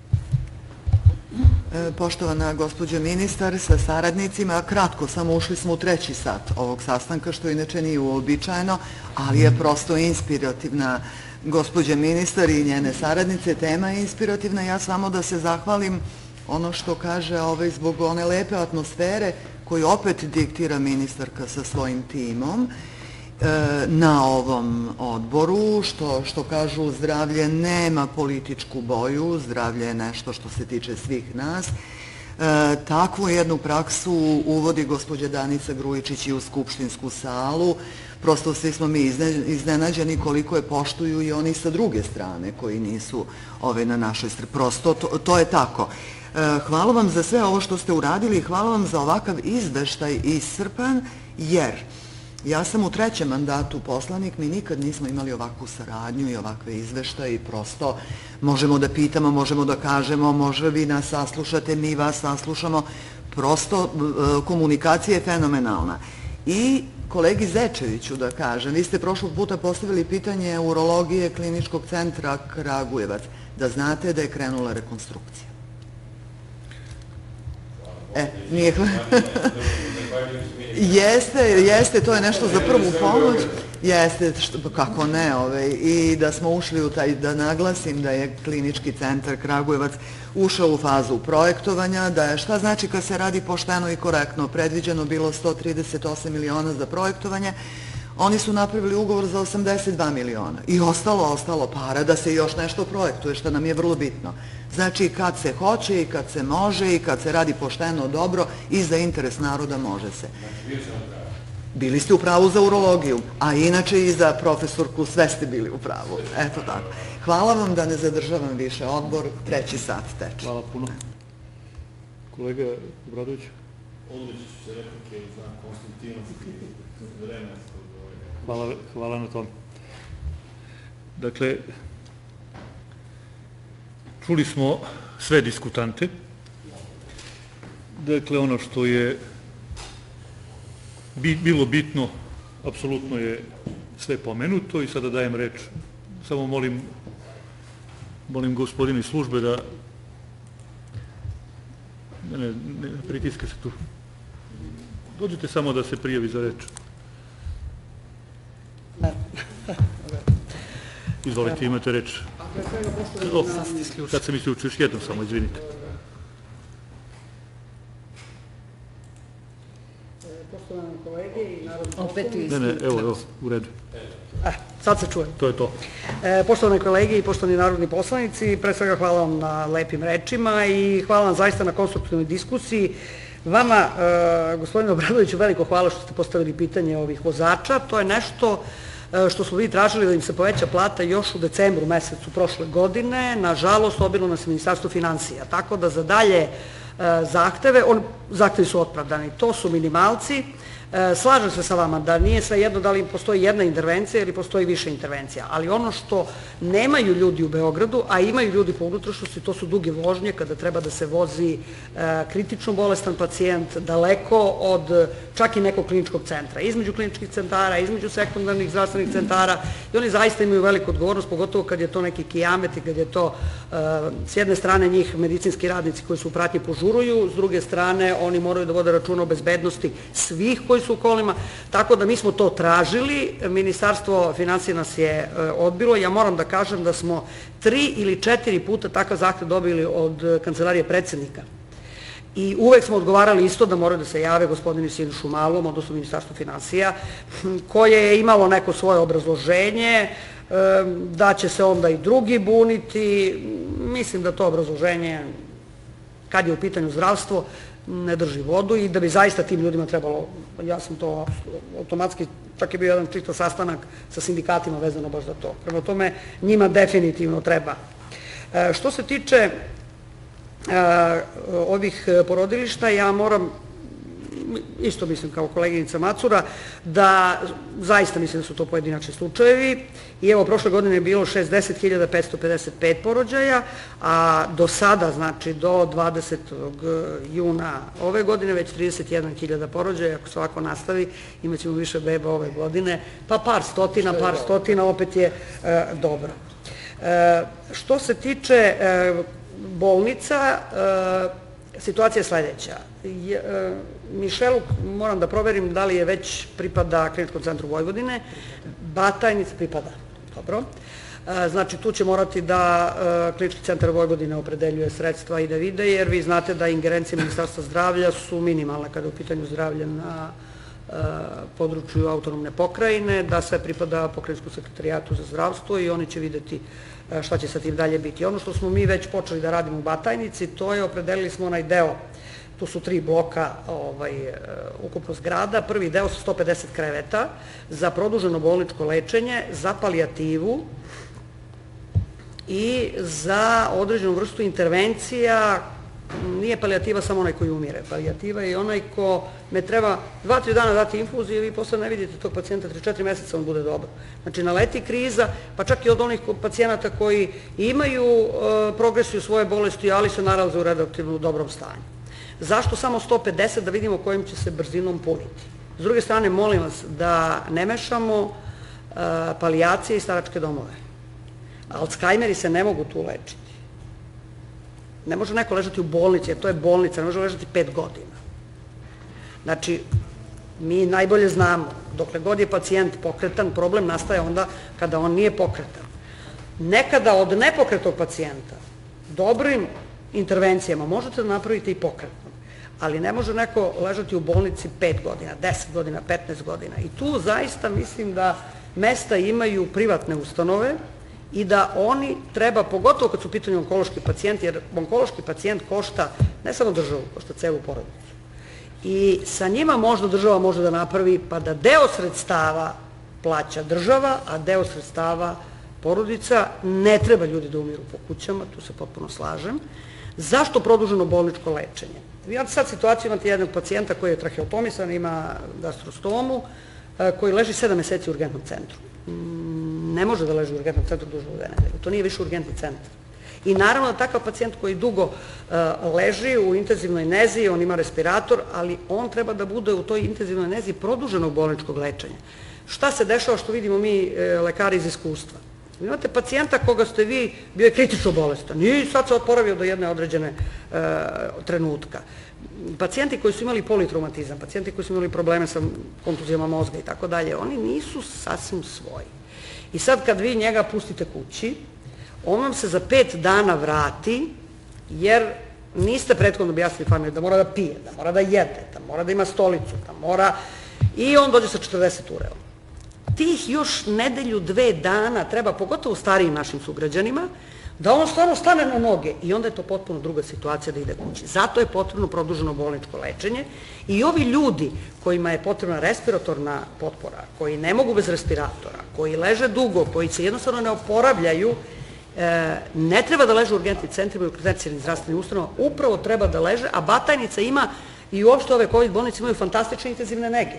Poštovana gospođo ministar sa saradnicima, kratko, samo ušli smo u 3. sat ovog sastanka, što inače nije uobičajeno, ali je prosto inspirativna gospođa ministar i njene saradnice, tema je inspirativna. Ja samo da se zahvalim ono što kaže zbog one lepe atmosfere koju opet diktira ministarka sa svojim timom na ovom odboru, što kažu zdravlje nema političku boju, zdravlje je nešto što se tiče svih nas. Takvu jednu praksu uvodi gospođa Danica Grujičić i u skupštinsku salu. Prosto svi smo mi iznenađeni koliko je poštuju i oni sa druge strane koji nisu na našoj strani. Prosto to je tako. Hvala vam za sve ovo što ste uradili i hvala vam za ovakav izveštaj iscrpan, jer ja sam u 3. mandatu poslanik, mi nikad nismo imali ovakvu saradnju i ovakve izveštaje i prosto možemo da pitamo, možemo da kažemo, može vi nas saslušate, mi vas saslušamo, prosto komunikacija je fenomenalna. I kolegi Zečeviću da kažem, vi ste prošlog puta postavili pitanje urologije Kliničkog centra Kragujevac, da znate da je krenula rekonstrukcija. Nije Jeste, to je nešto za prvu pomoć. Jeste, kako ne, i da smo ušli u taj, da naglasim da je Klinički centar Kragujevac ušao u fazu projektovanja, da je šta znači kad se radi pošteno i korektno, predviđeno bilo 138 miliona za projektovanje, oni su napravili ugovor za 82 miliona i ostalo para da se još nešto projektuje, što nam je vrlo bitno. Znači, kad se hoće i kad se može i kad se radi pošteno, dobro i za interes naroda može se. Bili ste u pravu za urologiju, a inače i za profesorku, sve ste bili u pravu. Eto tako. Hvala vam, da ne zadržavam više odbor, 3. sat teče. Hvala puno. Kolega Obradović? Odlično su se replike za konstruktivnost i vreme. Hvala na tom. Dakle, čuli smo sve diskutante. Dakle, ono što je bilo bitno, apsolutno je sve pomenuto i sada dajem reč. Samo molim gospodine iz službe da ne pritiska se tu. Dođite samo da se prijavi za reč. Izvolite, imate reč. Sad sam isključio, još jednom samo, izvinite. Poštovane kolege i narodni poslanici. Ne, evo, u redu. Sad se čujem. To je to. Poštovane kolege i poštovani narodni poslanici, pre svega hvala vam na lepim rečima i hvala vam zaista na konstruktivnoj diskusiji. Vama, gospodine Obradoviću, veliko hvala što ste postavili pitanje ovih vozača. To je nešto što smo vi tražili da im se poveća plata još u decembru mesecu prošle godine. Nažalost, odbilo nas Ministarstvo finansija. Tako da za dalje zahteve, zahtevi su opravdani, to su minimalci. Slažem se sa vama da nije svejedno da li postoji jedna intervencija ili postoji više intervencija, ali ono što nemaju ljudi u Beogradu, a imaju ljudi po unutrašnjosti, to su duge vožnje kada treba da se vozi kritično bolestan pacijent daleko od čak i nekog kliničkog centra, između kliničkih centara, između sekundarnih zdravstvenih centara, i oni zaista imaju veliku odgovornost, pogotovo kad je to neki kijamet i kad je to s jedne strane njih medicinski radnici koji su u pratnji požuruju, s druge strane oni moraju da vode računa o bezbednosti svih koji su u kolima, tako da mi smo to tražili, Ministarstvo finansija nas je odbilo. Ja moram da kažem da smo 3 ili 4 puta takav zahtev dobili od kancelarije predsednika i uvek smo odgovarali isto da moraju da se jave gospodinu Sinišu Malom, odnosno Ministarstvo finansija, koje je imalo neko svoje obrazloženje, da će se onda i drugi buniti. Mislim da to obrazloženje, kad je u pitanju zdravstvo, ne drži vodu i da bi zaista tim ljudima trebalo, ja sam to automatski, čak je bio jedan čitav sastanak sa sindikatima vezano baš za to. Prema tome, njima definitivno treba. Što se tiče ovih porodilišta, ja moram, isto mislim kao koleginica Macura, da zaista mislim da su to pojedinačni slučajevi i evo prošle godine je bilo 60.555 porođaja, a do sada, znači do 20. juna ove godine već 31.000 porođaja. Ako se ovako nastavi imat ćemo više beba ove godine, pa par stotina opet je dobro. Što se tiče bolnica, situacija je sledeća. Mišelu moram da proverim da li je već pripada Kliničkom centru Vojvodine. Batajnica pripada. Dobro. Znači tu će morati da Klinički centar Vojvodine opredeljuje sredstva i da vide, jer vi znate da ingerencije Ministarstva zdravlja su minimalne kada je u pitanju zdravlja na području autonomne pokrajine, da sve pripada Pokrajinskom sekretarijatu za zdravstvo i oni će videti šta će sa tim dalje biti. Ono što smo mi već počeli da radimo u Batajnici, to je opredelili smo onaj deo, tu su 3 bloka ukupno zgrada, prvi deo su 150 kreveta za produženo bolničko lečenje, za palijativu i za određenu vrstu intervencija. Nije palijativa samo onaj koji umire, palijativa je i onaj ko me treba 2-3 dana dati infuziju i vi posle ne vidite tog pacijenta 3-4 meseca, on bude dobro. Znači naleti kriza, pa čak i od onih pacijenata koji imaju progresiju svoje bolesti, ali se nalaze u relativno dobrom stanju. Zašto samo 150? Da vidimo kojim će se brzinom puniti. S druge strane, molim vas da ne mešamo palijacije i staračke domove. Alzheimeri se ne mogu tu lečiti. Ne može neko ležati u bolnici, jer to je bolnica, ne može ležati 5 godina. Znači, mi najbolje znamo, dokle god je pacijent pokretan, problem nastaje onda kada on nije pokretan. Nekada od nepokretnog pacijenta, dobrim intervencijama, možete da napravite i pokretno, ali ne može neko ležati u bolnici 5 godina, 10 godina, 15 godina. I tu zaista mislim da mesta imaju privatne ustanove, i da oni treba, pogotovo kad su u pitanju onkološki pacijenti, jer onkološki pacijent košta ne samo državu, košta celu porodicu. I sa njima možda država može da napravi pa da deo sredstava plaća država, a deo sredstava porodica. Ne treba ljudi da umiru po kućama, tu se potpuno slažem. Zašto produženo bolničko lečenje? Vi imate sad situaciju, imate jednog pacijenta koji je traheotomisan, ima gastrostomu, koji leži 7 meseci u urgentnom centru. Ne može da leži u urgentnom centru duže od 2 nedelje. To nije više urgentni centar. I naravno da takav pacijent koji dugo leži u intenzivnoj nezi, on ima respirator, ali on treba da bude u toj intenzivnoj nezi produženog bolničkog lečenja. Šta se dešava, što vidimo mi lekari iz iskustva? Vi imate pacijenta koga ste vi, bio je kritično bolestan i sad se oporavio do jedne određene trenutka. Pacijenti koji su imali politraumatizam, pacijenti koji su imali probleme sa kontuzijama mozga i tako dalje, oni nisu sasvim svoji. I sad kad vi njega pustite kući, on vam se za 5 dana vrati, jer niste prethodno objasnili familiju da mora da pije, da mora da jede, da mora da ima stolicu, da mora... I on dođe sa 40 ureom. Tih još nedelju, 2 dana treba, pogotovo starijim našim sugrađanima, da on stvarno stane na noge i onda je to potpuno druga situacija da ide kući. Zato je potrebno produženo bolničko lečenje i ovi ljudi kojima je potrebna respiratorna potpora, koji ne mogu bez respiratora, koji leže dugo, koji se jednostavno ne oporavljaju, ne treba da leže u urgentnim centrima i u tercijarnim zdravstvenim ustanovama, upravo treba da leže, a Batajnica ima i uopšte ove COVID bolnice imaju fantastične intenzivne nege.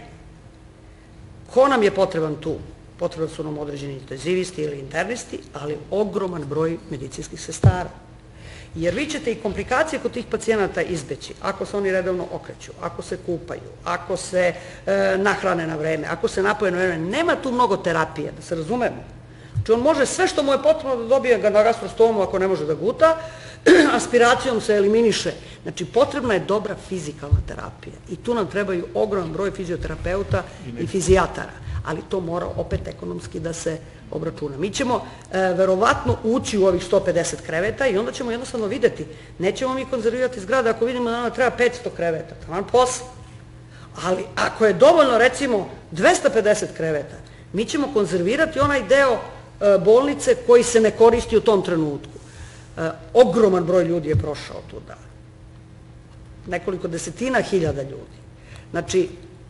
Ko nam je potreban tu? Potrebno su nam određeni intenzivisti ili internisti, ali ogroman broj medicinskih sestara. Jer vi ćete i komplikacije kod tih pacijenata izbeći ako se oni redovno okreću, ako se kupaju, ako se nahrane na vreme, ako se napoje na vreme. Nema tu mnogo terapije, da se razumemo. Znači on može sve što mu je potrebno da dobije ga na gastrostomu ako ne može da guta, aspiracijom se eliminiše. Znači potrebna je dobra fizikalna terapija i tu nam trebaju ogroman broj fizioterapeuta i fizijatara, ali to mora opet ekonomski da se obračuna. Mi ćemo verovatno ući u ovih 150 kreveta i onda ćemo jednostavno videti, nećemo mi konzervirati zgrade ako vidimo da nam treba 500 kreveta, taman posla. Ali ako je dovoljno recimo 250 kreveta, mi ćemo konzervirati onaj deo bolnice koji se ne koristi u tom trenutku. Ogroman broj ljudi je prošao tuda. Nekoliko desetina hiljada ljudi. Znači,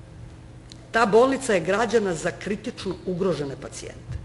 ta bolnica je građana za kritično ugrožene pacijente.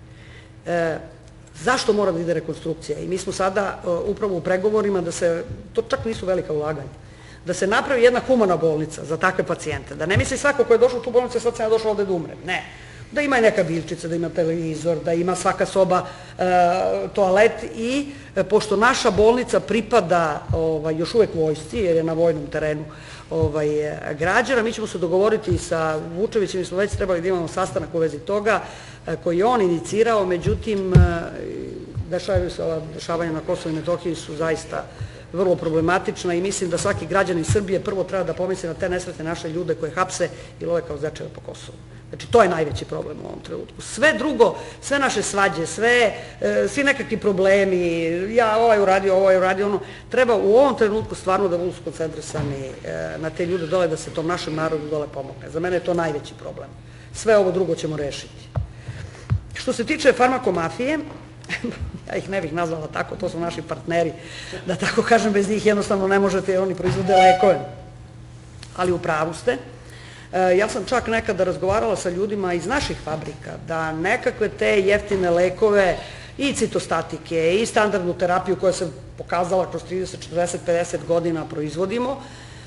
Zašto mora da ide rekonstrukcija? I mi smo sada upravo u pregovorima da se, to čak nisu velika ulaganja, da se napravi jedna humana bolnica za takve pacijente. Da ne misli svako ko je došao u tu bolnicu, sad sam ja došao ovde da umrem. Ne. Da ima i neka biljčica, da ima televizor, da ima svaka soba toalet i pošto naša bolnica pripada još uvek vojsci, jer je na vojnom terenu građana, mi ćemo se dogovoriti sa Vučevićem i smo već trebali da imamo sastanak u vezi toga koji je on inicirao, međutim dešavaju se ova dešavanja na Kosovu i Metohiji su zaista vrlo problematična i mislim da svaki građanin Srbije prvo treba da pomisli na te nesretne naše ljude koje hapse i love kao zečeve po Kosovu. Znači, to je najveći problem u ovom trenutku. Sve drugo, sve naše svađe, svi nekakvi problemi, ovaj uradio, ono, treba u ovom trenutku stvarno da budu skoncentrisani na te ljude dole, da se tom našem narodu dole pomogne. Za mene je to najveći problem. Sve ovo drugo ćemo rešiti. Što se tiče farmakomafije, ja ih ne bih nazvala tako, to su naši partneri, da tako kažem, bez njih jednostavno ne možete, jer oni proizvode lekove. Ali u pravu ste. Ja sam čak nekada razgovarala sa ljudima iz naših fabrika da nekakve te jeftine lekove i citostatike i standardnu terapiju koja se pokazala kroz 30, 40, 50 godina proizvodimo.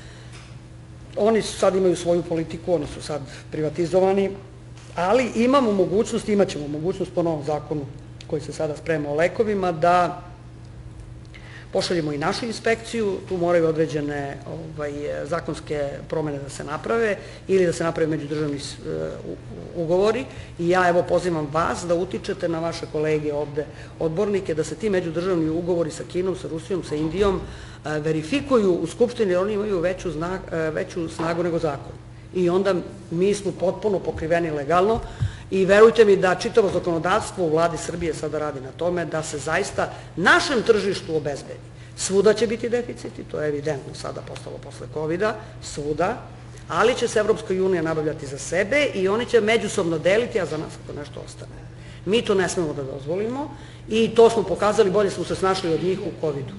Oni sad imaju svoju politiku, oni su sad privatizovani, ali imamo mogućnost, imaćemo mogućnost po novom zakonu koji se sada sprema o lekovima da pošaljemo i našu inspekciju, tu moraju određene zakonske promene da se naprave ili da se naprave međudržavni ugovori i ja evo pozivam vas da utičete na vaše kolege ovde, odbornike, da se ti međudržavni ugovori sa Kinom, sa Rusijom, sa Indijom verifikuju u Skupštini jer oni imaju veću snagu nego zakon. I onda mi smo potpuno pokriveni legalno i verujte mi da čitavo zakonodavstvo u vladi Srbije sada radi na tome da se zaista našem tržištu obezbedi. Svuda će biti deficiti, to je evidentno sada postalo posle COVID-a, svuda, ali će se Evropska unija nabavljati za sebe i oni će međusobno deliti, a za nas ako nešto ostane. Mi to ne smemo da dozvolimo i to smo pokazali, bolje smo se snašli od njih u COVID-u.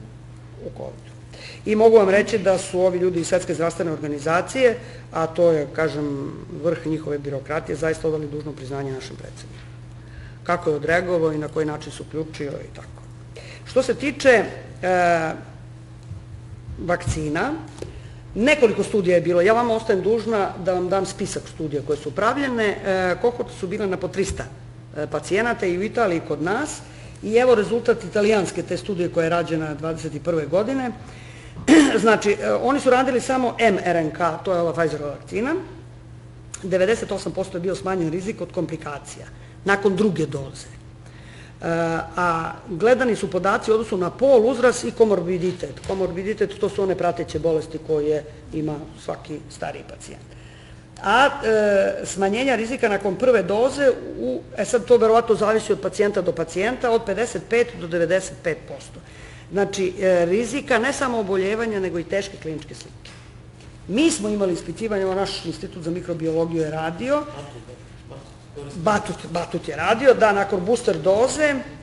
I mogu vam reći da su ovi ljudi iz Svetske zdravstvene organizacije, a to je, kažem, vrh njihove birokratije, zaista odali dužno priznanje našem predsjedniku. Kako je odreagovao i na koji način se uključio i tako. Što se tiče vakcina, nekoliko studija je bilo. Ja vam ostajem dužna da vam dam spisak studija koje su pravljene. Kohorte su bile na po 300 pacijenata i u Italiji i kod nas. I evo rezultat italijanske te studije koja je rađena 2021. godine. Znači, oni su radili samo mRNK, to je ova Pfizerova vakcina. 98% je bio smanjen rizik od komplikacija nakon druge doze. A gledani su podaci u odnosu na pol, uzrast i komorbiditet. Komorbiditet to su one prateće bolesti koje ima svaki stariji pacijent. A smanjenja rizika nakon prve doze, sad to verovatno zavisi od pacijenta do pacijenta, od 55 do 95%. Znači, rizika ne samo oboljevanja, nego i teške kliničke slike. Mi smo imali ispitivanje, naš institut za mikrobiologiju je radio, Batut je radio, da nakon booster doze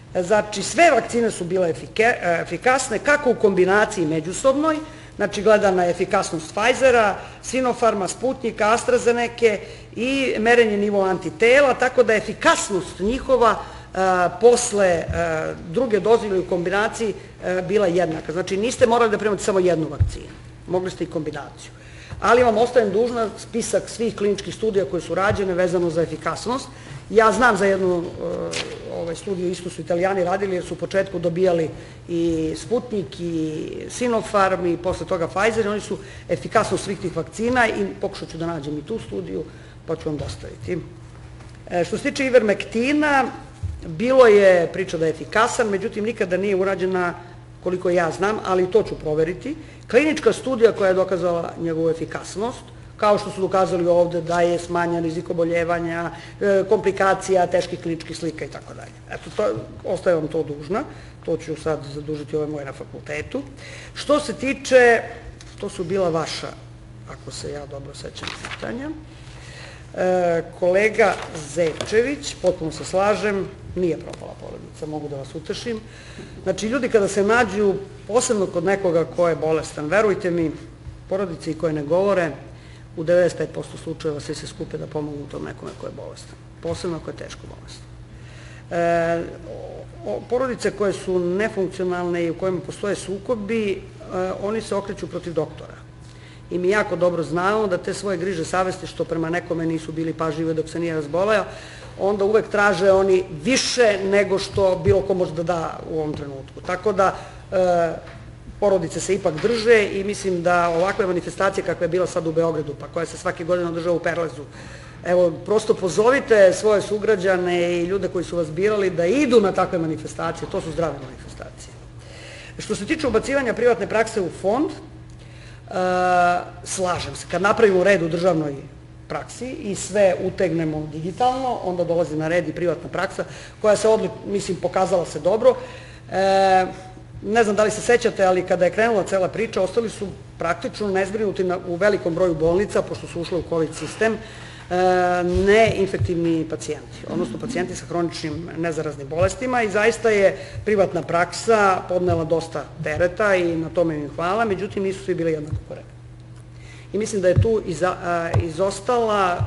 Znači, sve vakcine su bile efikasne, kako u kombinaciji međusobnoj, znači gledana je efikasnost Pfizera, Sinopharma, Sputnika, AstraZeneca i merenje nivoa antitela, tako da je efikasnost njihova posle druge doze ili u kombinaciji bila jednaka. Znači, niste morali da primate samo jednu vakcinu, mogli ste i kombinaciju. Ali vam ostajem dužna spisak svih kliničkih studija koje su rađene vezano za efikasnost. Ja znam za jednu studiju, isto su Italijani radili, jer su u početku dobijali i Sputnik i Sinopharm i posle toga Pfizer, i oni su efikasnost svih tih vakcina i pokušat ću da nađem i tu studiju, pa ću vam dostaviti. Što se tiče Ivermektina, bilo je priča da je efikasan, međutim nikada nije urađena, koliko ja znam, ali to ću proveriti. Klinička studija koja je dokazala njegovu efikasnost, kao što su dokazali ovde da je smanjen rizik oboljevanja, komplikacija, teških kliničkih slika i tako dalje. Eto, ostaje vam to dužna, to ću sad zadužiti ove moje na fakultetu. Što se tiče, to su bila vaša, ako se ja dobro sećam, pitanja. Kolega Zečević, potpuno se slažem, nije propala porodica, mogu da vas utešim. Znači, ljudi kada se nađu, posebno kod nekoga ko je bolestan, verujte mi, porodice i koje ne govore, u 95% slučajeva svi se skupe da pomognu tom nekome ko je bolestan, posebno ako je teško bolestan. Porodice koje su nefunkcionalne i u kojima postoje sukobi, oni se okreću protiv doktora. I mi jako dobro znamo da te svoje griže savesti što prema nekome nisu bili pažljivi dok se nije razboleo, onda uvek traže oni više nego što bilo ko može da da u ovom trenutku. Tako da porodice se ipak drže i mislim da ovakve manifestacije kakva je bila sad u Beogradu, pa koja se svake godine održava u Perlezu, evo, prosto pozovite svoje sugrađane i ljude koji su vas birali da idu na takve manifestacije, to su zdrave manifestacije. Što se tiče ubacivanja privatne prakse u fond, slažem se, kad napravimo red u državnoj praksi i sve utegnemo digitalno, onda dolazi na red i privatna praksa koja se, mislim, pokazala se dobro. Ne znam da li se sećate, ali kada je krenula cela priča, ostali su praktično nezbrinuti u velikom broju bolnica, pošto su ušle u COVID sistem, neinfektivni pacijenti, odnosno pacijenti sa hroničnim nezaraznim bolestima, i zaista je privatna praksa podnela dosta tereta i na tome im hvala, međutim nisu svi bili jednako korektni. I mislim da je tu izostala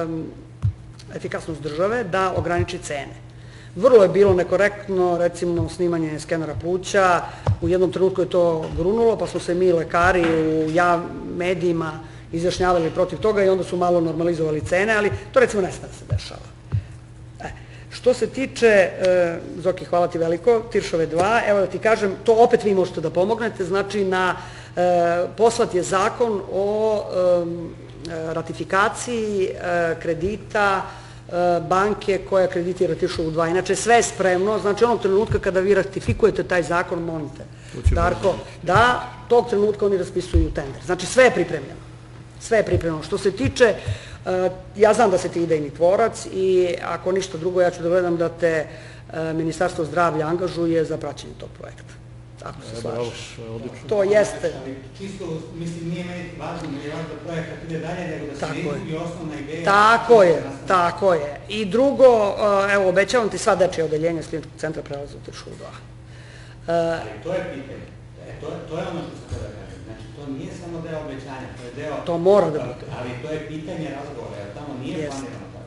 efikasnost države da ograniči cene. Vrlo je bilo nekorektno, recimo, snimanje skenera pluća, u jednom trenutku je to grunulo, pa smo se mi lekari u medijima izjašnjavali protiv toga i onda su malo normalizovali cene, ali to recimo ne sme da se dešava. Što se tiče, Zoki, hvala ti veliko, Tiršove 2, evo da ti kažem, to opet vi možete da pomognete, znači poslat je zakon o ratifikaciji kredita banke koja kreditira Tiršovu 2. Inače, sve je spremno, znači onog trenutka kada vi ratifikujete taj zakon, molite, Darko, da tog trenutka oni raspisuju tender. Znači, sve je pripremljeno. Sve je pripremljeno. Što se tiče, ja znam da si ti idejni tvorac i ako ništa drugo, ja ću da gledam da te Ministarstvo zdravlja angažuje za praćenje tog projekta. Ako se slažeš. To jeste. Čisto, mislim, nije meni važno, jer je važno projekat ide dalje, nego da se ne izgubi osnovna ideja. Tako je, tako je. I drugo, evo, obećavam ti sva dečja odeljenja s kliničkog centra prelaze u Tiršovu 2. Ali to je pitanje. To je ono što se treba kažem. Znači, to nije samo deo obećanja, to je deo... To mora da bude. Ali to je pitanje razgovora, jer tamo nije planirano tako.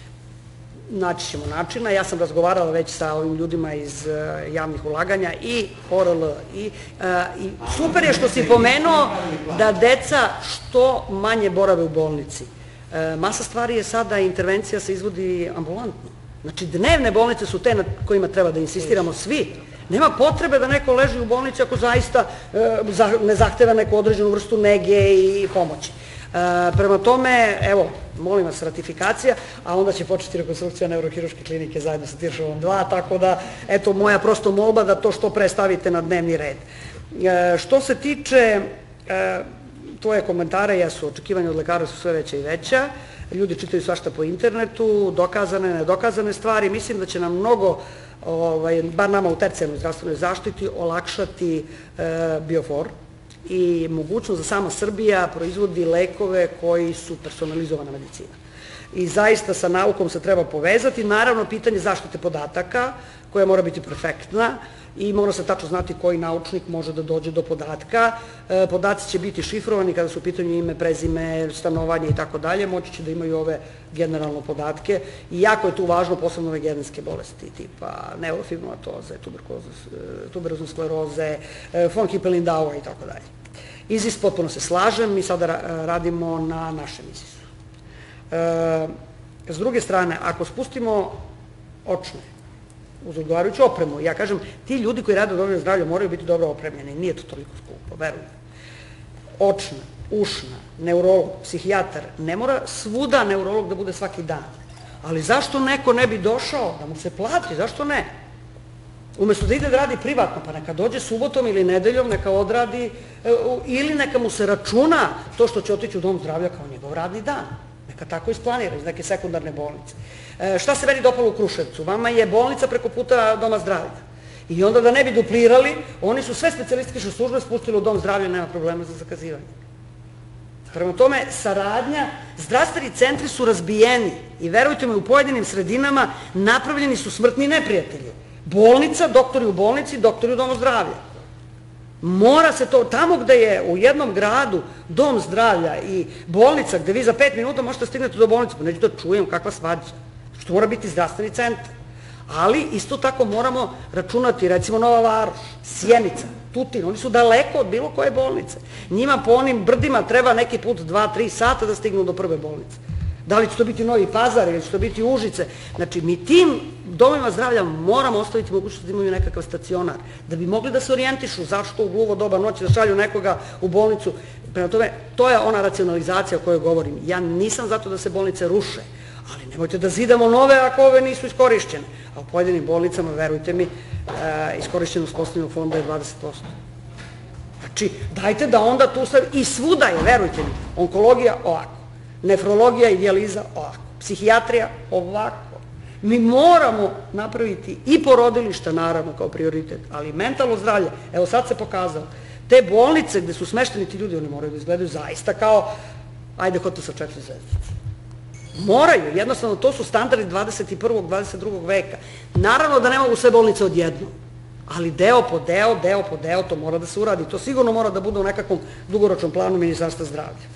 Naći ćemo načina. Ja sam razgovarala već sa ovim ljudima iz javnih ulaganja i ORL i super je što si pomenuo da deca što manje borave u bolnici. Masa stvari je sada, intervencija se izvodi ambulantno. Znači, dnevne bolnice su te na kojima treba da insistiramo svi. Nema potrebe da neko leži u bolnici ako zaista ne zahteva neku određenu vrstu nege i pomoći. Prema tome, evo, molim vas, ratifikacija, a onda će početi rekonstrukcija neurohiruške klinike zajedno sa Tiršovom 2, tako da, eto, moja prosto molba da to što pre stavite na dnevni red. Što se tiče tvoje komentare, jesu, očekivanja od lekara su sve veća i veća, ljudi čitaju svašta po internetu, dokazane, nedokazane stvari, mislim da će nam mnogo, bar nama u tercijarnoj zdravstvenoj zaštiti, olakšati Biofor i mogućnost da sama Srbija proizvodi lekove koji su personalizovana medicina. I zaista sa naukom se treba povezati. Naravno, pitanje zaštite podataka, koja mora biti perfektna i mora se tačno znati koji naučnik može da dođe do podatka. Podaci će biti šifrovani kada su u pitanju ime, prezime, stanovanje i tako dalje, moći će da imaju ove generalno podatke i jako je tu važno posebno ove genetske bolesti tipa neurofibromatoze, tuberozne skleroze, von Hippel-Lindauer i tako dalje. IZIS, potpuno se slažem, mi sada radimo na našem IZIS-u. S druge strane, ako spustimo očne, uz odgovarajuću opremu, ja kažem, ti ljudi koji rade u domu zdravlja moraju biti dobro opremljeni, nije to toliko skupo, verujem. Očna, ušna, neurolog, psihijatar, ne mora svuda neurolog da bude svaki dan, ali zašto neko ne bi došao, da mu se plati, zašto ne? Umesto da ide da radi privatno, pa neka dođe subotom ili nedeljom, neka odradi, ili neka mu se računa to što će otići u dom zdravlja kao njegov radni dan. Neka tako isplanira iz neke sekundarne bolnice. Šta se meni dopalo u Kruševcu? Vama je bolnica preko puta doma zdravlja. I onda da ne bi duplirali, oni su sve specijalističke službe spustili u dom zdravlja, nema problema za zakazivanje. Prema tome, saradnja, zdravstveni centri su razbijeni i verujte me, u pojedinim sredinama napravljeni su smrtni neprijatelji. Bolnica, doktori u bolnici, doktori u domu zdravlja. Mora se to, tamo gde je u jednom gradu dom zdravlja i bolnica gde vi za 5 minuta možete stignete do bolnice, pa neću da čujem kakva svađa, što mora biti zdravstveni centar. Ali isto tako moramo računati, recimo Nova Varoš, Sjenica, Tutin, oni su daleko od bilo koje bolnice. Njima po onim brdima treba neki put 2-3 sata da stignu do prve bolnice. Da li će to biti Novi Pazar ili će to biti Užice. Znači, mi tim domovima zdravlja moramo ostaviti mogućnost da imaju nekakav stacionar, da bi mogli da se orijentišu zašto u gluvo doba noći da šalju nekoga u bolnicu. Prema tome, to je ona racionalizacija o kojoj govorim. Ja nisam zato da se bolnice ruše, ali nemojte da zidamo nove ako ove nisu iskorišćene. A u pojedinim bolnicama, verujte mi, iskorišćenost poslovnog fonda je 20%. Znači, dajte da onda tu sve, i svuda je, verujte mi, onkologija ovako. Nefrologija i dijaliza ovako, psihijatrija ovako. Mi moramo napraviti i porodilišta, naravno, kao prioritet, ali i mentalno zdravlje. Evo sad se pokazalo, te bolnice gde su smešteni ti ljudi, oni moraju da izgledaju zaista kao, ajde, hotel sa 4 zvezdice. Moraju, jednostavno, to su standardi 21. 22. veka. Naravno da ne mogu sve bolnice odjednom, ali deo po deo, to mora da se uradi. To sigurno mora da bude u nekakvom dugoročnom planu Ministarstva zdravlja.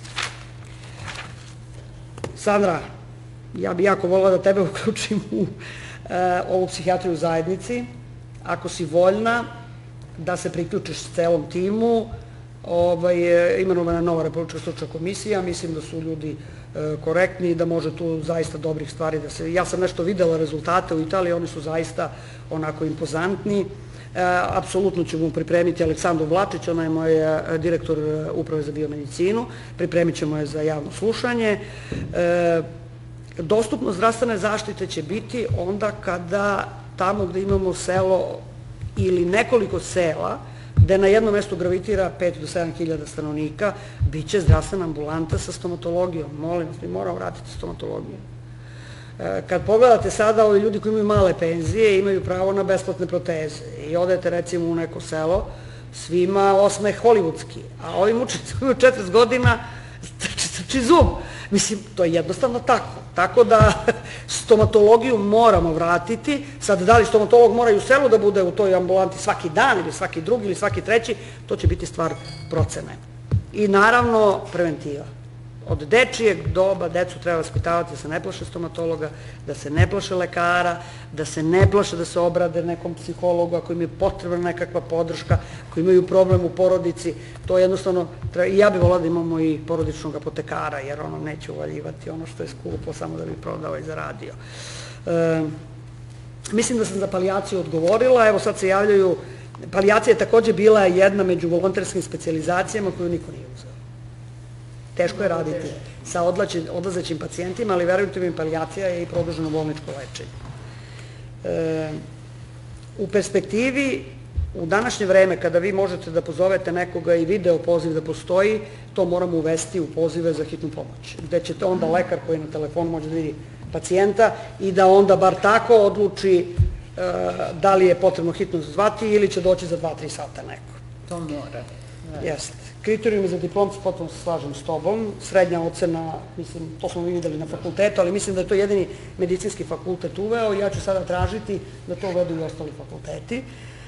Sandra, ja bih jako volila da tebe uključim u ovu psihijatriju u zajednici. Ako si voljna da se priključiš s celom timu, imenovana je nova Republička stručna komisija, mislim da su ljudi korektni i da može tu zaista dobrih stvari da se... Ja sam nešto videla rezultate u Italiji, oni su zaista onako impozantni. Apsolutno ćemo pripremiti Aleksandru Vlačić, ona je moj direktor Uprave za biomedicinu, pripremit ćemo je za javno slušanje. Dostupnost zdravstvene zaštite će biti onda kada tamo gde imamo selo ili nekoliko sela, gde na jednom mestu gravitira 5 do 7 hiljada stanovnika, bit će zdravstvena ambulanta sa stomatologijom. Molim vas, mi moramo vratiti stomatologiju. Kad pogledate sada, ovi ljudi koji imaju male penzije imaju pravo na besplatne proteze i odete recimo u neko selo, svima osmeh hollywoodski, a ovi mučnici koji imaju 40 godina trči zub. Mislim, to je jednostavno tako. Tako da stomatologiju moramo vratiti. Sad, da li stomatolog mora i u selu da bude u toj ambulanti svaki dan ili svaki drugi ili svaki treći, to će biti stvar procene. I naravno, preventiva. Od dečijeg doba decu treba vaspitavati da se ne plaše stomatologa, da se ne plaše lekara, da se ne plaše da se obrade nekom psihologu ako im je potrebna nekakva podrška, ako imaju problem u porodici, to jednostavno, i ja bih volila da imamo i porodičnog apotekara, jer ono neće uvaljivati ono što je skupo samo da bi prodao i zaradio. Mislim da sam za palijaciju odgovorila, evo sad se javljaju, palijacija je takođe bila jedna među volonterskim specijalizacijama koju niko nije uzeo. Teško je raditi sa odlazećim pacijentima, ali verujte mi, palijacija je i produženo bolničko lečenje. U perspektivi, u današnje vreme, kada vi možete da pozovete nekoga i video poziv da postoji, to moramo uvesti u pozive za hitnu pomoć, gde ćete onda lekar koji na telefonu može da vidi pacijenta i da onda bar tako odluči da li je potrebno hitno zvati ili će doći za 2-3 sata neko. To mora. Jeste. Kriterijumi za diplomcu, potpuno se slažem s tobom. Srednja ocena, mislim, to smo videli na fakultetu, ali mislim da je to jedini medicinski fakultet uveo. Ja ću sada tražiti da to uvedu i ostali fakulteti.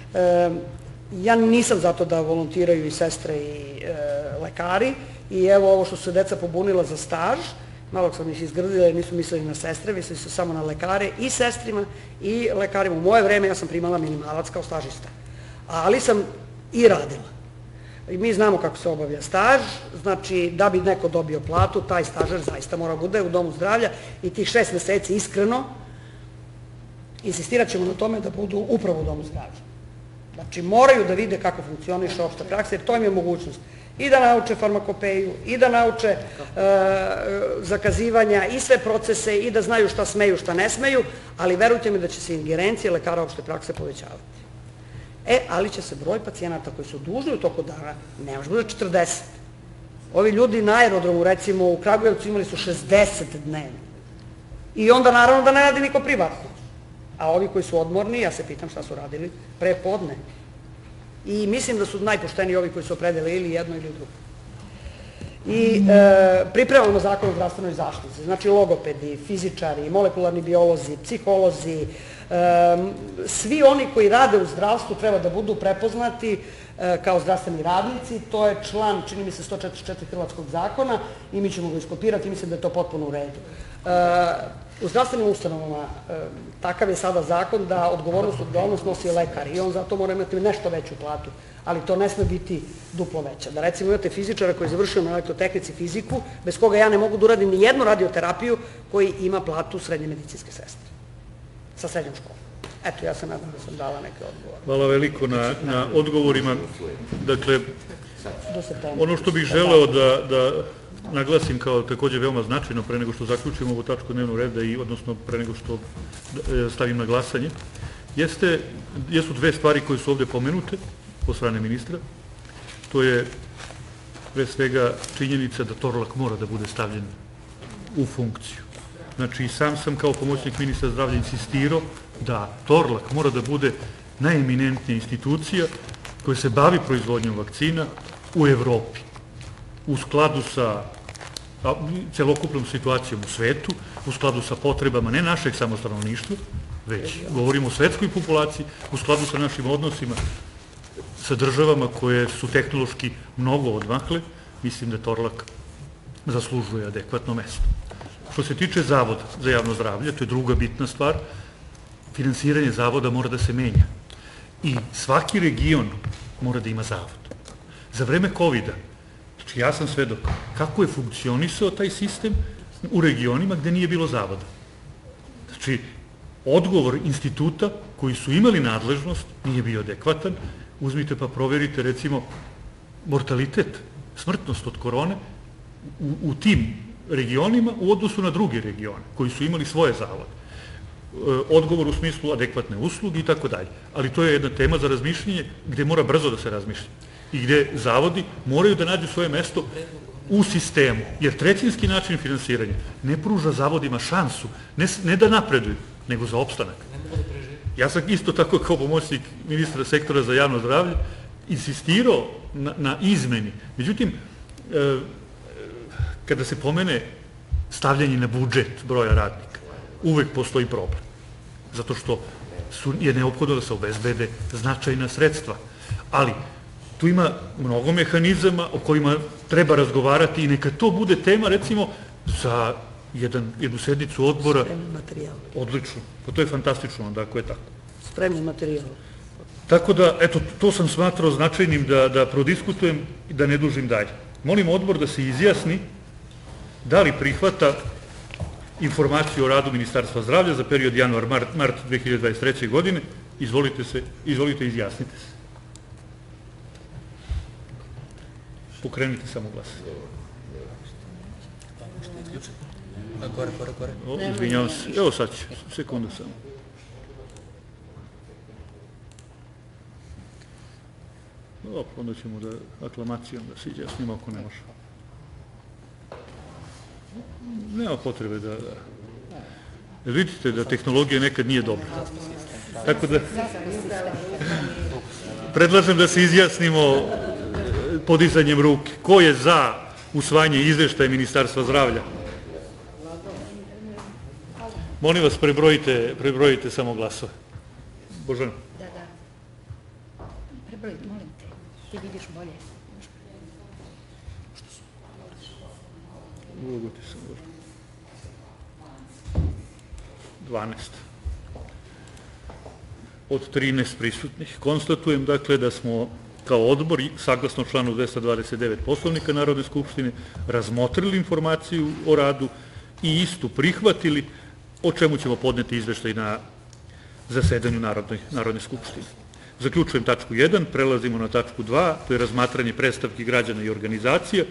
Ja nisam zato da volontiraju i sestre i lekari. I evo ovo što su se deca pobunila za staž, malo sam ih izgrdila jer nisu mislili na sestre, mislili su samo na lekare i sestrima i lekarima. U moje vreme ja sam primala minimalac kao stažista, ali sam i radila. I mi znamo kako se obavlja staž, znači da bi neko dobio platu, taj stažar zaista mora bude u domu zdravlja i tih 6 meseci iskreno insistirat ćemo na tome da budu upravo u domu zdravlja. Znači moraju da vide kako funkcioniše opšta praksa, jer to im je mogućnost i da nauče farmakopeju, i da nauče zakazivanja i sve procese i da znaju šta smeju, šta ne smeju, ali verujte mi da će se ingerencije lekara opšte prakse povećavati. Ali će se broj pacijenata koji su dužni u toku dana, ne može bude 40. Ovi ljudi na aerodromu, recimo u Kragujevcu, imali su 60 dnevno. I onda naravno da ne radi niko privatno. A ovi koji su odmorni, ja se pitam šta su radili pre podne. I mislim da su najpošteniji ovi koji su opredeli ili jedno ili drugo. I pripremamo zakon o zdravstvenoj zaštiti, znači logopedi, fizičari, molekularni biolozi, psiholozi, svi oni koji rade u zdravstvu treba da budu prepoznati kao zdravstveni radnici, to je član, čini mi se, 144 Hrvatskog zakona i mi ćemo ga iskopirati i mislim da je to potpuno u redu. U zdravstvenim ustanovama takav je sada zakon da odgovornost nosi lekar i on zato mora imati nešto veću platu, ali to ne sme biti duplo veća. Da recimo imate fizičara koji je završio na elektrotehnici fiziku, bez koga ja ne mogu da uradim ni jednu radioterapiju, koji ima platu srednje medicinske sestre sa srednjom školom. Eto, ja se nadam da sam dala neke odgovore. Hvala veliko na odgovorima. Dakle, ono što bih želeo da naglasim kao takođe veoma značajno pre nego što zaključimo ovu tačku dnevnog reda i odnosno pre nego što stavim na glasanje, jesu dve stvari koje su ovde pomenute od strane ministra. To je pre svega činjenica da Torlak mora da bude stavljen u funkciju. Znači, sam sam kao pomoćnik ministra zdravlja insistirao da Torlak mora da bude najeminentnija institucija koja se bavi proizvodnjom vakcina u Evropi, u skladu sa celokupnom situacijom u svetu, u skladu sa potrebama ne našeg samo stanovništva, već govorimo o svetskoj populaciji, u skladu sa našim odnosima sa državama koje su tehnološki mnogo odmakle, mislim da Torlak zaslužuje adekvatno mesto. Što se tiče Zavoda za javno zdravlje, to je druga bitna stvar, finansiranje Zavoda mora da se menja i svaki region mora da ima Zavod. Za vreme COVID-a, znači ja sam svedok kako je funkcionisao taj sistem u regionima gde nije bilo Zavoda. Znači, odgovor instituta koji su imali nadležnost nije bio adekvatan. Uzmite pa proverite recimo mortalitet, smrtnost od korone u tim regionima u odnosu na druge regione koji su imali svoje zavode. Odgovor u smislu adekvatne usluge i tako dalje. Ali to je jedna tema za razmišljanje gde mora brzo da se razmišlja i gde zavodi moraju da nađu svoje mesto u sistemu, jer trećinski način finansiranja ne pruža zavodima šansu, ne da napreduju, nego za opstanak. Ja sam isto tako kao pomoćnik ministra sektora za javno zdravlje insistirao na izmeni. Međutim, kada se pomene stavljanje na budžet broja radnika, uvek postoji problem. Zato što je neophodno da se obezbede značajna sredstva. Ali tu ima mnogo mehanizama o kojima treba razgovarati i neka to bude tema, recimo, za jednu sednicu odbora. Spremni materijal. Odlično. Pa to je fantastično onda ako je tako. Spremni materijal. Tako da, eto, to sam smatrao značajnim da prodiskutujem i da ne dužim dalje. Molim odbor da se izjasni da li prihvata informaciju o radu Ministarstva zdravlja za period januar-mart 2023. godine. Izvolite, izjasnite se. Pokrenite samo glas. Gore. Izvinjavam se. Evo sad ću. Sekundu samo. Onda ćemo da aklamacijom da se izjasnimo ako ne može. Nema potrebe da... Vidite da tehnologija nekad nije dobra. Tako da... Predlažem da se izjasnimo podizanjem ruke. Ko je za usvajanje izveštaja Ministarstva zdravlja? Molim vas, prebrojite samo glasove. Božana. Da. Prebrojite, molim te. Ti vidiš bolje. Ulogu ti sam Božana. 12. Od 13 prisutnih. Konstatujem, dakle, da smo kao odbor, saglasno članu 229 Poslovnika Narodne skupštine, razmotrili informaciju o radu i istu prihvatili, o čemu ćemo podneti izveštaj na zasedanju Narodne skupštine. Zaključujem tačku 1, prelazimo na tačku 2, to je razmatranje predstavki građana i organizacija.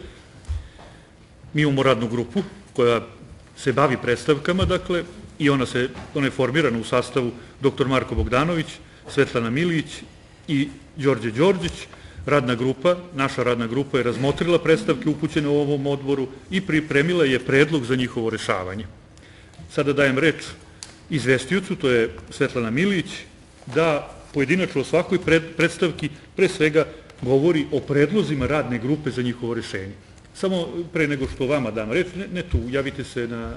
Mi imamo radnu grupu koja se bavi predstavkama, dakle, i ona je formirana u sastavu dr. Marko Bogdanović, Svetlana Milić i Đorđe Đorđić. Naša radna grupa je razmotrila predstavke upućene u ovom odboru i pripremila je predlog za njihovo rešavanje. Sada dajem reč izvestiocu, to je Svetlana Milić, da pojedinačno o svakoj predstavki pre svega govori o predlozima radne grupe za njihovo rešenje. Samo pre nego što vama dam reč, ne tu, javite se na...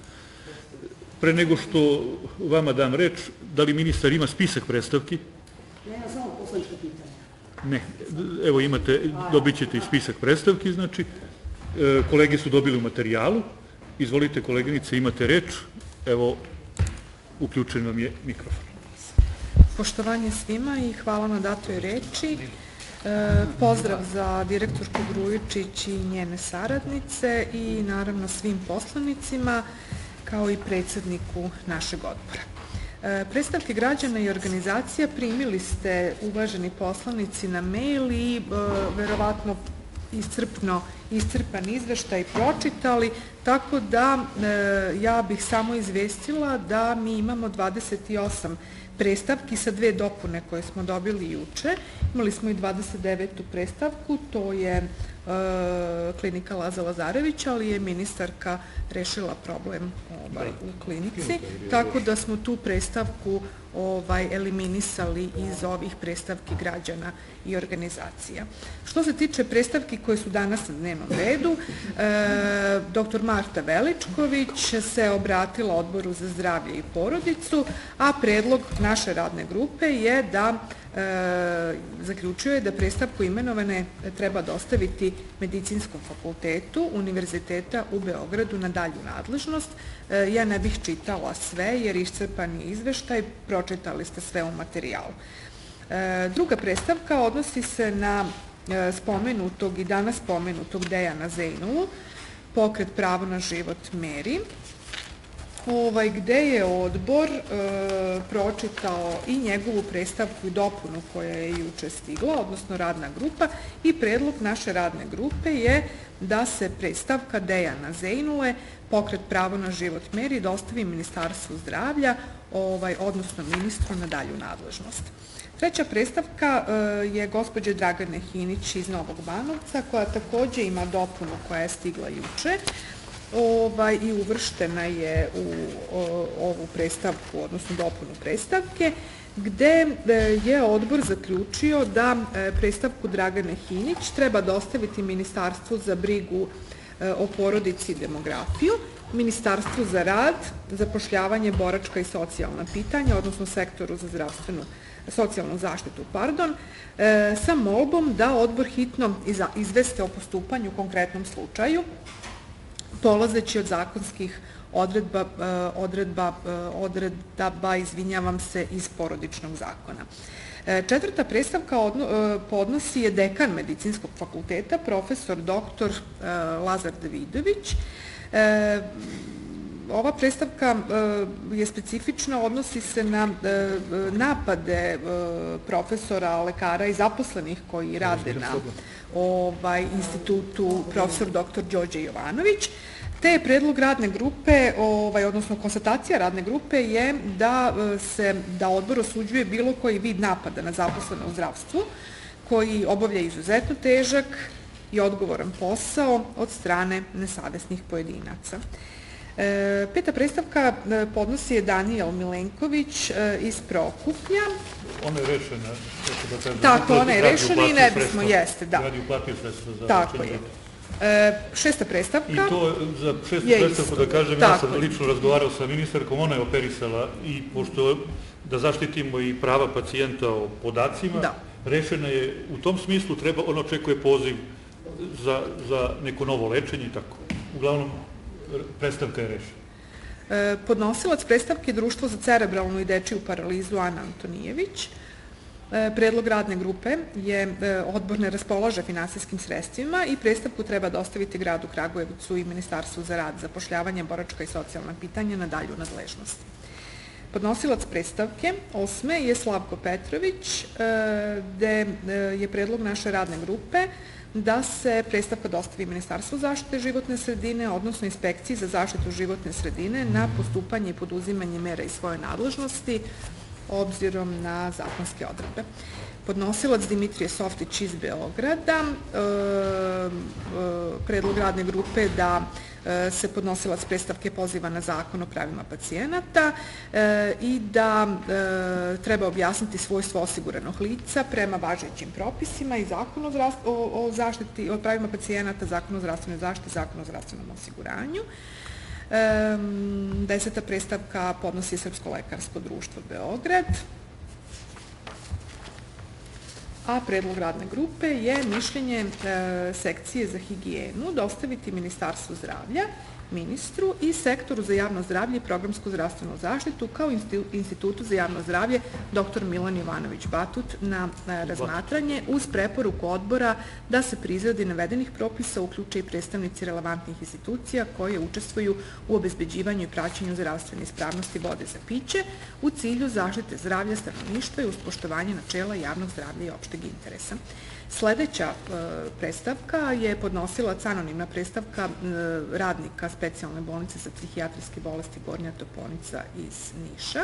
Pre nego što vama dam reč, da li ministar ima spisak predstavki? Ja imam samo poslanička pitanja. Ne, evo dobit ćete i spisak predstavki, znači, kolege su dobili u materijalu, izvolite koleginice, imate reč, evo, uključen vam je mikrofon. Poštovanje svima i hvala na datoj reči. Pozdrav za direktorku Grujičić i njene saradnice i naravno svim poslanicima, kao i predsedniku našeg odbora. Predstavke građana i organizacija primili ste, uvaženi poslanici, na mail i verovatno iscrpan izveštaj pročitali, tako da ja bih samo izvestila da mi imamo 28 predstavki sa 2 dopune koje smo dobili juče. Imali smo i 29. predstavku, to je klinika Laza Lazarević, ali je ministarka rešila problem u klinici, tako da smo tu predstavku eliminisali iz ovih predstavki građana i organizacija. Što se tiče predstavki koje su danas na dnevnom redu, dr. Marta Veličković se obratila Odboru za zdravlje i porodicu, a predlog naše radne grupe je da zaključuje da predstavku imenovane treba dostaviti Medicinskom fakultetu Univerziteta u Beogradu na dalju nadležnost. Ja ne bih čitala sve jer iscrpan je izveštaj, pročitali ste sve u materijalu. Druga predstavka odnosi se na spomenutog i danas spomenutog Dejana Zejnulu, Pokret pravo na život Meri, gde je odbor pročitao i njegovu predstavku i dopunu koja je juče stigla, odnosno radna grupa, i predlog naše radne grupe je da se predstavka Dejana Zejnule, Pokret pravo na život Meri, dostavi Ministarstvu zdravlja, odnosno ministru na dalju nadležnost. Treća predstavka je gospođe Dragane Hinić iz Novog Banovca, koja takođe ima dopunu koja je stigla juče, i uvrštena je u ovu predstavku, odnosno dopunu predstavke, gde je odbor zaključio da predstavku Dragane Hinić treba dostaviti Ministarstvu za brigu o porodici i demografiju, Ministarstvu za rad, zapošljavanje, boračka i socijalna pitanja, odnosno sektoru za socijalnu zaštitu, sa molbom da odbor hitno izveste o postupanju u konkretnom slučaju, polazeći od zakonskih odredaba, iz porodičnog zakona. Četvrta predstavka podnosi je dekan Medicinskog fakulteta, profesor dr. Lazar Davidović. Ova predstavka je specifična, odnosi se na napade profesora, lekara i zaposlenih koji rade na institutu, profesor dr. Đorđe Jovanović, te je predlog radne grupe, odnosno konstatacija radne grupe je da odbor osuđuje bilo koji vid napada na zaposlene u zdravstvu koji obavlja izuzetno težak i odgovoran posao od strane nesavesnih pojedinaca. Peta predstavka podnosi je Danijel Milenković iz Prokuplja, ona je rešena, da kažem. Tako, ona je rešena i ne bismo, jeste, da. Radi uplatio sredstva za tako lečenje je. dece. Šesta predstavka. I to za šestu predstavku da kažem, ja sam lično razgovarao sa ministarkom, ona je operisala i pošto da zaštitimo i prava pacijenta o podacima, rešena je u tom smislu, on očekuje poziv za neko novo lečenje i tako. Uglavnom, predstavka je rešena. Podnosilac predstavke je Društvo za cerebralnu i dečiju paralizu Ana Antonijević. Predlog radne grupe je odbor ne raspolaže finansijskim sredstvima i predstavku treba dostaviti gradu Kragujevcu i Ministarstvu za rad, zapošljavanje, boračka i socijalna pitanja na dalju nadležnost. Podnosilac predstavke 8. je Slavko Petrović, gde je predlog naše radne grupe da se predstavka dostavi Ministarstvu zaštite životne sredine, odnosno Inspekciji za zaštitu životne sredine na postupanje i poduzimanje mera iz svoje nadležnosti obzirom na zakonske odredbe. Podnosilac Dimitrije Softić iz Beograda, predlog radne grupe da se podnosilac predstavke poziva na Zakon o pravima pacijenata i da treba objasniti svojstvo osiguranog lica prema važećim propisima i Zakonu o zaštiti, o pravima pacijenata, Zakonu o zdravstvenoj zaštiti, Zakonu o zdravstvenom osiguranju. 10. predstavka podnosi Srpsko lekarsko društvo Beograd, a predlog radne grupe je mišljenje sekcije za higijenu dostaviti Ministarstvu zdravlja, ministru i Sektoru za javno zdravlje i programsku zdravstvenu zaštitu kao Institutu za javno zdravlje dr. Milan Jovanović Batut na razmatranje uz preporuku odbora da se pri izradi navedenih propisa uključe i predstavnici relevantnih institucija koje učestvuju u obezbeđivanju i praćenju zdravstvene ispravnosti vode za piće u cilju zaštite zdravlja stanovništva i uz poštovanje načela javnog zdravlja i opšteg interesa. Sledeća predstavka je podnosilac anonimna predstavka radnika specijalne bolnice za psihijatrijske bolesti Gornja Toponica iz Niša.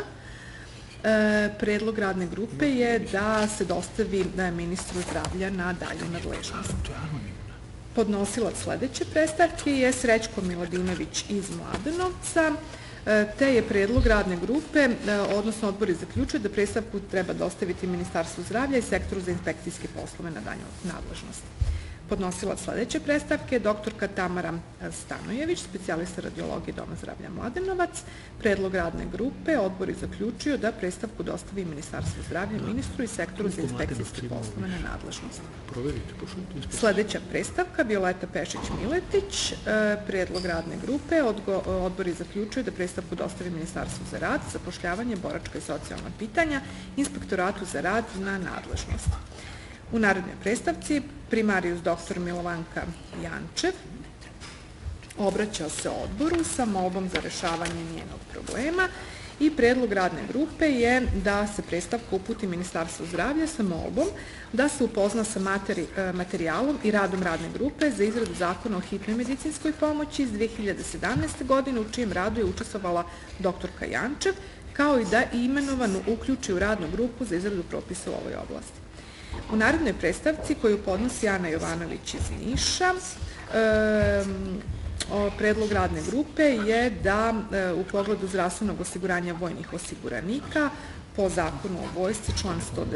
Predlog radne grupe je da se dostavi ministru zdravlja na dalju nadležnost. Podnosilac sledeće predstavke je Srećko Miladinović iz Mladenovca, te je predlog radne grupe, odnosno odbor je zaključio da predstavku treba dostaviti Ministarstvu zdravlja i Sektoru za inspekcijske poslove na dalju nadležnost. Podnosilac sledeće predstavke je doktorka Tamara Stanojević, specijalista radiologije Doma zdravlja Mladenovac. Predlog radne grupe, odbor je zaključio da predstavku dostavi Ministarstvu zdravlja, ministru i Sektoru za inspekcijske poslove na nadležnost. Sledeća predstavka, Violeta Pešić-Miletić, predlog radne grupe, odbor je zaključio da predstavku dostavi Ministarstvu za rad, zapošljavanje, boračka i socijalna pitanja, Inspektoratu za rad na nadležnost. U narednoj predstavci primarijus dr. Milovanka Jančev obraćao se odboru sa molbom za rešavanje njenog problema i predlog radne grupe je da se predstavka uputi Ministarstvu zdravlja sa molbom da se upozna sa materijalom i radom radne grupe za izradu zakona o hitnoj medicinskoj pomoći iz 2017. godine u čijem radu je učestvovala doktorka Jančev, kao i da imenovanu uključi u radnu grupu za izradu propisa u ovoj oblasti. U narednoj predstavci koju podnosi Ana Jovanović iz Niša, predlog radne grupe je da u pogledu zdravstvenog osiguranja vojnih osiguranika po zakonu o vojsci, član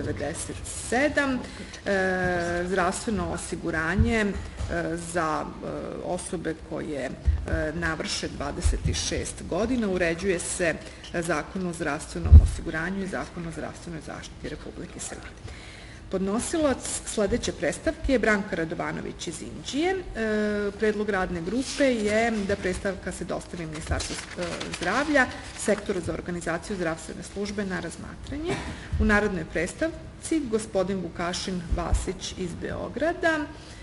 197, zdravstveno osiguranje za osobe koje navrše 26 godina uređuje se Zakon o zdravstvenom osiguranju i Zakon o zdravstvenoj zaštiti Republike Srbije. Podnosilac sledeće predstavke je Branka Radovanović iz Inđije. Predlog radne grupe je da predstavka se dostavi Ministarstvu zdravlja, Sektoru za organizaciju zdravstvene službe na razmatranje. U narodnoj predstavci gospodin Vukašin Vasić iz Beograda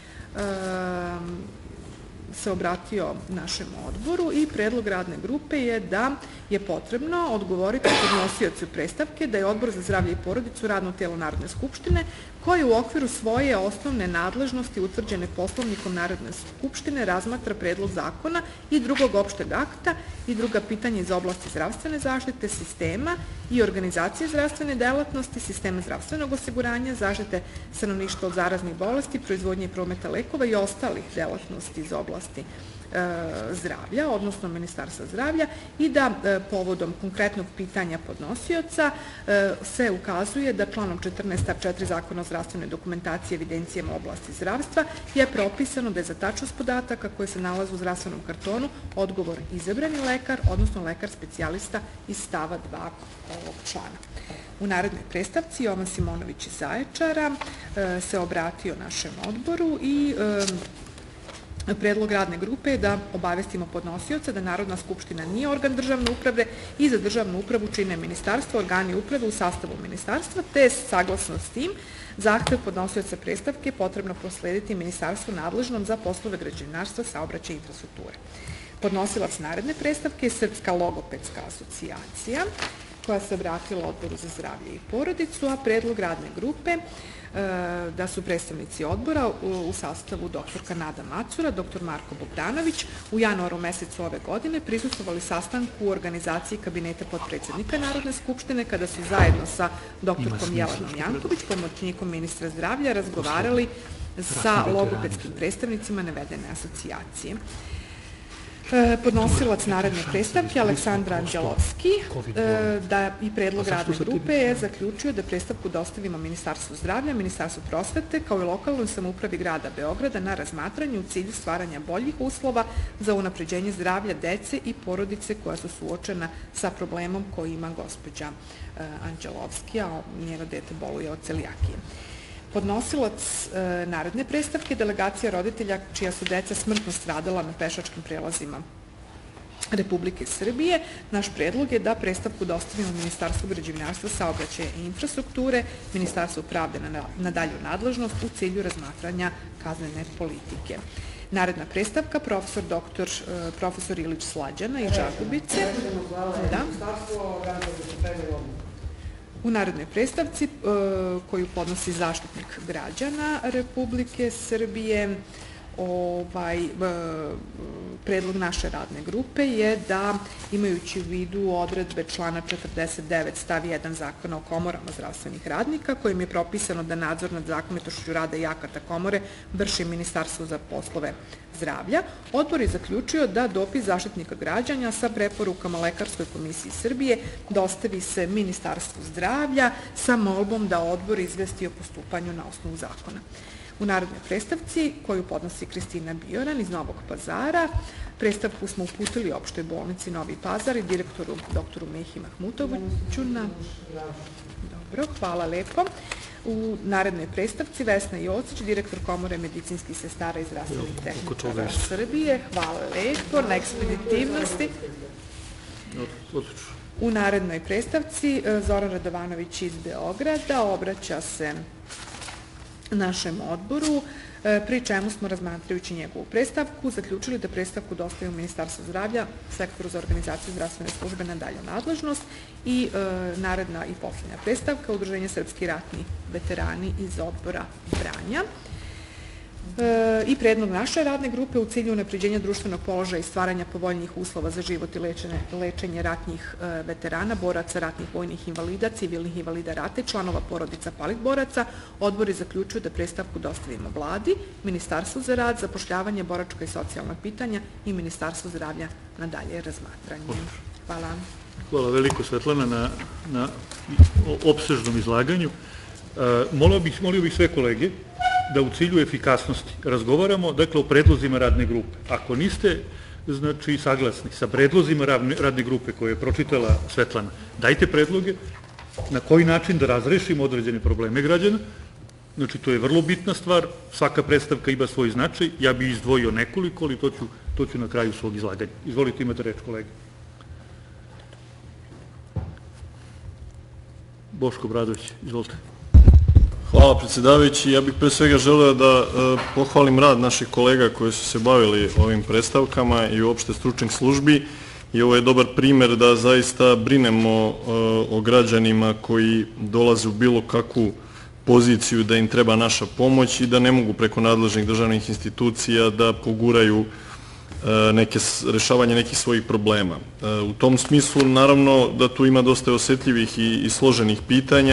se obratio našem odboru i predlog radne grupe je da je potrebno odgovoriti podnosiocu predstavke da je Odbor za zdravlje i porodicu radno telo Narodne skupštine koje u okviru svoje osnovne nadležnosti utvrđene Poslovnikom Narodne skupštine razmatra predlog zakona i drugog opšteg akta i druga pitanja iz oblasti zdravstvene zaštite, sistema i organizacije zdravstvene delatnosti, sistema zdravstvenog osiguranja, zaštite stanovništva od zaraznih bolesti, proizvodnje i prometa lekova i ostalih delatnosti iz oblasti zdravlja, odnosno Ministarstva zdravlja, i da povodom konkretnog pitanja podnosioca se ukazuje da članom 14. stav 4 Zakona o zdravstvenoj dokumentaciji i evidencijama u oblasti zdravstva je propisano da je za tačnost podataka koje se nalaze u zdravstvenom kartonu odgovor izabrani lekar, odnosno lekar specijalista iz stava 2 ovog člana. U narednoj predstavci Jovan Simonović iz Zaječara se obratio našem odboru i predlog radne grupe je da obavestimo podnosioca da Narodna skupština nije organ državne uprave i za državnu upravu čine ministarstvo, organi uprave u sastavu ministarstva, te saglasno s tim zahtev podnosioca predstavke potrebno proslediti ministarstvu nadležnom za poslove građevinarstva, saobraćaja i infrastrukture. Podnosilac naredne predstavke je Srpska logopedska asocijacija, koja se obratila Odboru za zdravlje i porodicu, a predlog radne grupe da su predstavnici odbora u sastavu doktorka Nada Macura, doktor Marko Bogdanović u januaru mesecu ove godine prisustvovali sastanku u organizaciji kabineta potpredsednika Narodne skupštine, kada su zajedno sa doktorkom Jelenom Janković, pomoćnikom ministra zdravlja, razgovarali sa logopedskim predstavnicima navedene asocijacije. Podnosilac naredne predstavke Aleksandra Anđelovski i predlog radne grupe je zaključio da predstavku dostavimo Ministarstvu zdravlja, Ministarstvu prosvete kao i lokalnoj samoupravi grada Beograda na razmatranje u cilju stvaranja boljih uslova za unapređenje zdravlja dece i porodice koja su suočena sa problemom koji ima gospođa Anđelovski, a njeno dete boluje od celijakije. Podnosilac naredne predstavke, delegacija roditelja čija su deca smrtno stradala na pešačkim prelazima Republike Srbije. Naš predlog je da predstavku dostavimo Ministarstvu građevinarstva, saobraćaja i infrastrukture, Ministarstvu pravde na dalju nadležnost u cilju razmatranja kaznene politike. Naredna predstavka, profesor Ilić Slađana iz Žagubice. U narednoj predstavci koju podnosi Zaštitnik građana Republike Srbije, predlog naše radne grupe je da, imajući u vidu odredbe člana 49 stav 1 Zakona o komorama zdravstvenih radnika, kojim je propisano da nadzor nad zakonitošću rada i akata komore vrši Ministarstvo za poslove zdravlja, odbor je zaključio da dopis Zaštitnika građana sa preporukama Lekarskoj komisiji Srbije dostavi se Ministarstvu zdravlja sa molbom da odbor izvesti o postupanju na osnovu zakona. U narodnoj predstavci, koju podnosi Kristina Bioran iz Novog Pazara, predstavku smo uputili opštoj bolnici Novi Pazar i direktoru doktoru Mehi Mahmutoviću. Dobro, hvala lepo. U narednoj predstavci Vesna Jocić, direktor Komore medicinskih sestara i zdravstvenih tehničara Srbije. Hvala lepo na ekspeditivnosti. U narednoj predstavci Zoran Radovanović iz Beograda obraća se našem odboru, pri čemu smo, razmatrajući njegovu predstavku, zaključili da predstavku dostavimo Ministarstvu zdravlja, Sektoru za organizaciju zdravstvene službe na dalju nadležnost. I naredna i poslednja predstavka, Udruženje Srpski ratni veterani iz odbora Vranja. I predlog naše radne grupe u cilju unapređenja društvenog položaja i stvaranja povoljnijih uslova za život i lečenje ratnih veterana, boraca, ratnih vojnih invalida, civilnih invalida rata i članova porodica palih boraca, odbor je zaključio da predstavku dostavimo Vladi, Ministarstvu za rad, zapošljavanje, boračka i socijalna pitanja i Ministarstvu zdravlja na dalje razmatranje. Hvala. Hvala veliko, Svetlana, na opsežnom izlaganju. Molio bih sve kolege da u cilju efikasnosti razgovaramo, dakle, o predlozima radne grupe. Ako niste, znači, saglasni sa predlozima radne grupe koje je pročitala Svetlana, dajte predloge na koji način da razrešimo određene probleme građana. Znači, to je vrlo bitna stvar, svaka predstavka ima svoj značaj, ja bih izdvojio nekoliko, ali to ću na kraju svog izlaganja. Izvolite, imate reč, kolege. Boško Obradović, izvolite. Hvala, predsjedavajući. Ja bih pre svega želeo da pohvalim rad naših kolega koji su se bavili ovim predstavkama i uopšte stručnih službi, i ovo je dobar primer da zaista brinemo o građanima koji dolaze u bilo kakvu poziciju da im treba naša pomoć i da ne mogu preko nadležnih državnih institucija da poguraju rešavanje nekih svojih problema. U tom smislu, naravno, da tu ima dosta osetljivih i složenih pitanja,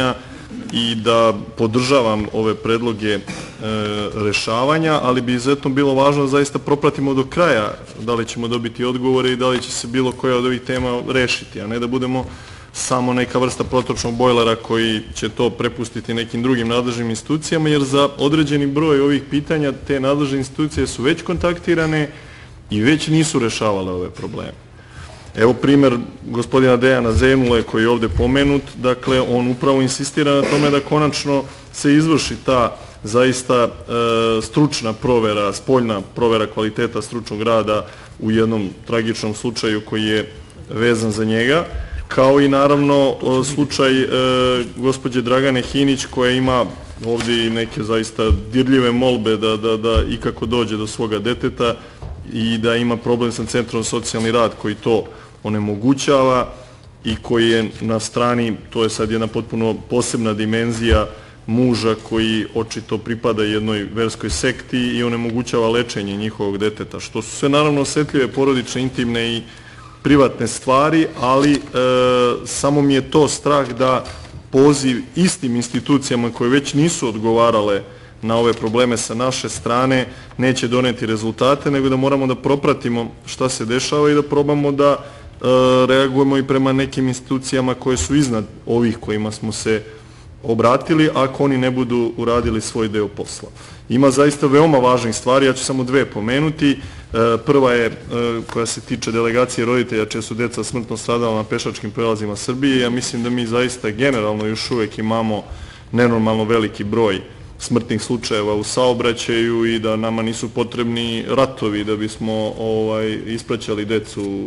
i da podržavam ove predloge rešavanja, ali bi izuzetno bilo važno da zaista propratimo do kraja da li ćemo dobiti odgovore i da li će se bilo koja od ovih tema rešiti, a ne da budemo samo neka vrsta protočnog bojlera koji će to prepustiti nekim drugim nadležnim institucijama, jer za određeni broj ovih pitanja te nadležne institucije su već kontaktirane i već nisu rešavale ove probleme. Evo primer gospodina Dejana Zemule koji je ovde pomenut, dakle on upravo insistira na tome da konačno se izvrši ta zaista stručna provera, spoljna provera kvaliteta stručnog rada u jednom tragičnom slučaju koji je vezan za njega, kao i naravno slučaj gospođe Dragane Hinić koja ima ovde i neke zaista dirljive molbe da ikako dođe do svoga deteta i da ima problem sa Centrom za socijalni rad koji to onemogućava i koji je na strani, to je sad jedna potpuno posebna dimenzija muža koji očito pripada jednoj verskoj sekti i onemogućava lečenje njihovog deteta, što su sve naravno osetljive porodične, intimne i privatne stvari, ali samo mi je to strah da poziv istim institucijama koje već nisu odgovarale na ove probleme sa naše strane neće doneti rezultate, nego da moramo da propratimo šta se dešava i da probamo da reagujemo i prema nekim institucijama koje su iznad ovih kojima smo se obratili, ako oni ne budu uradili svoj deo posla. Ima zaista veoma važnih stvari, ja ću samo dve pomenuti. Prva je koja se tiče delegacije roditelja čija su deca smrtno stradala na pešačkim prelazima Srbije. Ja mislim da mi zaista generalno još uvek imamo nenormalno veliki broj smrtnih slučajeva u saobraćaju i da nama nisu potrebni ratovi da bismo ispraćali decu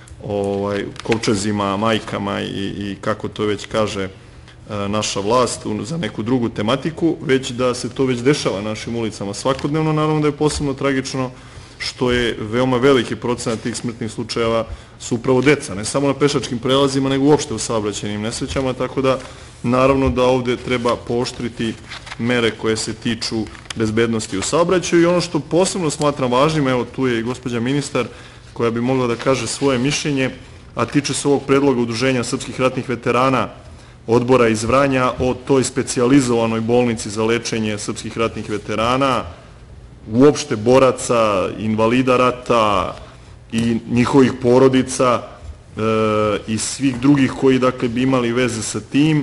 kovčezima, majkama i kako to već kaže naša vlast za neku drugu tematiku, već da se to već dešava na našim ulicama svakodnevno. Naravno da je posebno tragično što je veoma veliki procenat tih smrtnih slučajeva su upravo deca, ne samo na pešačkim prelazima, nego uopšte u saobraćajnim nesrećama, tako da naravno da ovde treba pooštriti mere koje se tiču bezbednosti u saobraćaju. I ono što posebno smatram važnim, evo tu je i gospođa ministar koja bi mogla da kaže svoje mišljenje, a tiče se ovog predloga Udruženja srpskih ratnih veterana Odbora iz Vranja o toj specijalizovanoj bolnici za lečenje srpskih ratnih veterana, uopšte boraca, invalida rata i njihovih porodica i svih drugih koji dakle bi imali veze sa tim,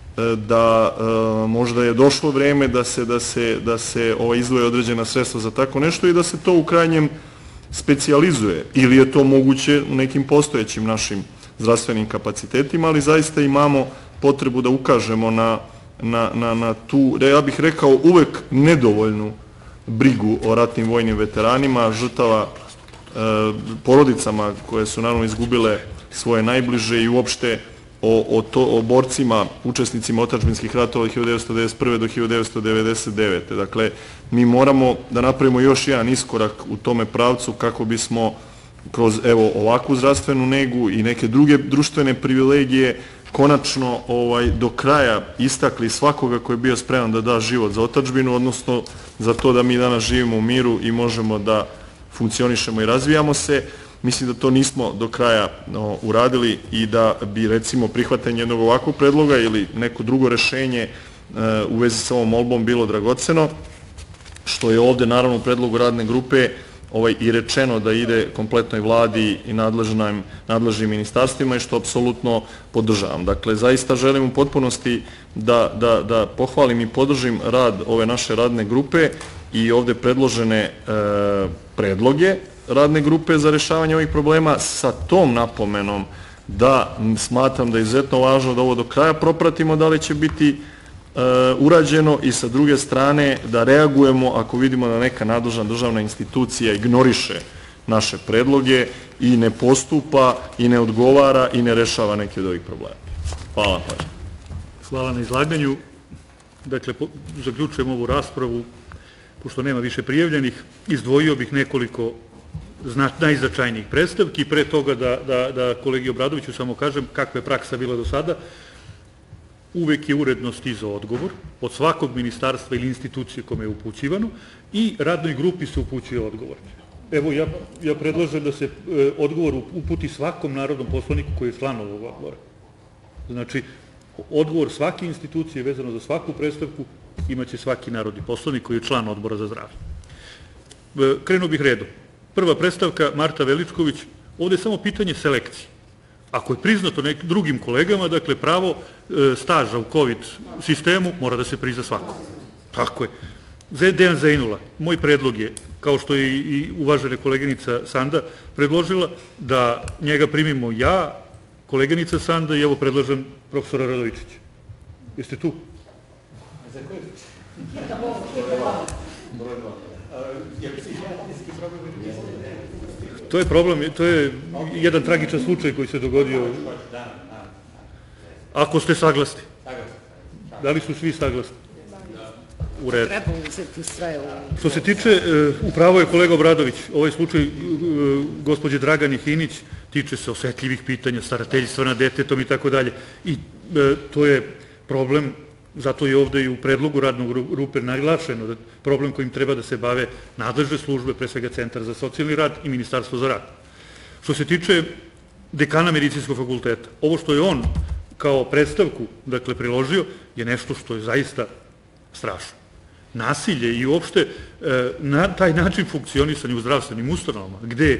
da možda je došlo vreme da se izdvoje određena sredstva za tako nešto i da se to u krajnjem specijalizuje, ili je to moguće u nekim postojećim našim zdravstvenim kapacitetima, ali zaista imamo potrebu da ukažemo na tu, ja bih rekao, uvek nedovoljnu brigu o ratnim vojnim veteranima, žrtava, porodicama koje su naravno izgubile svoje najbliže i uopšte o borcima, učesnicima otadžbinskih ratova od 1991. do 1999. Dakle, mi moramo da napravimo još jedan iskorak u tome pravcu kako bismo kroz ovakvu zdravstvenu negu i neke druge društvene privilegije konačno do kraja istakli svakoga ko je bio spreman da da život za otadžbinu, odnosno za to da mi danas živimo u miru i možemo da funkcionišemo i razvijamo se. Mislim da to nismo do kraja uradili i da bi recimo prihvatanje jednog ovakvog predloga ili neko drugo rešenje u vezi sa ovom molbom bilo dragoceno, što je ovde naravno u predlogu radne grupe i rečeno da ide kompletnoj vladi i nadležnim ministarstvima i što apsolutno podržavam. Dakle, zaista želim u potpunosti da pohvalim i podržim rad ove naše radne grupe i ovde predložene predloge radne grupe za rešavanje ovih problema sa tom napomenom da smatram da je izuzetno važno da ovo do kraja propratimo da li će biti urađeno i sa druge strane da reagujemo ako vidimo da neka nadležna državna institucija ignoriše naše predloge i ne postupa i ne odgovara i ne rešava neke od ovih problema. Hvala. Hvala na izlaganju. Dakle, zaključujem ovu raspravu. Pošto nema više prijavljenih, izdvojio bih nekoliko najznačajnijih predstavki. Pre toga da kolegi Obradoviću samo kažem kakva je praksa bila do sada. Uvek je uredno stizao odgovor od svakog ministarstva ili institucije kome je upućivano i radnoj grupi se upućuje odgovor. Evo, ja predlažem da se odgovor uputi svakom narodnom poslaniku koji je član ovog odbora. Znači, Odgovor svake institucije vezano za svaku predstavku imaće svaki narodni poslanik koji je član Odbora za zdravlje. Krenuo bih redom. Prva predstavka, Marta Veličković, ovde je samo pitanje selekcije. Ako je priznato drugim kolegama, dakle, pravo staža u COVID sistemu mora da se prizna svako. Tako je. Dejan Zeinula, moj predlog je, kao što je i uvažena koleginica Sanda predložila, da njega primimo ja, koleginica Sanda i evo predlažem profesora Radovičića. Jeste tu? To je problem, to je jedan tragičan slučaj koji se dogodio. Ako ste saglasni. Da li su svi saglasni? U redu. Treba uzeti sve u... Što se tiče, upravo je kolega Obradović, ovaj slučaj gospođe Dragane Hinić tiče se osetljivih pitanja, starateljstva nad detetom i tako dalje. I to je problem, zato je ovde i u predlogu radnog grupe naglašeno, problem kojim treba da se bave nadležne službe, pre svega Centar za socijalni rad i Ministarstvo za rad. Što se tiče dekana medicinskog fakulteta, ovo što je on kao predstavku, dakle, priložio, je nešto što je zaista strašno. Nasilje i uopšte taj način funkcionisanja u zdravstvenim ustanovama, gde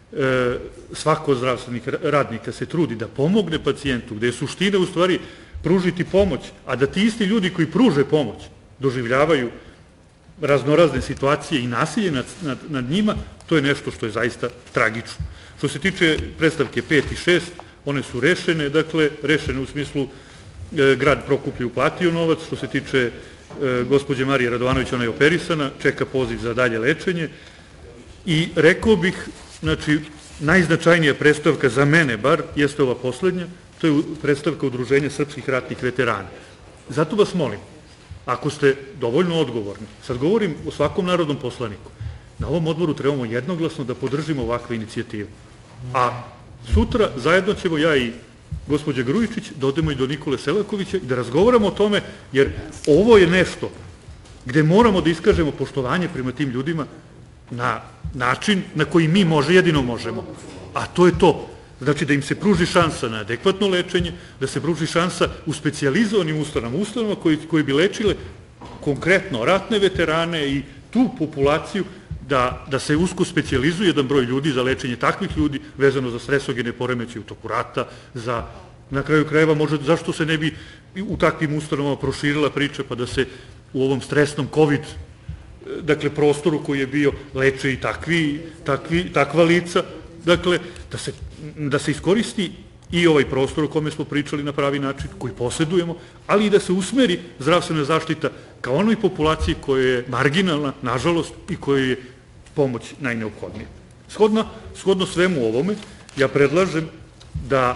svako od zdravstvenih radnika se trudi da pomogne pacijentu, gde je suština u stvari pružiti pomoć, a da ti isti ljudi koji pruže pomoć doživljavaju raznorazne situacije i nasilje nad njima, to je nešto što je zaista tragično. Što se tiče predstavke 5 i 6, one su rešene, dakle, rešene u smislu grad Prokuplje uplatio novac, što se tiče gospođe Marije Radovanović, ona je operisana, čeka poziv za dalje lečenje i rekao bih, znači, najznačajnija predstavka za mene bar, jeste ova poslednja, to je predstavka Udruženja srpskih ratnih veterana. Zato vas molim, ako ste dovoljno odgovorni, sad govorim o svakom narodnom poslaniku, na ovom odboru trebamo jednoglasno da podržimo ovakve inicijative. A sutra zajedno ćemo ja i gospođa Grujičić da odemo i do Nikole Selakovića i da razgovaramo o tome, jer ovo je nešto gde moramo da iskažemo poštovanje prema tim ljudima na način na koji mi jedino možemo. A to je to. Znači da im se pruži šansa na adekvatno lečenje, da se pruži šansa u specijalizovanim ustanovama koji bi lečile konkretno ratne veterane i tu populaciju, da se usko specijalizuje jedan broj ljudi za lečenje takvih ljudi vezano za stresogene poremećaje u toku rata, na kraju krajeva možda zašto se ne bi u takvim ustanovama proširila priča pa da se u ovom stresnom COVID, dakle prostoru koji je bio, leče i takva lica, dakle da se iskoristi i ovaj prostor o kome smo pričali na pravi način, koji posjedujemo, ali i da se usmeri zdravstvena zaštita ka onoj populaciji koja je marginalna, nažalost, i koja je pomoć najneophodnija. Shodno svemu ovome, ja predlažem da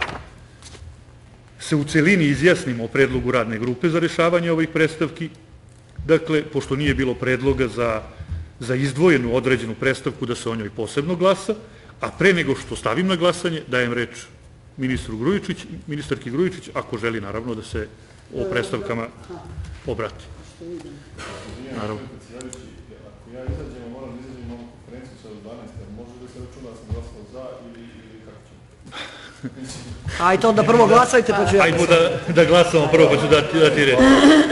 se u celini izjasnimo o predlogu radne grupe za rešavanje ovih predstavki, dakle, pošto nije bilo predloga za izdvojenu određenu predstavku da se o njoj posebno glasa, a pre nego što stavim na glasanje, dajem reč ministarki Grujičić, ako želi naravno da se o predstavkama obrati. Naravno. Ako ja izađemo, moram da izađem na ovu konferenciju sa 12, može da se računa da sam glasao za ili kako ćemo? Ajde onda prvo glasajte pa ću ja. Ajmo da glasamo prvo pa ću dati reč.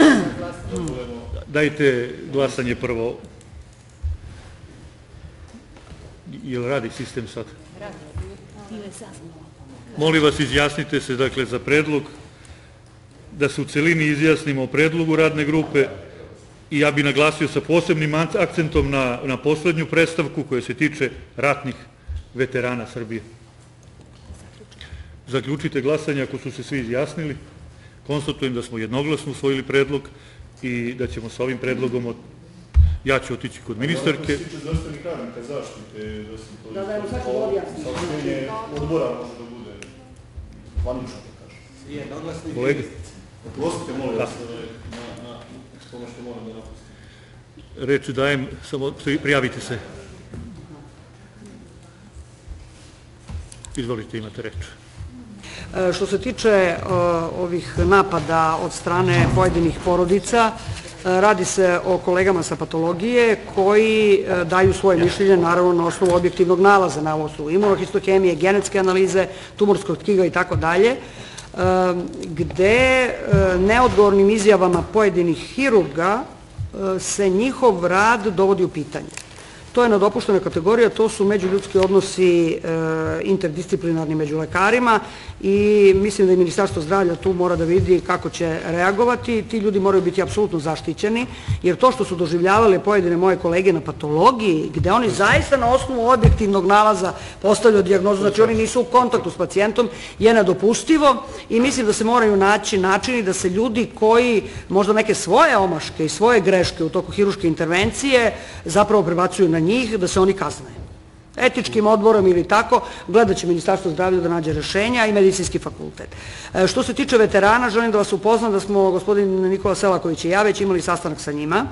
Dajte glasanje prvo. Jel radi sistem sad? Molim vas, izjasnite se, dakle, za predlog, da se u celini izjasnimo o predlogu radne grupe i ja bih naglasio sa posebnim akcentom na poslednju predstavku koja se tiče ratnih veterana Srbije. Zaključite glasanje ako su se svi izjasnili. Konstatujem da smo jednoglasno usvojili predlog i da ćemo sa ovim predlogom ja ću otići kod ministarke. Što se tiče zdravstvenih radnika zaštite, saopštenje odbora može da bude vanično, da kažem. Kolega? Oprostite, molim vas, na tome što moram da napustim. Reč dajem, samo prijavite se. Izvolite, imate reč. Što se tiče ovih napada od strane pojedinih porodica, radi se o kolegama sa patologije koji daju svoje mišljenje, naravno na osnovu objektivnog nalaza, na osnovu imunohistohemije, genetske analize, tumorskog tkiva i tako dalje. gde neodgovornim izjavama pojedinih hirurga se njihov rad dovodi u pitanje. To je nedopuštena kategorija, to su međuljudski odnosi interdisciplinarni među lekarima i mislim da i Ministarstvo zdravlja tu mora da vidi kako će reagovati. Ti ljudi moraju biti apsolutno zaštićeni, jer to što su doživljavali pojedine moje kolege na patologiji, gde oni zaista na osnovu objektivnog nalaza postavljaju dijagnozu, znači oni nisu u kontaktu s pacijentom, je nedopustivo i mislim da se moraju naći načini da se ljudi koji možda neke svoje omaške i svoje greške u toku hiruške intervencije zapravo prebacuju na njih, da se oni kazne. Etičkim odborom ili tako, gledat će Ministarstvo zdravlja da nađe rešenja i medicinski fakultet. Što se tiče veterana, želim da vas upoznam da smo gospodin Nikola Selaković i ja već imali sastanak sa njima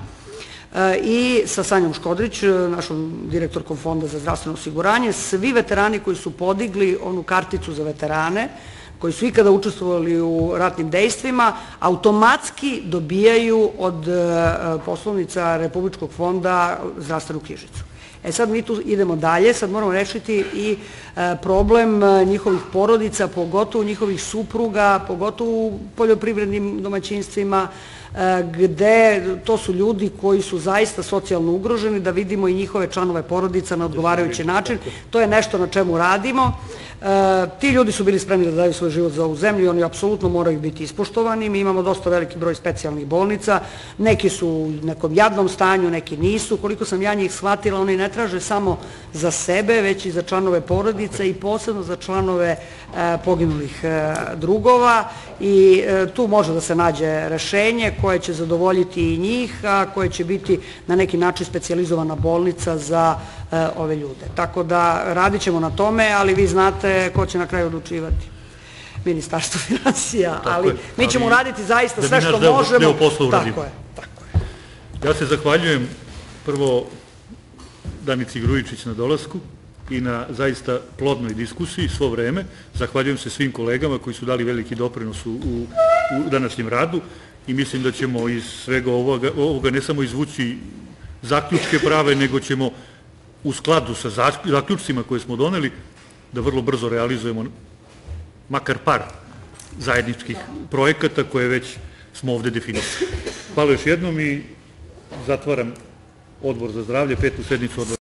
i sa Sanjom Škodrić, našom direktorkom Fonda za zdravstveno osiguranje. Svi veterani koji su podigli onu karticu za veterane, koji su ikada učestvovali u ratnim dejstvima, automatski dobijaju od poslovnica Republičkog fonda zdravstvenu knjižicu. Sad mi tu idemo dalje, sad moramo rešiti i problem njihovih porodica, pogotovo njihovih supruga, pogotovo u poljoprivrednim domaćinstvima, gde to su ljudi koji su zaista socijalno ugroženi, da vidimo i njihove članove porodica na odgovarajući način. To je nešto na čemu radimo. Ti ljudi su bili spremni da daju svoj život za ovu zemlju i oni apsolutno moraju biti ispoštovani. Mi imamo dosta veliki broj specijalnih bolnica, neki su u nekom jadnom stanju, neki nisu. Koliko sam ja njih shvatila, oni ne traže samo za sebe, već i za članove porodica i posebno za članove poginulih drugova i tu može da se nađe rešenje koje će zadovoljiti i njih, a koje će biti na neki način specijalizovana bolnica za ove ljude. Tako da radit ćemo na tome, ali vi znate ko će na kraju odlučivati. Ministarstvo finansija, ali mi ćemo uraditi zaista sve što možemo. Deo posla uradimo. Tako je. Ja se zahvaljujem prvo Danici Grujičić na dolasku i na zaista plodnoj diskusiji svo vreme. Zahvaljujem se svim kolegama koji su dali veliki doprinos u današnjem radu i mislim da ćemo iz svega ovoga ne samo izvući zaključke prave, nego ćemo u skladu sa zaključcima koje smo doneli da vrlo brzo realizujemo makar par zajedničkih projekata koje već smo ovde definisali. Hvala još jednom i zatvaram Odbor za zdravlje, 5. sednicu odbora.